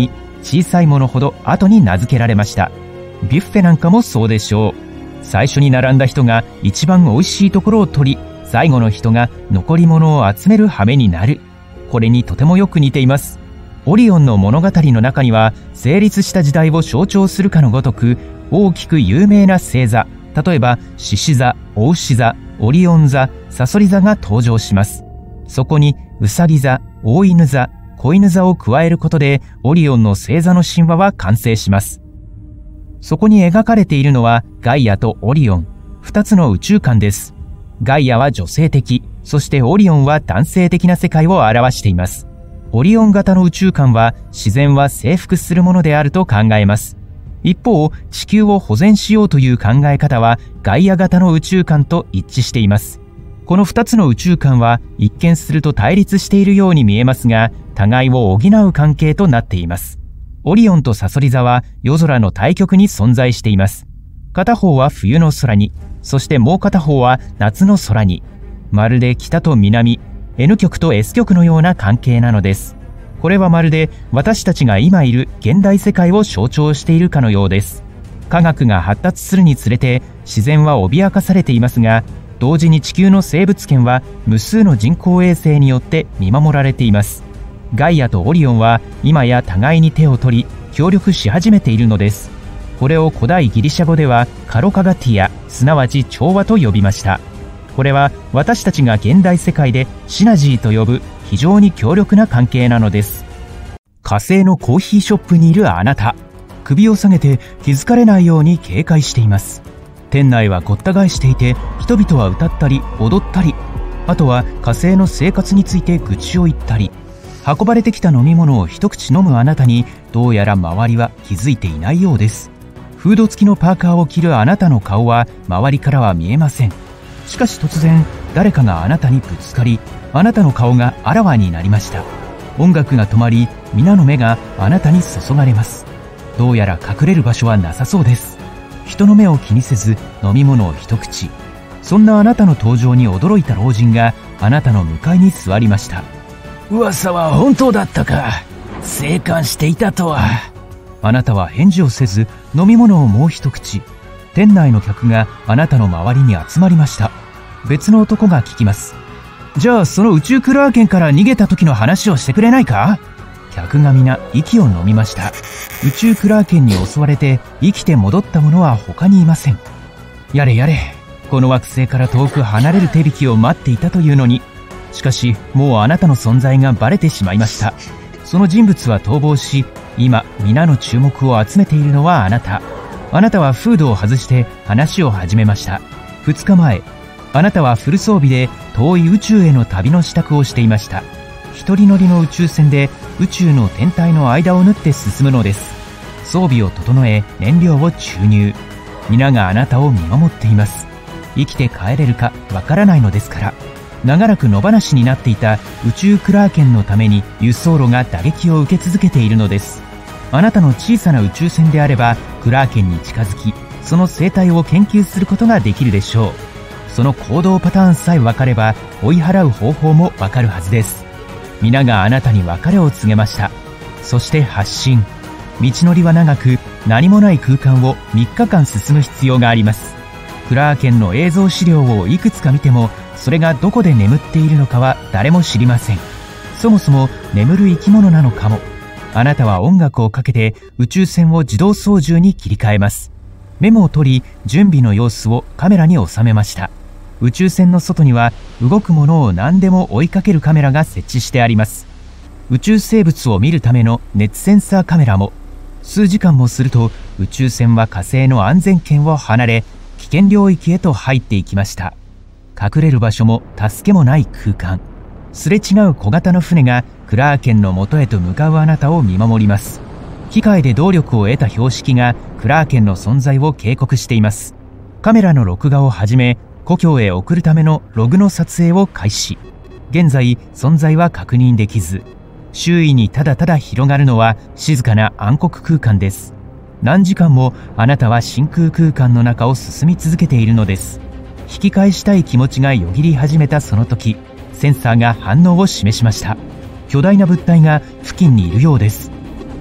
小さいものほど後に名付けられました。ビュッフェなんかもそうでしょう。最初に並んだ人が一番美味しいところを取り、最後の人が残り物を集める羽目になる。これにとてもよく似ています。オリオンの物語の中には、成立した時代を象徴するかのごとく、大きく有名な星座、例えば獅子座、お牛座、オリオン座、さそり座が登場します。そこにうさぎ座、大犬座、子犬座を加えることで、オリオンの星座の神話は完成します。そこに描かれているのはガイアとオリオン、二つの宇宙観です。ガイアは女性的、そしてオリオンは男性的な世界を表しています。オリオン型の宇宙観は自然は征服するものであると考えます。一方、地球を保全しようという考え方はガイア型の宇宙観と一致しています。この二つの宇宙観は一見すると対立しているように見えますが、互いを補う関係となっています。オリオンとさそり座は夜空の対極に存在しています。片方は冬の空に、そしてもう片方は夏の空に。まるで北と南、N 極と S 極のような関係なのです。これはまるで私たちが今いる現代世界を象徴しているかのようです。科学が発達するにつれて自然は脅かされていますが、同時に地球の生物圏は無数の人工衛星によって見守られています。ガイアとオリオンは今や互いに手を取り協力し始めているのです。これを古代ギリシャ語ではカロカガティア、すなわち調和と呼びました。これは私たちが現代世界でシナジーと呼ぶ非常に強力な関係なのです。火星のコーヒーショップにいるあなた、首を下げて気づかれないように警戒しています。店内はごった返していて、人々は歌ったり踊ったり、あとは火星の生活について愚痴を言ったり、運ばれてきた飲み物を一口飲むあなたにどうやら周りは気づいていないようです。フード付きのパーカーを着るあなたの顔は周りからは見えません。しかし突然誰かがあなたにぶつかり、あなたの顔があらわになりました。音楽が止まり、皆の目があなたに注がれます。どうやら隠れる場所はなさそうです。人の目を気にせず飲み物を一口。そんなあなたの登場に驚いた老人があなたの向かいに座りました。 噂は本当だったか。生還していたとは。 あなたは返事をせず飲み物をもう一口。店内の客があなたの周りに集まりました。別の男が聞きます。じゃあその宇宙クラーケンから逃げた時の話をしてくれないか？客が皆息を飲みました。宇宙クラーケンに襲われて生きて戻った者は他にいません。やれやれ、この惑星から遠く離れる手引きを待っていたというのに。しかしもうあなたの存在がバレてしまいました。その人物は逃亡し、今皆の注目を集めているのはあなた。あなたはフードを外して話を始めました。ふつかまえ、あなたはフル装備で遠い宇宙への旅の支度をしていました。一人乗りの宇宙船で宇宙の天体の間を縫って進むのです。装備を整え燃料を注入。皆があなたを見守っています。生きて帰れるかわからないのですから。長らく野放しになっていた宇宙クラーケンのために輸送路が打撃を受け続けているのです。あなたの小さな宇宙船であればクラーケンに近づき、その生態を研究することができるでしょう。その行動パターンさえ分かれば追い払う方法もわかるはずです。皆があなたに別れを告げました。そして発進。道のりは長く、何もない空間をみっかかん進む必要があります。クラーケンの映像資料をいくつか見ても、それがどこで眠っているのかは誰も知りません。そもそも眠る生き物なのかも。あなたは音楽をかけて宇宙船を自動操縦に切り替えます。メモを取り、準備の様子をカメラに収めました。宇宙船の外には動くものを何でも追いかけるカメラが設置してあります。宇宙生物を見るための熱センサーカメラも。数時間もすると宇宙船は火星の安全圏を離れ、危険領域へと入っていきました。隠れる場所も助けもない空間。すれ違う小型の船がクラーケンの元へと向かうあなたを見守ります。機械で動力を得た標識がクラーケンの存在を警告しています。カメラの録画をはじめ、故郷へ送るためのログの撮影を開始。現在存在は確認できず、周囲にただただ広がるのは静かな暗黒空間です。何時間もあなたは真空空間の中を進み続けているのです。引き返したい気持ちがよぎり始めたその時、センサーが反応を示しました。巨大な物体が付近にいるようです。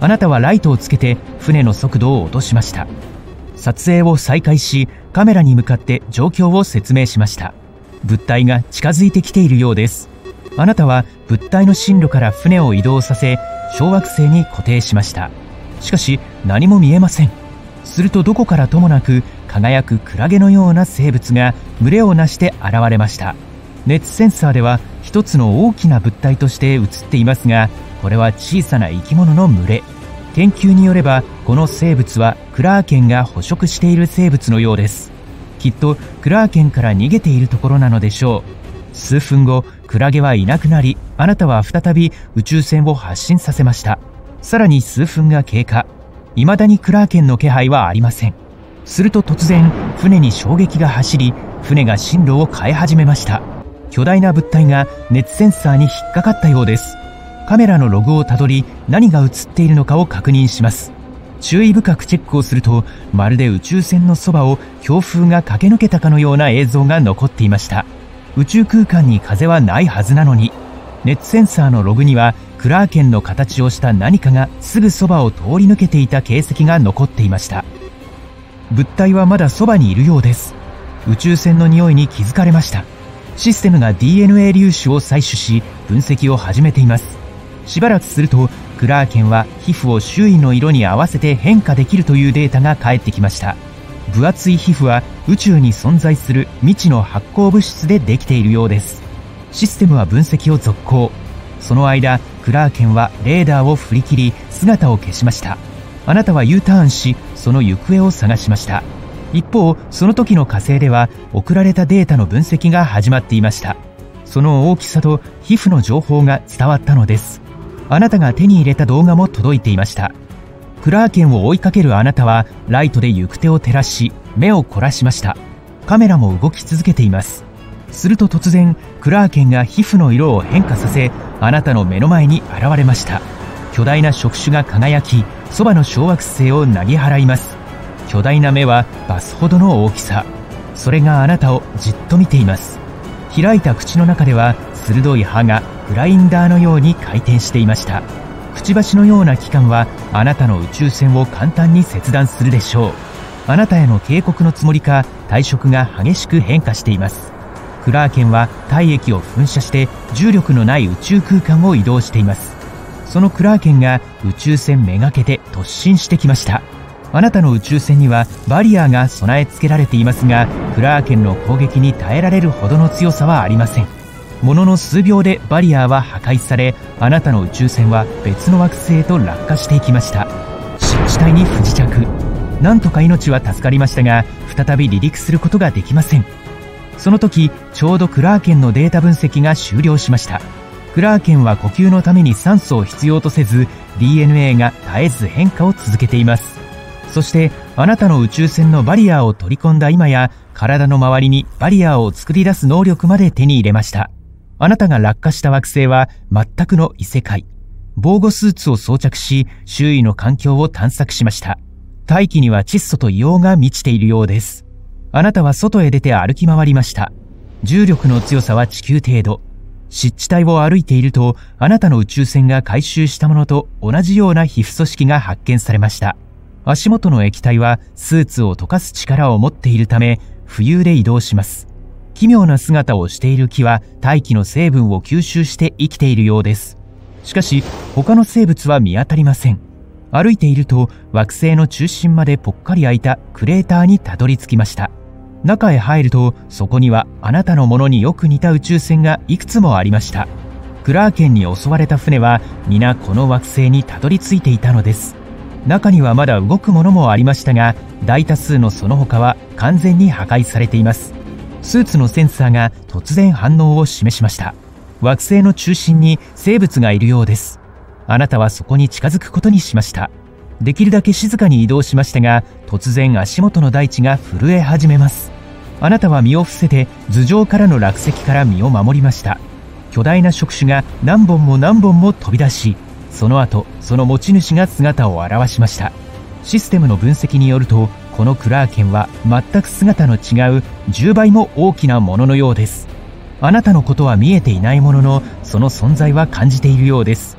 あなたはライトをつけて船の速度を落としました。撮影を再開し、カメラに向かって状況を説明しました。物体が近づいてきているようです。あなたは物体の進路から船を移動させ、小惑星に固定しました。しかし何も見えません。するとどこからともなく輝くクラゲのような生物が群れをなして現れました。熱センサーでは一つの大きな物体として映っていますが、これは小さな生き物の群れ。研究によればこの生物はクラーケンが捕食している生物のようです。きっとクラーケンから逃げているところなのでしょう。数分後、クラゲはいなくなり、あなたは再び宇宙船を発進させました。さらに数分が経過。未だにクラーケンの気配はありません。すると突然、船に衝撃が走り、船が進路を変え始めました。巨大な物体が熱センサーに引っかかったようです。カメラのログをたどり、何が映っているのかを確認します。注意深くチェックをすると、まるで宇宙船のそばを強風が駆け抜けたかのような映像が残っていました。宇宙空間に風はないはずなのに、熱センサーのログにはクラーケンの形をした何かがすぐそばを通り抜けていた形跡が残っていました。物体はまだそばにいるようです。宇宙船の匂いに気づかれました。システムが ディーエヌエー 粒子を採取し、分析を始めています。しばらくすると、クラーケンは皮膚を周囲の色に合わせて変化できるというデータが返ってきました。分厚い皮膚は宇宙に存在する未知の発光物質でできているようです。システムは分析を続行。その間、クラーケンはレーダーを振り切り姿を消しました。あなたは U ターンし、その行方を探しました。一方、その時の火星では送られたデータの分析が始まっていました。その大きさと皮膚の情報が伝わったのです。あなたが手に入れた動画も届いていました。クラーケンを追いかけるあなたはライトで行く手を照らし、目を凝らしました。カメラも動き続けています。すると突然、クラーケンが皮膚の色を変化させ、あなたの目の前に現れました。巨大な触手が輝き、そばの小惑星をなぎ払います。巨大な目はバスほどの大きさ。それがあなたをじっと見ています。開いた口の中では鋭い歯がグラインダーのように回転していました。くちばしのような器官はあなたの宇宙船を簡単に切断するでしょう。あなたへの警告のつもりか、体色が激しく変化しています。クラーケンは体液を噴射して重力のない宇宙空間を移動しています。そのクラーケンが宇宙船めがけて突進してきました。あなたの宇宙船にはバリアーが備え付けられていますが、クラーケンの攻撃に耐えられるほどの強さはありません。ものの数秒でバリアーは破壊され、あなたの宇宙船は別の惑星へと落下していきました。湿地帯に不時着。なんとか命は助かりましたが、再び離陸することができません。その時、ちょうどクラーケンのデータ分析が終了しました。クラーケンは呼吸のために酸素を必要とせず、ディーエヌエー が絶えず変化を続けています。そしてあなたの宇宙船のバリアーを取り込んだ今や、体の周りにバリアーを作り出す能力まで手に入れました。あなたが落下した惑星は全くの異世界。防護スーツを装着し、周囲の環境を探索しました。大気には窒素と硫黄が満ちているようです。あなたは外へ出て歩き回りました。重力の強さは地球程度。湿地帯を歩いていると、あなたの宇宙船が回収したものと同じような皮膚組織が発見されました。足元の液体はスーツを溶かす力を持っているため、浮遊で移動します。奇妙な姿をしている木は大気の成分を吸収して生きているようです。しかし他の生物は見当たりません。歩いていると惑星の中心までぽっかり開いたクレーターにたどり着きました。中へ入ると、そこにはあなたのものによく似た宇宙船がいくつもありました。クラーケンに襲われた船は皆この惑星にたどり着いていたのです。中にはまだ動くものもありましたが、大多数のその他は完全に破壊されています。スーツのセンサーが突然反応を示しました。惑星の中心に生物がいるようです。あなたはそこに近づくことにしました。できるだけ静かに移動しましたが、突然足元の大地が震え始めます。あなたは身を伏せて頭上からの落石から身を守りました。巨大な触手が何本も何本も飛び出し、その後その持ち主が姿を現しました。システムの分析によると、このクラーケンは全く姿の違うじゅうばいも大きなもののようです。あなたのことは見えていないものの、その存在は感じているようです。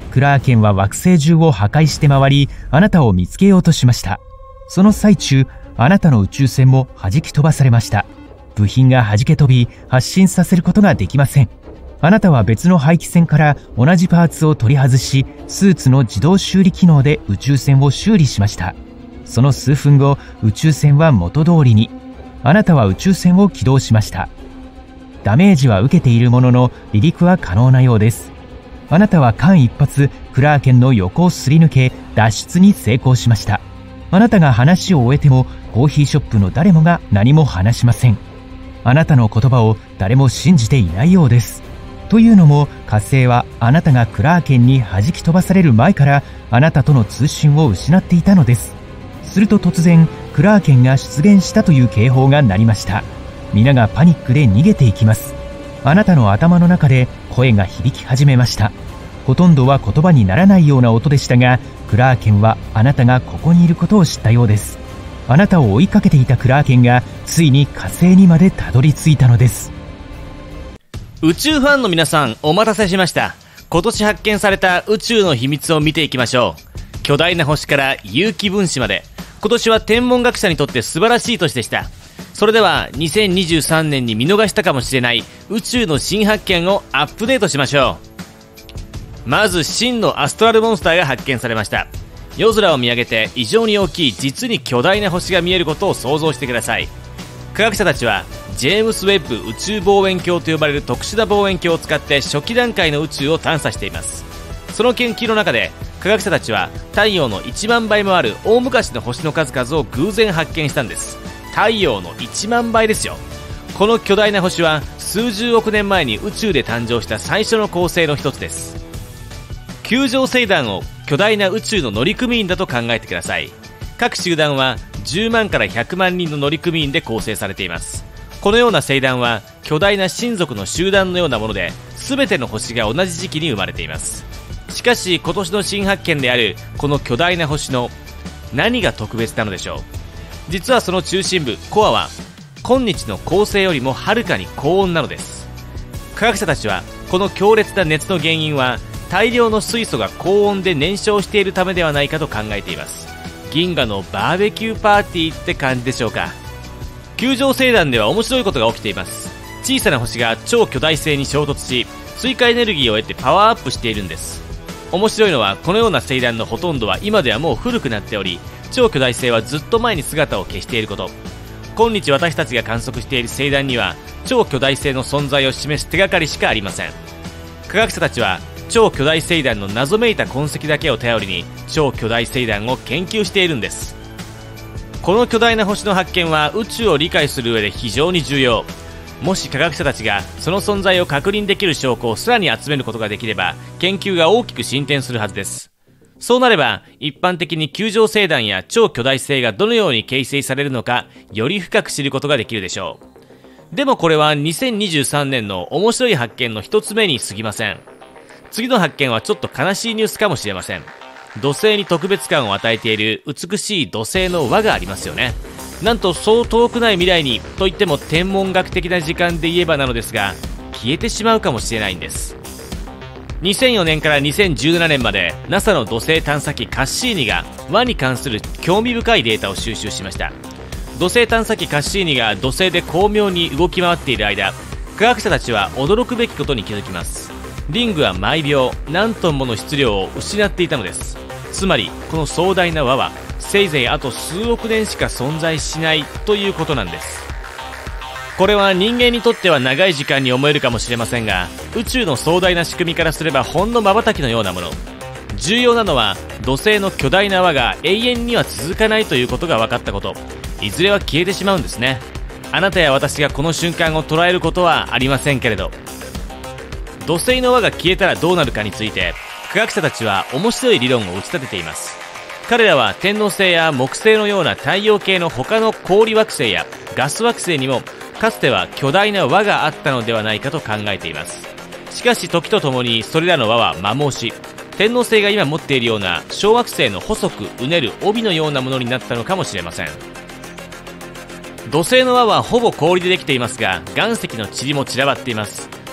クラーケンは惑星中を破壊して回り、あなたを見つけようとしました。その最中、あなたの宇宙船も弾き飛ばされました。部品が弾け飛び、発進させることができません。あなたは別の廃棄船から同じパーツを取り外し、スーツの自動修理機能で宇宙船を修理しました。その数分後、宇宙船は元通りに。あなたは宇宙船を起動しました。ダメージは受けているものの、離陸は可能なようです。あなたは間一髪、クラーケンの横をすり抜け、脱出に成功しました。あなたが話を終えても、コーヒーショップの誰もが何も話しません。あなたの言葉を誰も信じていないようです。というのも、火星はあなたがクラーケンに弾き飛ばされる前から、あなたとの通信を失っていたのです。すると突然、クラーケンが出現したという警報が鳴りました。皆がパニックで逃げていきます。あなたの頭の中で声が響き始めました。ほとんどは言葉にならないような音でしたが、クラーケンはあなたがここにいることを知ったようです。あなたを追いかけていたクラーケンがついに火星にまでたどり着いたのです。 宇宙ファンの皆さん、お待たせしました。今年発見された宇宙の秘密を見ていきましょう。巨大な星から有機分子まで、今年は天文学者にとって素晴らしい年でした。それではにせんにじゅうさんねんに見逃したかもしれない宇宙の新発見をアップデートしましょう。まず真のアストラルモンスターが発見されました。夜空を見上げて異常に大きい実に巨大な星が見えることを想像してください。科学者たちはジェームス・ウェッブ宇宙望遠鏡と呼ばれる特殊な望遠鏡を使って初期段階の宇宙を探査しています。その研究の中で科学者たちは太陽のいちまんばいもある大昔の星の数々を偶然発見したんです。太陽のいちまんばいですよ。この巨大な星は数十億年前に宇宙で誕生した最初の恒星の一つです。球状星団を巨大な宇宙の乗組員だと考えてください。各集団はじゅうまんからひゃくまんにんの乗組員で構成されています。このような星団は巨大な親族の集団のようなもので、全ての星が同じ時期に生まれています。しかし今年の新発見であるこの巨大な星の何が特別なのでしょう。実はその中心部コアは今日の恒星よりもはるかに高温なのです。科学者たちはこの強烈な熱の原因は大量の水素が高温で燃焼しているためではないかと考えています。銀河のバーベキューパーティーって感じでしょうか。球状星団では面白いことが起きています。小さな星が超巨大星に衝突し、追加エネルギーを得てパワーアップしているんです。面白いのはこのような星団のほとんどは今ではもう古くなっており、超巨大星はずっと前に姿を消していること。今日私たちが観測している星団には超巨大星の存在を示す手がかりしかありません。科学者たちは超巨大星団の謎めいた痕跡だけを頼りに超巨大星団を研究しているんです。この巨大な星の発見は宇宙を理解する上で非常に重要。もし科学者たちがその存在を確認できる証拠をさらに集めることができれば、研究が大きく進展するはずです。そうなれば一般的に球状星団や超巨大星がどのように形成されるのか、より深く知ることができるでしょう。でもこれはにせんにじゅうさんねんの面白い発見の一つ目に過ぎません。次の発見はちょっと悲しいニュースかもしれません。土星に特別感を与えている美しい土星の輪がありますよね。なんとそう遠くない未来にといっても天文学的な時間で言えばなのですが、消えてしまうかもしれないんです。にせんよねんからにせんじゅうななねんまで ナサ の土星探査機カッシーニが輪に関する興味深いデータを収集しました。土星探査機カッシーニが土星で巧妙に動き回っている間、科学者たちは驚くべきことに気づきます。リングは毎秒何トンもの質量を失っていたのです。つまりこの壮大な輪はせいぜいあと数億年しか存在しないということなんです。これは人間にとっては長い時間に思えるかもしれませんが、宇宙の壮大な仕組みからすればほんの瞬きのようなもの。重要なのは土星の巨大な輪が永遠には続かないということが分かったこと。いずれは消えてしまうんですね。あなたや私がこの瞬間を捉えることはありませんけれど。土星の輪が消えたらどうなるかについて科学者たちは面白い理論を打ち立てています。彼らは天王星や木星のような太陽系の他の氷惑星やガス惑星にもかつては巨大な輪があったのではないかと考えています。しかし時とともにそれらの輪は摩耗し、天王星が今持っているような小惑星の細くうねる帯のようなものになったのかもしれません。土星の輪はほぼ氷でできていますが、岩石の塵も散らばっています。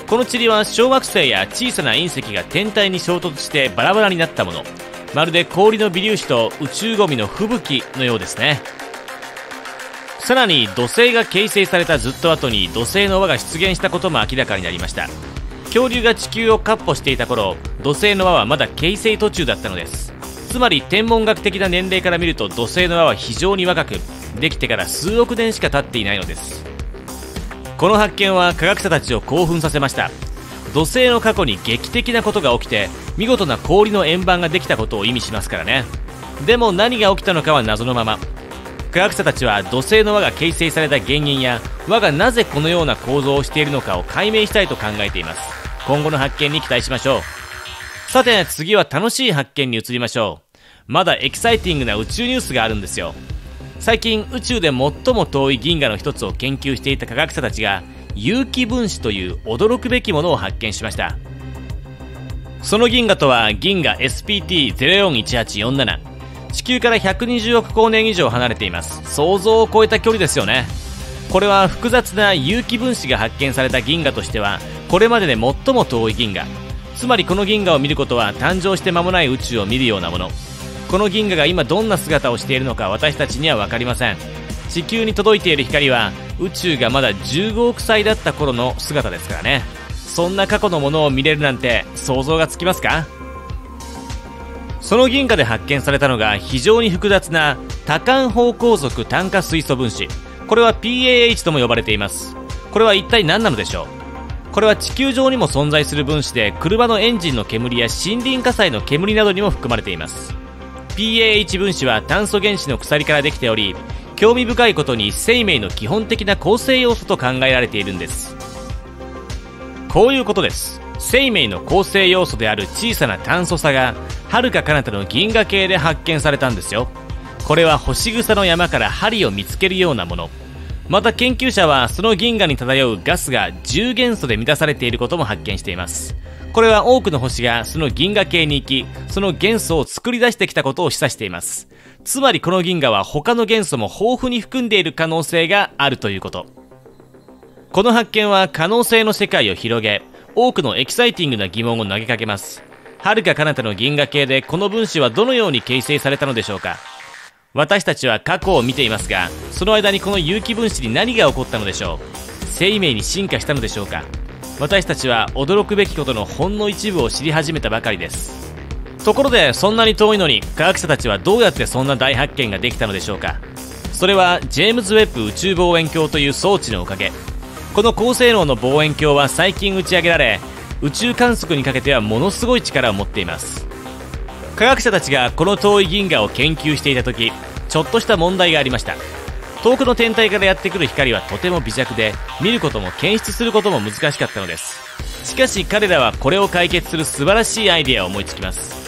この塵は小惑星や小さな隕石が天体に衝突してバラバラになったもの。まるで氷の微粒子と宇宙ゴミの吹雪のようですね。さらに土星が形成されたずっと後に土星の輪が出現したことも明らかになりました。恐竜が地球を闊歩していた頃、土星の輪はまだ形成途中だったのです。つまり天文学的な年齢から見ると土星の輪は非常に若く、できてから数億年しか経っていないのです。この発見は科学者たちを興奮させました。土星の過去に劇的なことが起きて見事な氷の円盤ができたことを意味しますからね。でも何が起きたのかは謎のまま。科学者たちは土星の輪が形成された原因や輪がなぜこのような構造をしているのかを解明したいと考えています。今後の発見に期待しましょう。さて次は楽しい発見に移りましょう。まだエキサイティングな宇宙ニュースがあるんですよ。最近宇宙で最も遠い銀河の一つを研究していた科学者たちが有機分子という驚くべきものを発見しました。その銀河とは銀河 エスピーティーゼロよんいちはちよんなな。地球からひゃくにじゅうおく光年以上離れています。想像を超えた距離ですよね。これは複雑な有機分子が発見された銀河としてはこれまでで最も遠い銀河。つまりこの銀河を見ることは誕生して間もない宇宙を見るようなもの。この銀河が今どんな姿をしているのか私たちには分かりません。地球に届いている光は宇宙がまだじゅうごおくさいだった頃の姿ですからね。そんな過去のものを見れるなんて想像がつきますか？その銀河で発見されたのが非常に複雑な多環芳香族炭化水素分子。これは ピーエーエイチ とも呼ばれています。これは一体何なのでしょう？これは地球上にも存在する分子で車のエンジンの煙や森林火災の煙などにも含まれています。 ピーエーエイチ 分子は炭素原子の鎖からできており、興味深いことに生命の基本的な構成要素と考えられているんです。こういうことです。生命の構成要素である小さな炭素差が遥か彼方の銀河系で発見されたんですよ。これは星草の山から針を見つけるようなもの。また研究者はその銀河に漂うガスが重元素で満たされていることも発見しています。これは多くの星がその銀河系に行き、その元素を作り出してきたことを示唆しています。つまりこの銀河は他の元素も豊富に含んでいる可能性があるということ。この発見は可能性の世界を広げ、多くのエキサイティングな疑問を投げかけます。遥か彼方の銀河系でこの分子はどのように形成されたのでしょうか。私たちは過去を見ていますが、その間にこの有機分子に何が起こったのでしょう。生命に進化したのでしょうか。私たちは驚くべきことのほんの一部を知り始めたばかりです。ところでそんなに遠いのに科学者たちはどうやってそんな大発見ができたのでしょうか。それはジェームズ・ウェッブ宇宙望遠鏡という装置のおかげ。この高性能の望遠鏡は最近打ち上げられ、宇宙観測にかけてはものすごい力を持っています。科学者たちがこの遠い銀河を研究していた時、ちょっとした問題がありました。遠くの天体からやってくる光はとても微弱で、見ることも検出することも難しかったのです。しかし彼らはこれを解決する素晴らしいアイデアを思いつきます。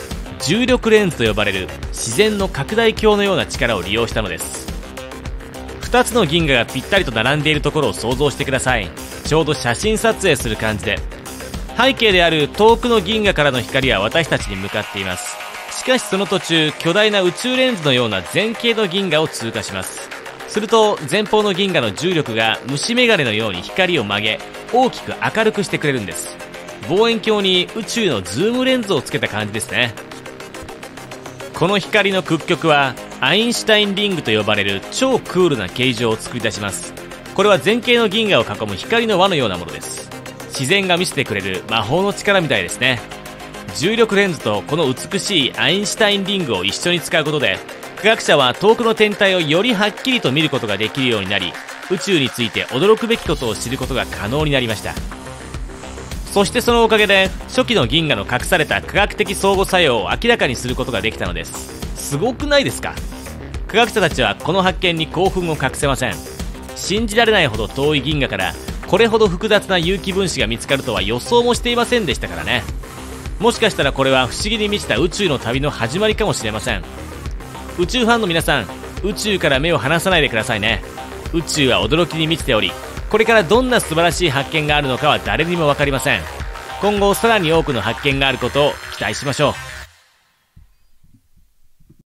重力レンズと呼ばれる自然の拡大鏡のような力を利用したのです。ふたつの銀河がぴったりと並んでいるところを想像してください。ちょうど写真撮影する感じで、背景である遠くの銀河からの光は私たちに向かっています。しかしその途中、巨大な宇宙レンズのような前景の銀河を通過します。すると前方の銀河の重力が虫眼鏡のように光を曲げ、大きく明るくしてくれるんです。望遠鏡に宇宙のズームレンズをつけた感じですね。この光の屈曲はアインシュタインリングと呼ばれる超クールな形状を作り出します。これは前景の銀河を囲む光の輪のようなものです。自然が見せてくれる魔法の力みたいですね。重力レンズとこの美しいアインシュタインリングを一緒に使うことで、科学者は遠くの天体をよりはっきりと見ることができるようになり、宇宙について驚くべきことを知ることが可能になりました。そしてそのおかげで初期の銀河の隠された科学的相互作用を明らかにすることができたのです。すごくないですか。科学者たちはこの発見に興奮を隠せません。信じられないほど遠い銀河からこれほど複雑な有機分子が見つかるとは予想もしていませんでしたからね。もしかしたらこれは不思議に満ちた宇宙の旅の始まりかもしれません。宇宙ファンの皆さん、宇宙から目を離さないでくださいね。宇宙は驚きに満ちており、これからどんな素晴らしい発見があるのかは誰にも分かりません。今後さらに多くの発見があることを期待しましょう。